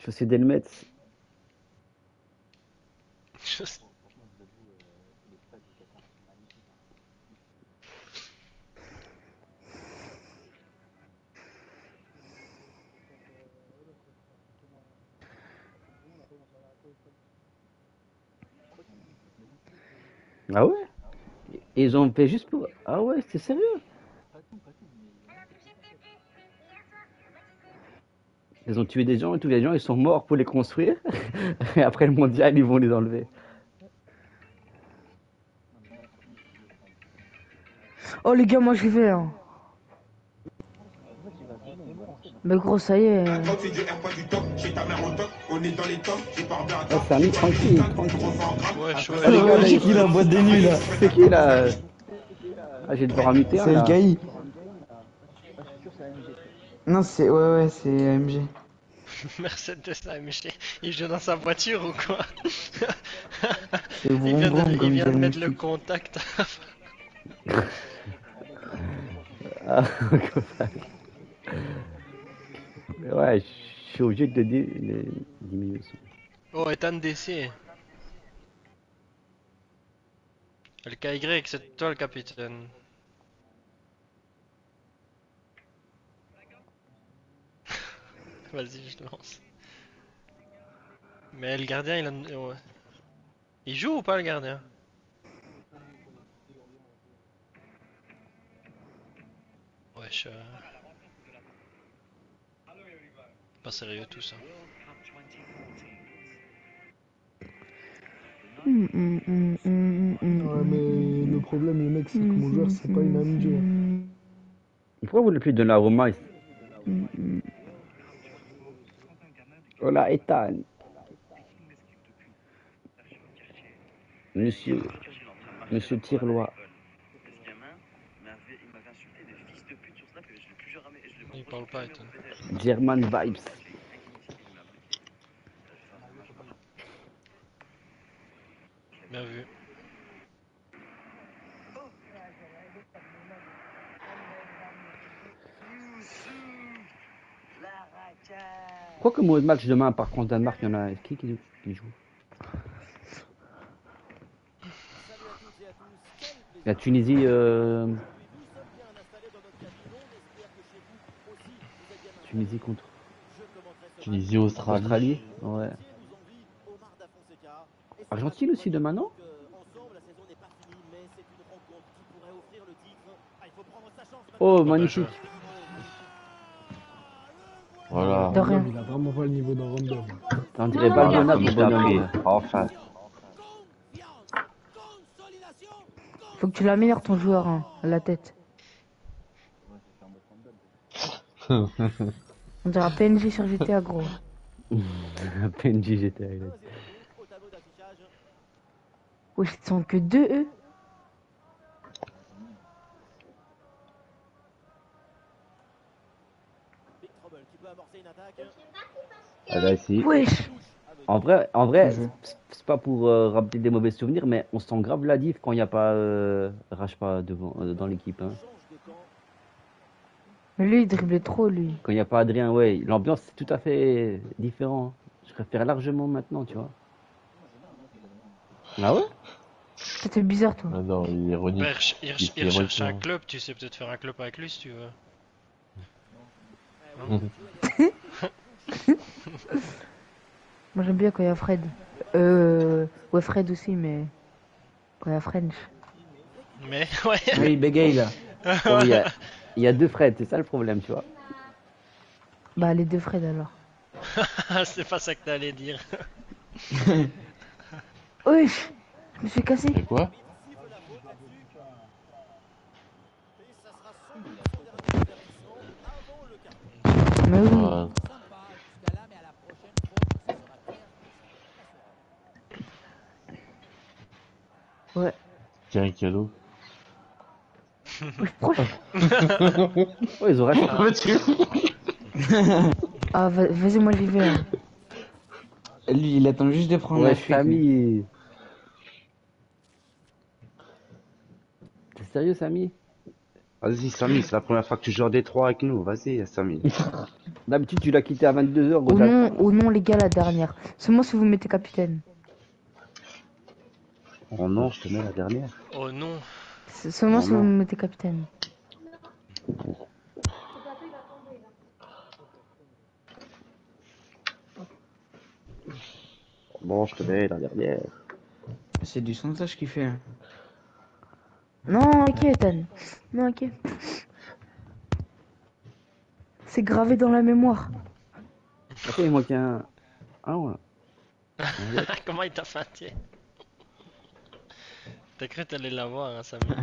Chaussée d'Helmet. Ah ouais? Et ils ont fait juste pour... Ah ouais, c'est sérieux? Ils ont tué des gens et tous les gens ils sont morts pour les construire. Et après le mondial, ils vont les enlever.
Oh les gars, moi j'y vais. Hein. Mais gros, ça y est.
Ah, Samy, tranquille, tranquille.
Ouais, chaud.
Ah, le gars, c'est qui la boîte des nuits là?
C'est qui là? Ah, j'ai devoir en muter un
C'est
là.
LKI. Non, c'est. Ouais, c'est AMG.
Mercedes AMG. Il joue dans sa voiture ou quoi?
C'est
Il
vroom
vient
vroom,
de, il
comme
vient de
dirait
mettre le
Moustique.
contact.
Ah, comme ça. Mais ouais, je suis obligé de te dire les diminuer aussi.
Oh, Ethan DC. Le KY, c'est toi le capitaine. Vas-y, je lance. Mais le gardien, il a... ouais. Il joue ou pas le gardien? Wesh, pas sérieux tout ça.
Ouais, mais le problème, les mecs, c'est que mon joueur, c'est pas une AMG.
Pourquoi vous ne plus donner la Roma? Voilà, Ethan. Monsieur Tirlois.
Il parle pas, Ethan.
German Vibes.
Bien vu.
Quoi que mon match demain, par contre, Danemark, il y en a qui joue? La Tunisie. Tunisie contre.
Tunisie, Australie.
Australie? Ouais. Argentine aussi demain, non? Oh, magnifique.
Voilà.
De rien.
Il a vraiment pas le niveau d'un random.
On dirait
Non,
Baldona,
Il
ton
t'a
bonhomme.
pris, enfin.
Faut que tu l'améliores ton joueur, hein, à la tête. On dirait un PNJ sur GTA, gros.
PNJ GTA.
Wesh, ils sont que 2 eux.
Ah bah si.
Wesh.
En vrai, c'est pas pour rappeler des mauvais souvenirs, mais on sent grave la diff quand il n'y a pas Rashpa devant dans l'équipe. Hein.
Mais lui, il driblait trop, lui.
Quand il n'y a pas Adrien, ouais, l'ambiance c'est tout à fait différent. Je préfère largement maintenant, tu vois. Ah ouais?
C'était bizarre, toi.
Ah non, il est ironique.
Bah, il
Il
recherche un
ironique,
club, tu sais peut-être faire un club avec lui si tu veux.
Moi, j'aime bien quand il y a Fred. Ouais, Fred aussi, mais... Quand il y a French.
Mais ouais.
Oui, bégaye là.
Oh, il y a deux Fred, c'est ça le problème, tu vois.
Bah, les deux Fred, alors.
C'est pas ça que t'allais dire.
Wesh. Je me suis cassé.
Et quoi?
Mais oui.
Ah,
Ouais.
tiens, un cadeau.
Wesh, proche.
Oh, ils ont racheté.
Ah, vas-y, moi, j'y vais. Hein.
Lui, il attend juste de prendre
Ouais,
la fuite. lui.
Samy. T'es sérieux, Samy?
Vas-y, Samy, c'est la première fois que tu joues en Détroit avec nous. Vas-y, Samy.
D'habitude, tu l'as quitté à 22h.
Au nom, les gars, la dernière. Seulement si vous mettez capitaine.
Oh non, je te mets la dernière.
Oh non.
Seulement
Oh
si vous
non.
me mettez capitaine.
Bon, je te mets la dernière.
C'est du sondage qu'il fait. Hein.
Non, ok, Ethan. Non, ok. C'est gravé dans la mémoire.
Après, il manque un. Ah ouais.
Comment il t'a feinté? T'as cru que t'allais l'avoir, hein, Samy?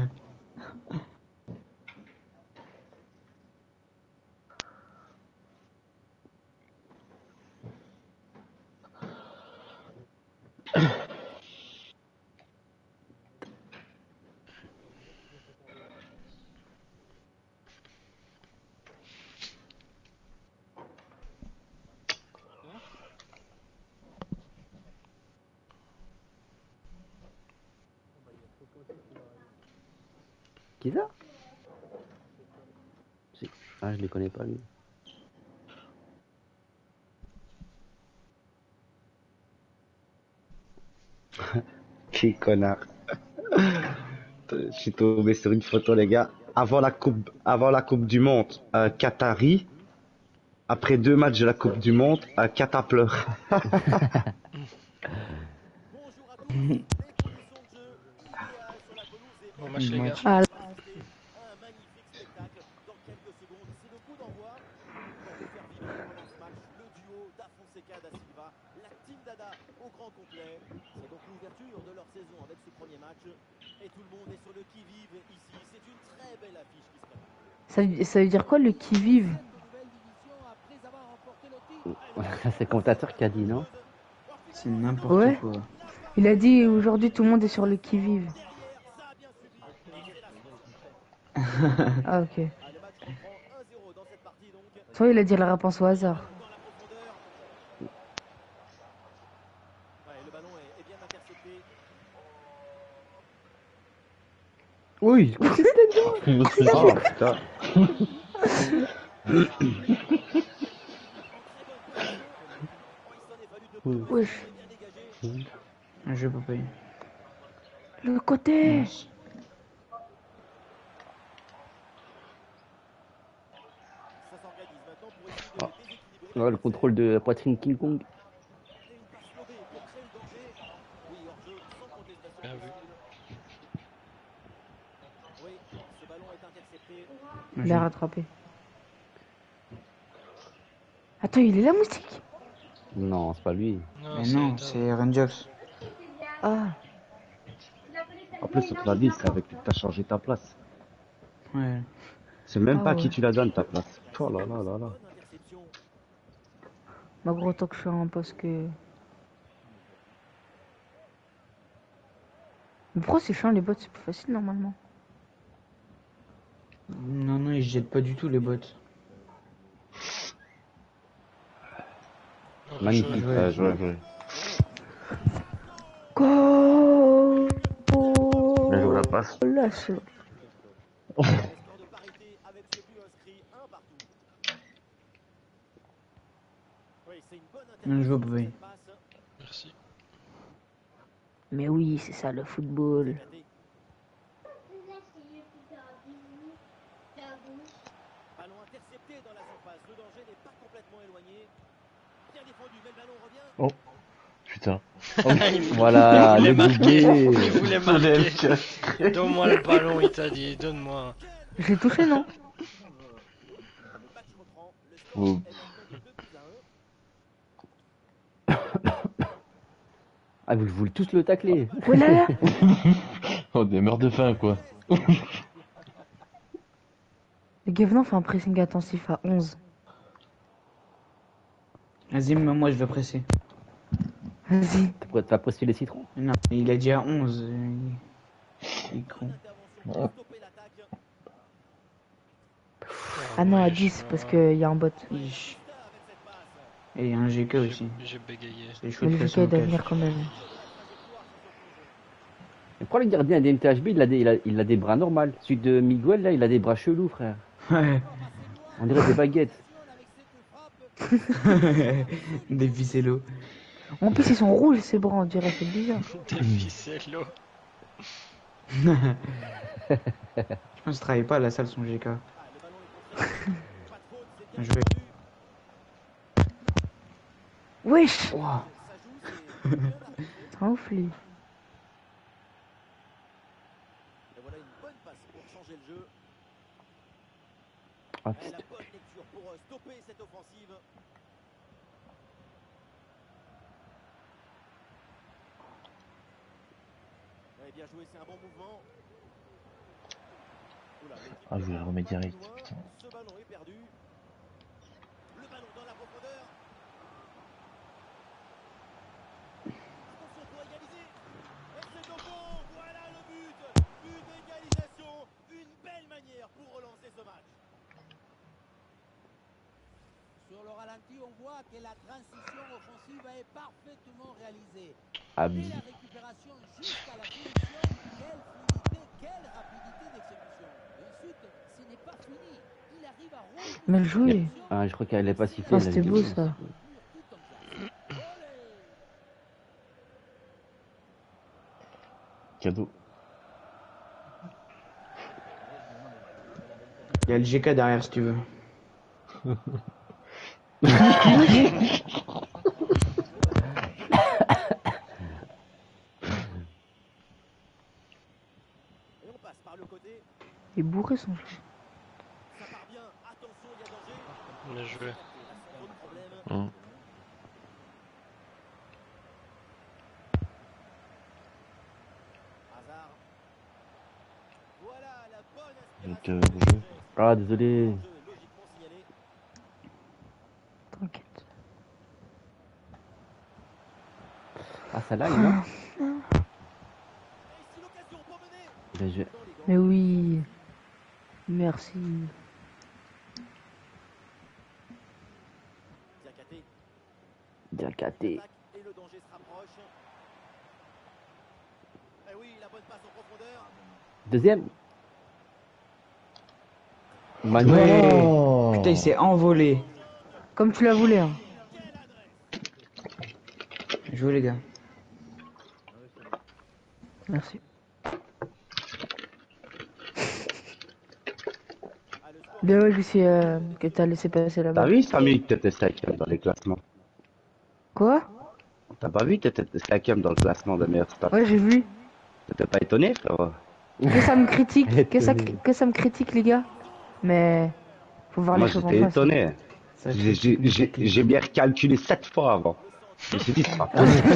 Qui ça? Ah, je les connais pas, lui.
Qui connard. Je suis tombé sur une photo, les gars. Avant la coupe du Monde, Qatari. Après 2 matchs de la Coupe du Monde, Qatar pleure.
Bon match, les gars.
Ah, ça veut dire quoi le qui-vive?
C'est le commentateur qui a dit, non?
C'est n'importe
Ouais.
quoi.
Il a dit aujourd'hui tout le monde est sur le qui-vive. Ah, ok. Soit il a dit la réponse au hasard.
Oui.
Oh putain.
Wesh.
Je peux pas.
Le côté.
Ouais, le contrôle de la poitrine King Kong.
Bien vu.
Il l'a rattrapé. Attends, il est là, moustique?
Non, c'est pas lui.
Mais non, c'est Rangers.
Ah.
En plus, on te l'a dit, c'est avec lui que t'as changé ta place.
Ouais.
C'est même
Ah
pas à
ouais.
qui tu la donnes ta place. Oh là là là là.
Ma gros tant que je suis en poste que. Mais pourquoi c'est chiant les bots? C'est plus facile normalement.
Non, non, ils jettent pas du tout les bots.
Magnifique.
Joué.
Go.
Bien joué la passe.
Lâche.
Non, je vois pas.
Merci.
Mais oui, c'est ça le football.
Ballon intercepté dans la surface. Le danger n'est pas complètement éloigné. Bien défendu, mais le ballon revient.
Oh, putain.
Voilà, le doublé.
Il voulait marquer. Donne-moi le ballon, il t'a dit. Donne-moi.
Je l'ai touché, non?
Oh.
Ah, vous voulez tous le tacler.
Ouais, là, là.
Oh, des meurtres de faim, quoi.
Le Gavenon fait un pressing intensif à 11.
Vas-y, mais moi je vais presser.
Vas-y.
T'as pressé les citrons?
Non, il a dit à 11. Il est con.
Ah non, à 10 parce qu'il y a un bot.
Et il y a un GK aussi.
J'ai bégayé.
C'est chaud
Mais
de
le
presser
GK
en
doit
cash.
venir quand même.
Mais pourquoi le gardien des MTHB, il a des bras normaux. Celui de Miguel, là, il a des bras chelous, frère.
Ouais.
On dirait des baguettes.
Des ficellos.
En plus, ils sont rouges, ces bras, on dirait, c'est bizarre.
Des ficellos.
Je pense qu'ils travaillent pas à la salle, son GK. Bien joué.
Wesh!
Wow.
C'est un ouf, lui.
Et voilà une bonne passe pour changer le jeu.
Ah,
Et
putain.
la bonne lecture pour stopper cette offensive. Ouais, bien joué, c'est un bon mouvement. Oula, l'équipe
Ah, je vais le remettre direct,
loin.
putain.
Ce ballon est perdu. Le ballon dans la profondeur. Attention pour égaliser. Et c'est au fond. Voilà le but. But d'égalisation. Une belle manière pour relancer ce match.
Sur le ralenti, on voit que la transition offensive est parfaitement réalisée.
Abdi.
Dès la récupération jusqu'à la finition, quelle fluidité, quelle rapidité d'exécution. Et ensuite, ce n'est pas fini. Il arrive à repousser
Mal joué.
Ah, je crois qu'elle est pas sifflée.
Ah,
elle
c'était
avait
beau,
dit.
ça.
tout en place.
Cadeau.
Il y a le GK derrière si tu veux.
Et on passe par le côté.
Il est bourré, son jeu.
Ça part bien. Attention, il y a danger.
Bien joué.
Trop de problèmes.
Hein.
Hazard. Voilà la bonne
Donc,
inspiration.
jeu.
Ah, désolé.
Jeu logiquement signalé.
T'inquiète.
Ah, ça lag, non?
Et ici l'occasion pour mener.
Bien joué.
Dans les gants.
Mais oui. Merci.
Diakhaté.
Bien capté.
Attaque et le danger se rapproche. Et oui, la bonne passe en profondeur.
Deuxième. Manuel.
Ouais.
Oh.
Putain, il s'est envolé.
Comme tu l'as voulu, hein.
Joué les gars.
Merci. Bien ouais, je sais que t'as laissé passer là-bas.
T'as vu, Samy, que t'étais cinquième dans les classements?
Quoi?
T'as pas vu que t'étais cinquième dans le classement de meilleur staff?
Ouais, j'ai vu.
T'étais pas étonné, frérot?
Que ça me critique,
Étonné.
que ça me critique, les gars. Mais faut voir
Moi,
les choses en
j'étais
face.
étonné.
Ça,
J'ai bien recalculé 7 fois avant. Je me suis dit, c'est pas possible.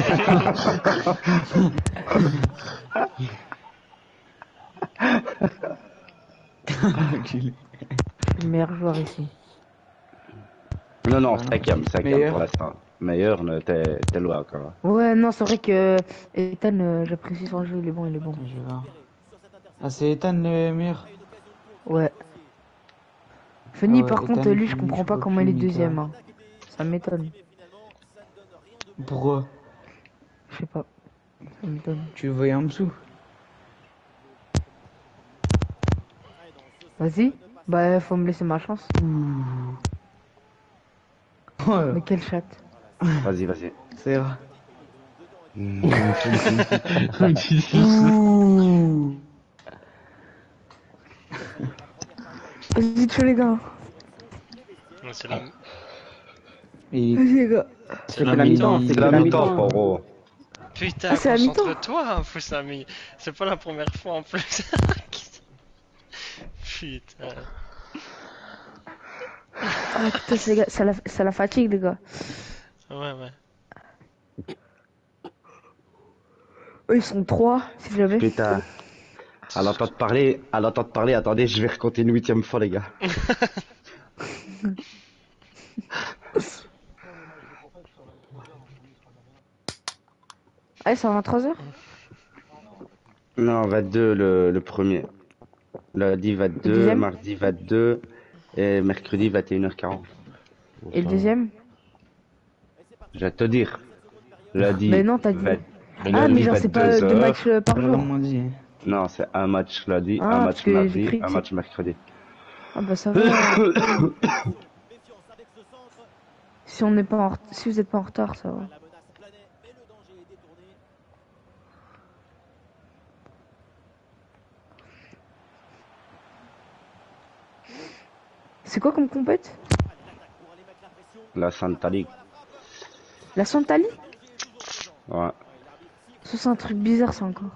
Enculé.
Le meilleur joueur ici.
Non, non, cinquième
Meilleur.
pour l'instant. Meilleur, t'es loin encore.
Ouais, non, c'est vrai que Ethan, j'apprécie son jeu, il est bon, il est bon.
Attends, je vais voir. Ah, c'est Ethan le meilleur.
Ouais. Fanny,
Ah ouais,
par contre,
Ethan,
lui, je
Fanny,
comprends
je
pas
vois
comment il est
plus, Mika.
deuxième. Hein. Ça m'étonne.
Pourquoi?
Je sais pas. Ça m'étonne.
Tu le voyais en dessous?
Vas-y. Bah, faut me laisser ma chance.
Ouais,
Mais quelle chatte.
Vas-y, vas-y.
c'est vrai.
Vas-y, ciao les gars.
Ouais, c'est la...
Et
Vas-y les gars.
c'est
la mi-temps,
C'est la mi-temps, Poro.
Putain,
Ah, c'est la mi-temps.
concentre-toi, fou Samy. C'est pas la première fois en plus. Putain.
Ah putain, les gars, ça la fatigue les gars.
Ouais, ouais.
Eux ils sont 3, si jamais.
Putain. À l'entendre parler, attendez, je vais raconter une 8e fois, les gars.
Ah, c'est à 23h.
Non, 22 le premier. Lundi 22,
deuxième
mardi 22 et mercredi 21h40.
Et le deuxième?
Je vais te dire. Lundi,
Mais non, t'as dit.
Mais
Ah,
lundi
mais
va
genre,
être
c'est pas
2
deux
heures.
matchs par jour.
Vraiment dit.
Non, c'est un match lundi, un
Ah, parce
match
que j'ai
mardi,
cru
un
que
match mercredi.
Ah, bah ça va. Si on n'est pas si vous êtes pas en retard, ça va. C'est quoi comme compète?
La Santa League.
La Santali?
Ouais.
Ça, c'est un truc bizarre, ça encore.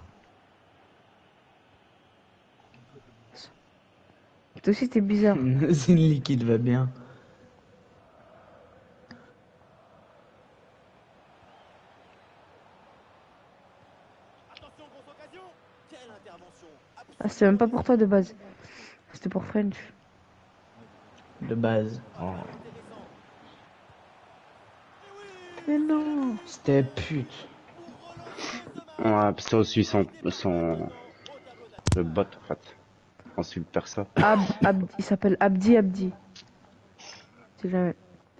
Toi aussi, t'es bizarre.
C'est une liquide va bien.
Ah, c'était même pas pour toi de base. C'était pour French.
De base.
Oh.
Mais non.
C'était pute.
Ouais, puis ça aussi, le bot, en fait. On super ça.
Il s'appelle Abdi. C'est jamais.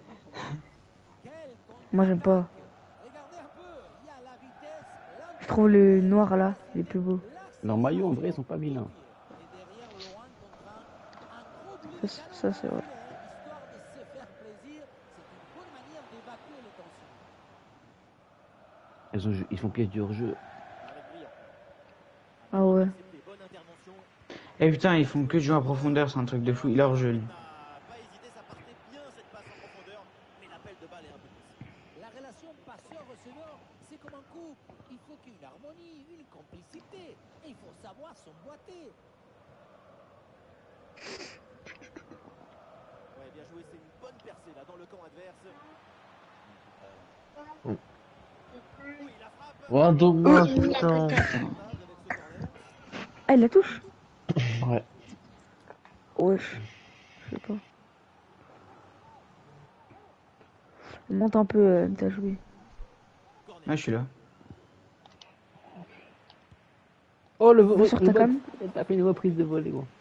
Moi, j'aime pas. Je trouve le noir là, il est plus beau.
Leurs maillots, en vrai, ils sont pas vilains.
Ça c'est vrai.
Ils font pièce du hors-jeu.
Ah ouais.
Eh putain, ils font que jouer en profondeur, c'est un truc de fou. Il est hors jeu, lui.
La relation passeur-receveur, c'est comme un couple. Il faut qu'il y ait une harmonie, une complicité. Et il faut savoir s'emboîter.
Ouais, bien joué, c'est une bonne percée là dans le camp adverse.
Oh, dommage, putain.
Ah, il la touche?
Ouais.
Wesh. Je sais pas. Monte un peu, t'as joué.
Ah, je suis là.
Oh, le
Va sur ta cam.
T'as fait une reprise de volée, gros.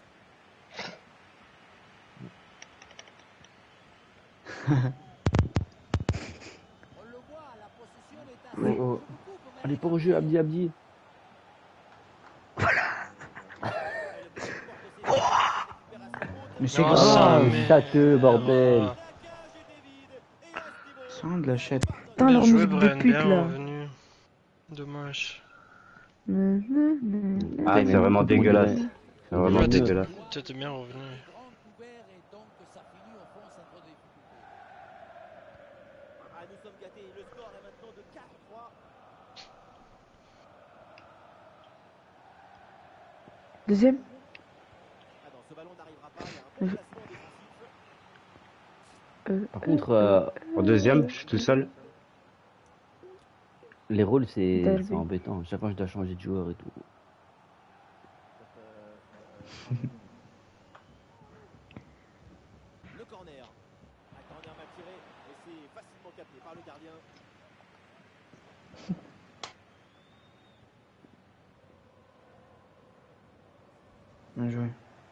Oh, oh.
Allez, pas au jeu, Abdi.
Mais c'est
Non,
grave.
ça, mais-
Châteux, bordel.
Sans de la chatte.
Putain,
Bien
leur
joué,
musique de
Brian,
pute
bien
là.
revenu. Dommage.
Ah, c'est vraiment dégueulasse. C'est vraiment
Ouais,
dégueulasse.
t'étais bien revenu.
Ah, nous sommes gâtés. Le score est maintenant de 4-3.
Deuxième.
Ah non, ce ballon n'arrivera pas. Il y a un bon placement défensif.
Par contre,
Au deuxième, je suis tout seul.
les rôles, c'est
Derby.
embêtant. Chaque fois, je dois changer de joueur et tout.
Le corner. Un corner mal tiré et c'est facilement capté par le gardien.
Bien joué.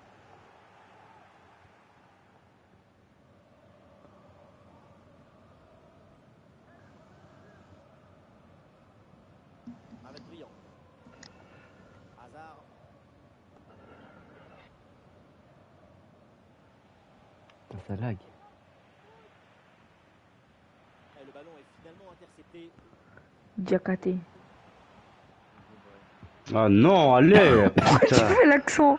Arrête brillant. Hazard.
Ça lag.
Et le ballon est finalement intercepté.
Diakate.
Ah non, allez,
Pourquoi tu
putain.
fais l'accent?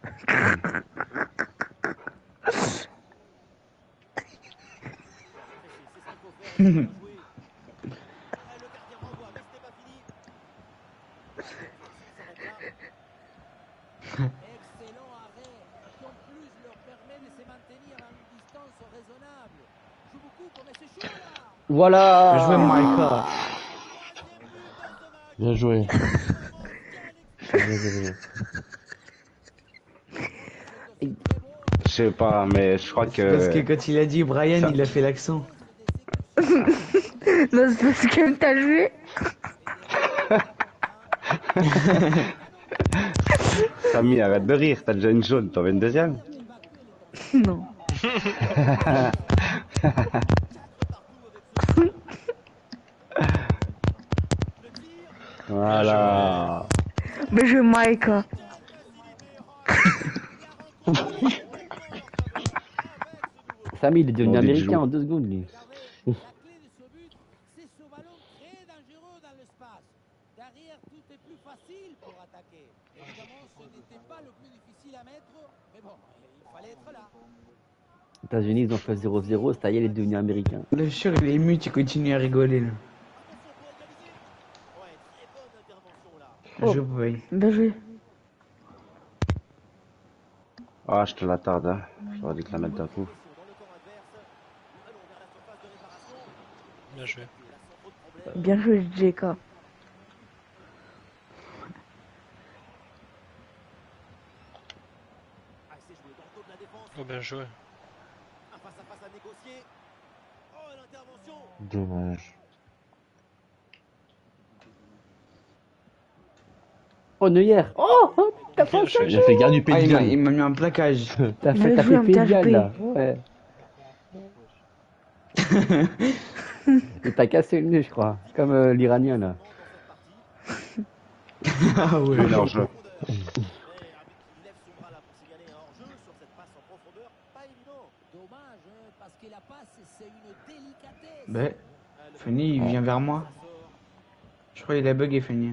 Excellent arrêt, qui en plus leur permet de se maintenir à une distance raisonnable. Joue beaucoup comme c'est chaud là.
Voilà.
Bien joué, Maïka.
Bien joué. Bien joué.
Je sais pas, mais je crois
Parce que
que...
quand il a dit Brian,
Ça-
il a fait l'accent.
Non, c'est parce que t'as joué.
Samy, arrête de rire, t'as déjà une jaune, t'en veux une deuxième?
Non.
Voilà.
Mais je Mike.
Samy, il est devenu
Bon, des
américain
joues.
en 2 secondes, lui.
La clé de ce but, c'est ce ballon très dangereux dans l'espace. Derrière, tout est plus facile pour attaquer. Évidemment, ce n'était pas le plus difficile à mettre, mais bon, il fallait être là.
Les États-Unis, ils ont fait 0-0, ça y est, il est devenu américain.
Le sûr, il est ému, tu continues à rigoler là.
Oh.
Je boy.
Bien joué.
Ah, je te l'attarde, hein. J'aurais dû te la mettre d'un coup.
Bien joué.
Bien joué, JK.
Oh, bien joué.
Dommage.
Oh, Neuer. Oh, t'as fait
Bien joué.
Il a fait garde du
Ah,
Pays de Galles.
il m'a mis un plaquage.
T'as
Bien
fait
joué,
taper Pays de Galles,
MTHP.
là. Ouais. Et t'as cassé le nez, je crois. Comme l'Iranien, là.
Ah ouais.
Mélange.
Dommage, hein, parce que la passe, c'est une délicatesse.
Ben, Fanny, il vient vers moi. Je crois qu'il a bugué, Fanny.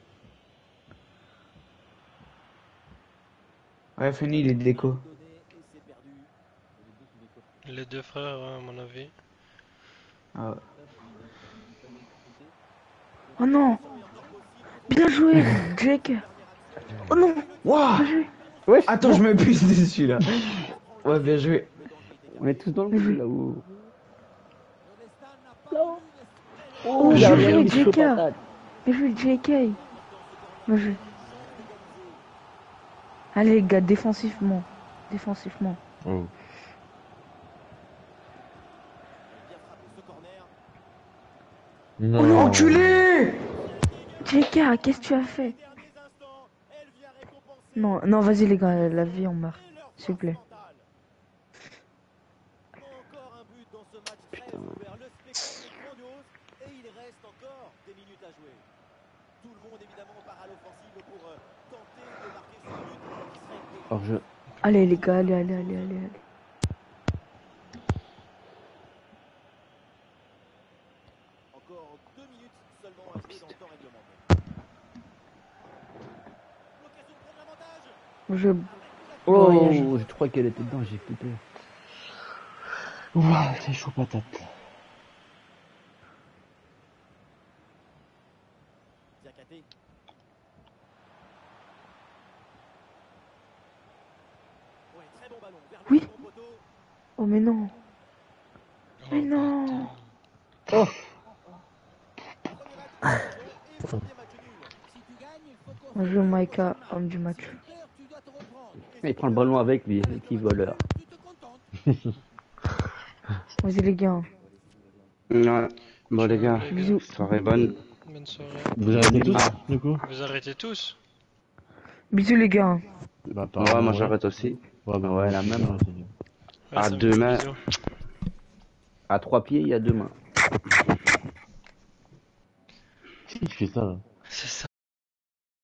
Ouais, Fanny, il est déco.
Les deux frères, à mon avis.
Ah.
Oh non. Bien joué, Jake. Oh non.
Waouh.
Bien joué.
Wesh,
Attends, je me pisse dessus là. Ouais, bien joué.
on est tous dans le coup, là-haut.
Oh,
il a
bien joué,
mis chaud
JK.
patate.
Bien joué, JK. Bien joué. Allez, les gars, défensivement. Défensivement.
Oh. Non.
Oh non,
Enculé.
JK, qu'est-ce que tu as fait? Non, non, vas-y, les gars, la vie, on meurt. S'il vous plaît.
Hors jeu.
Allez, les gars, allez, allez, allez, allez, allez.
Encore 2 minutes seulement à jouer dans le temps réglementaire. L'occasion de prendre l'avantage.
Oh, je crois qu'elle était dedans, j'ai flippé.
Ouah, c'est chaud patate.
Diakhaté. Ouais, très bon ballon. Vers le
Oui.
second poteau.
Oh, mais non.
Oh,
Mais non.
Oh,
On joue Maïka, homme du match.
il prend le ballon avec lui, le petit voleur.
Vas-y, les gars.
Ouais. Bon, les gars,
Bisous.
soirée bonne.
Bonne soirée.
Vous arrêtez tous,
Ah.
du coup?
Vous arrêtez tous?
Bisous, les gars.
Bah,
Ouais,
apparemment,
moi
ouais.
j'arrête aussi.
Ouais, bah,
Ouais, la
aussi,
même.
j'arrête aussi.
À
ça me
deux
fait
mains.
bisous.
À 3 pieds, il y a 2 mains.
Qui fait ça, là?
C'est ça.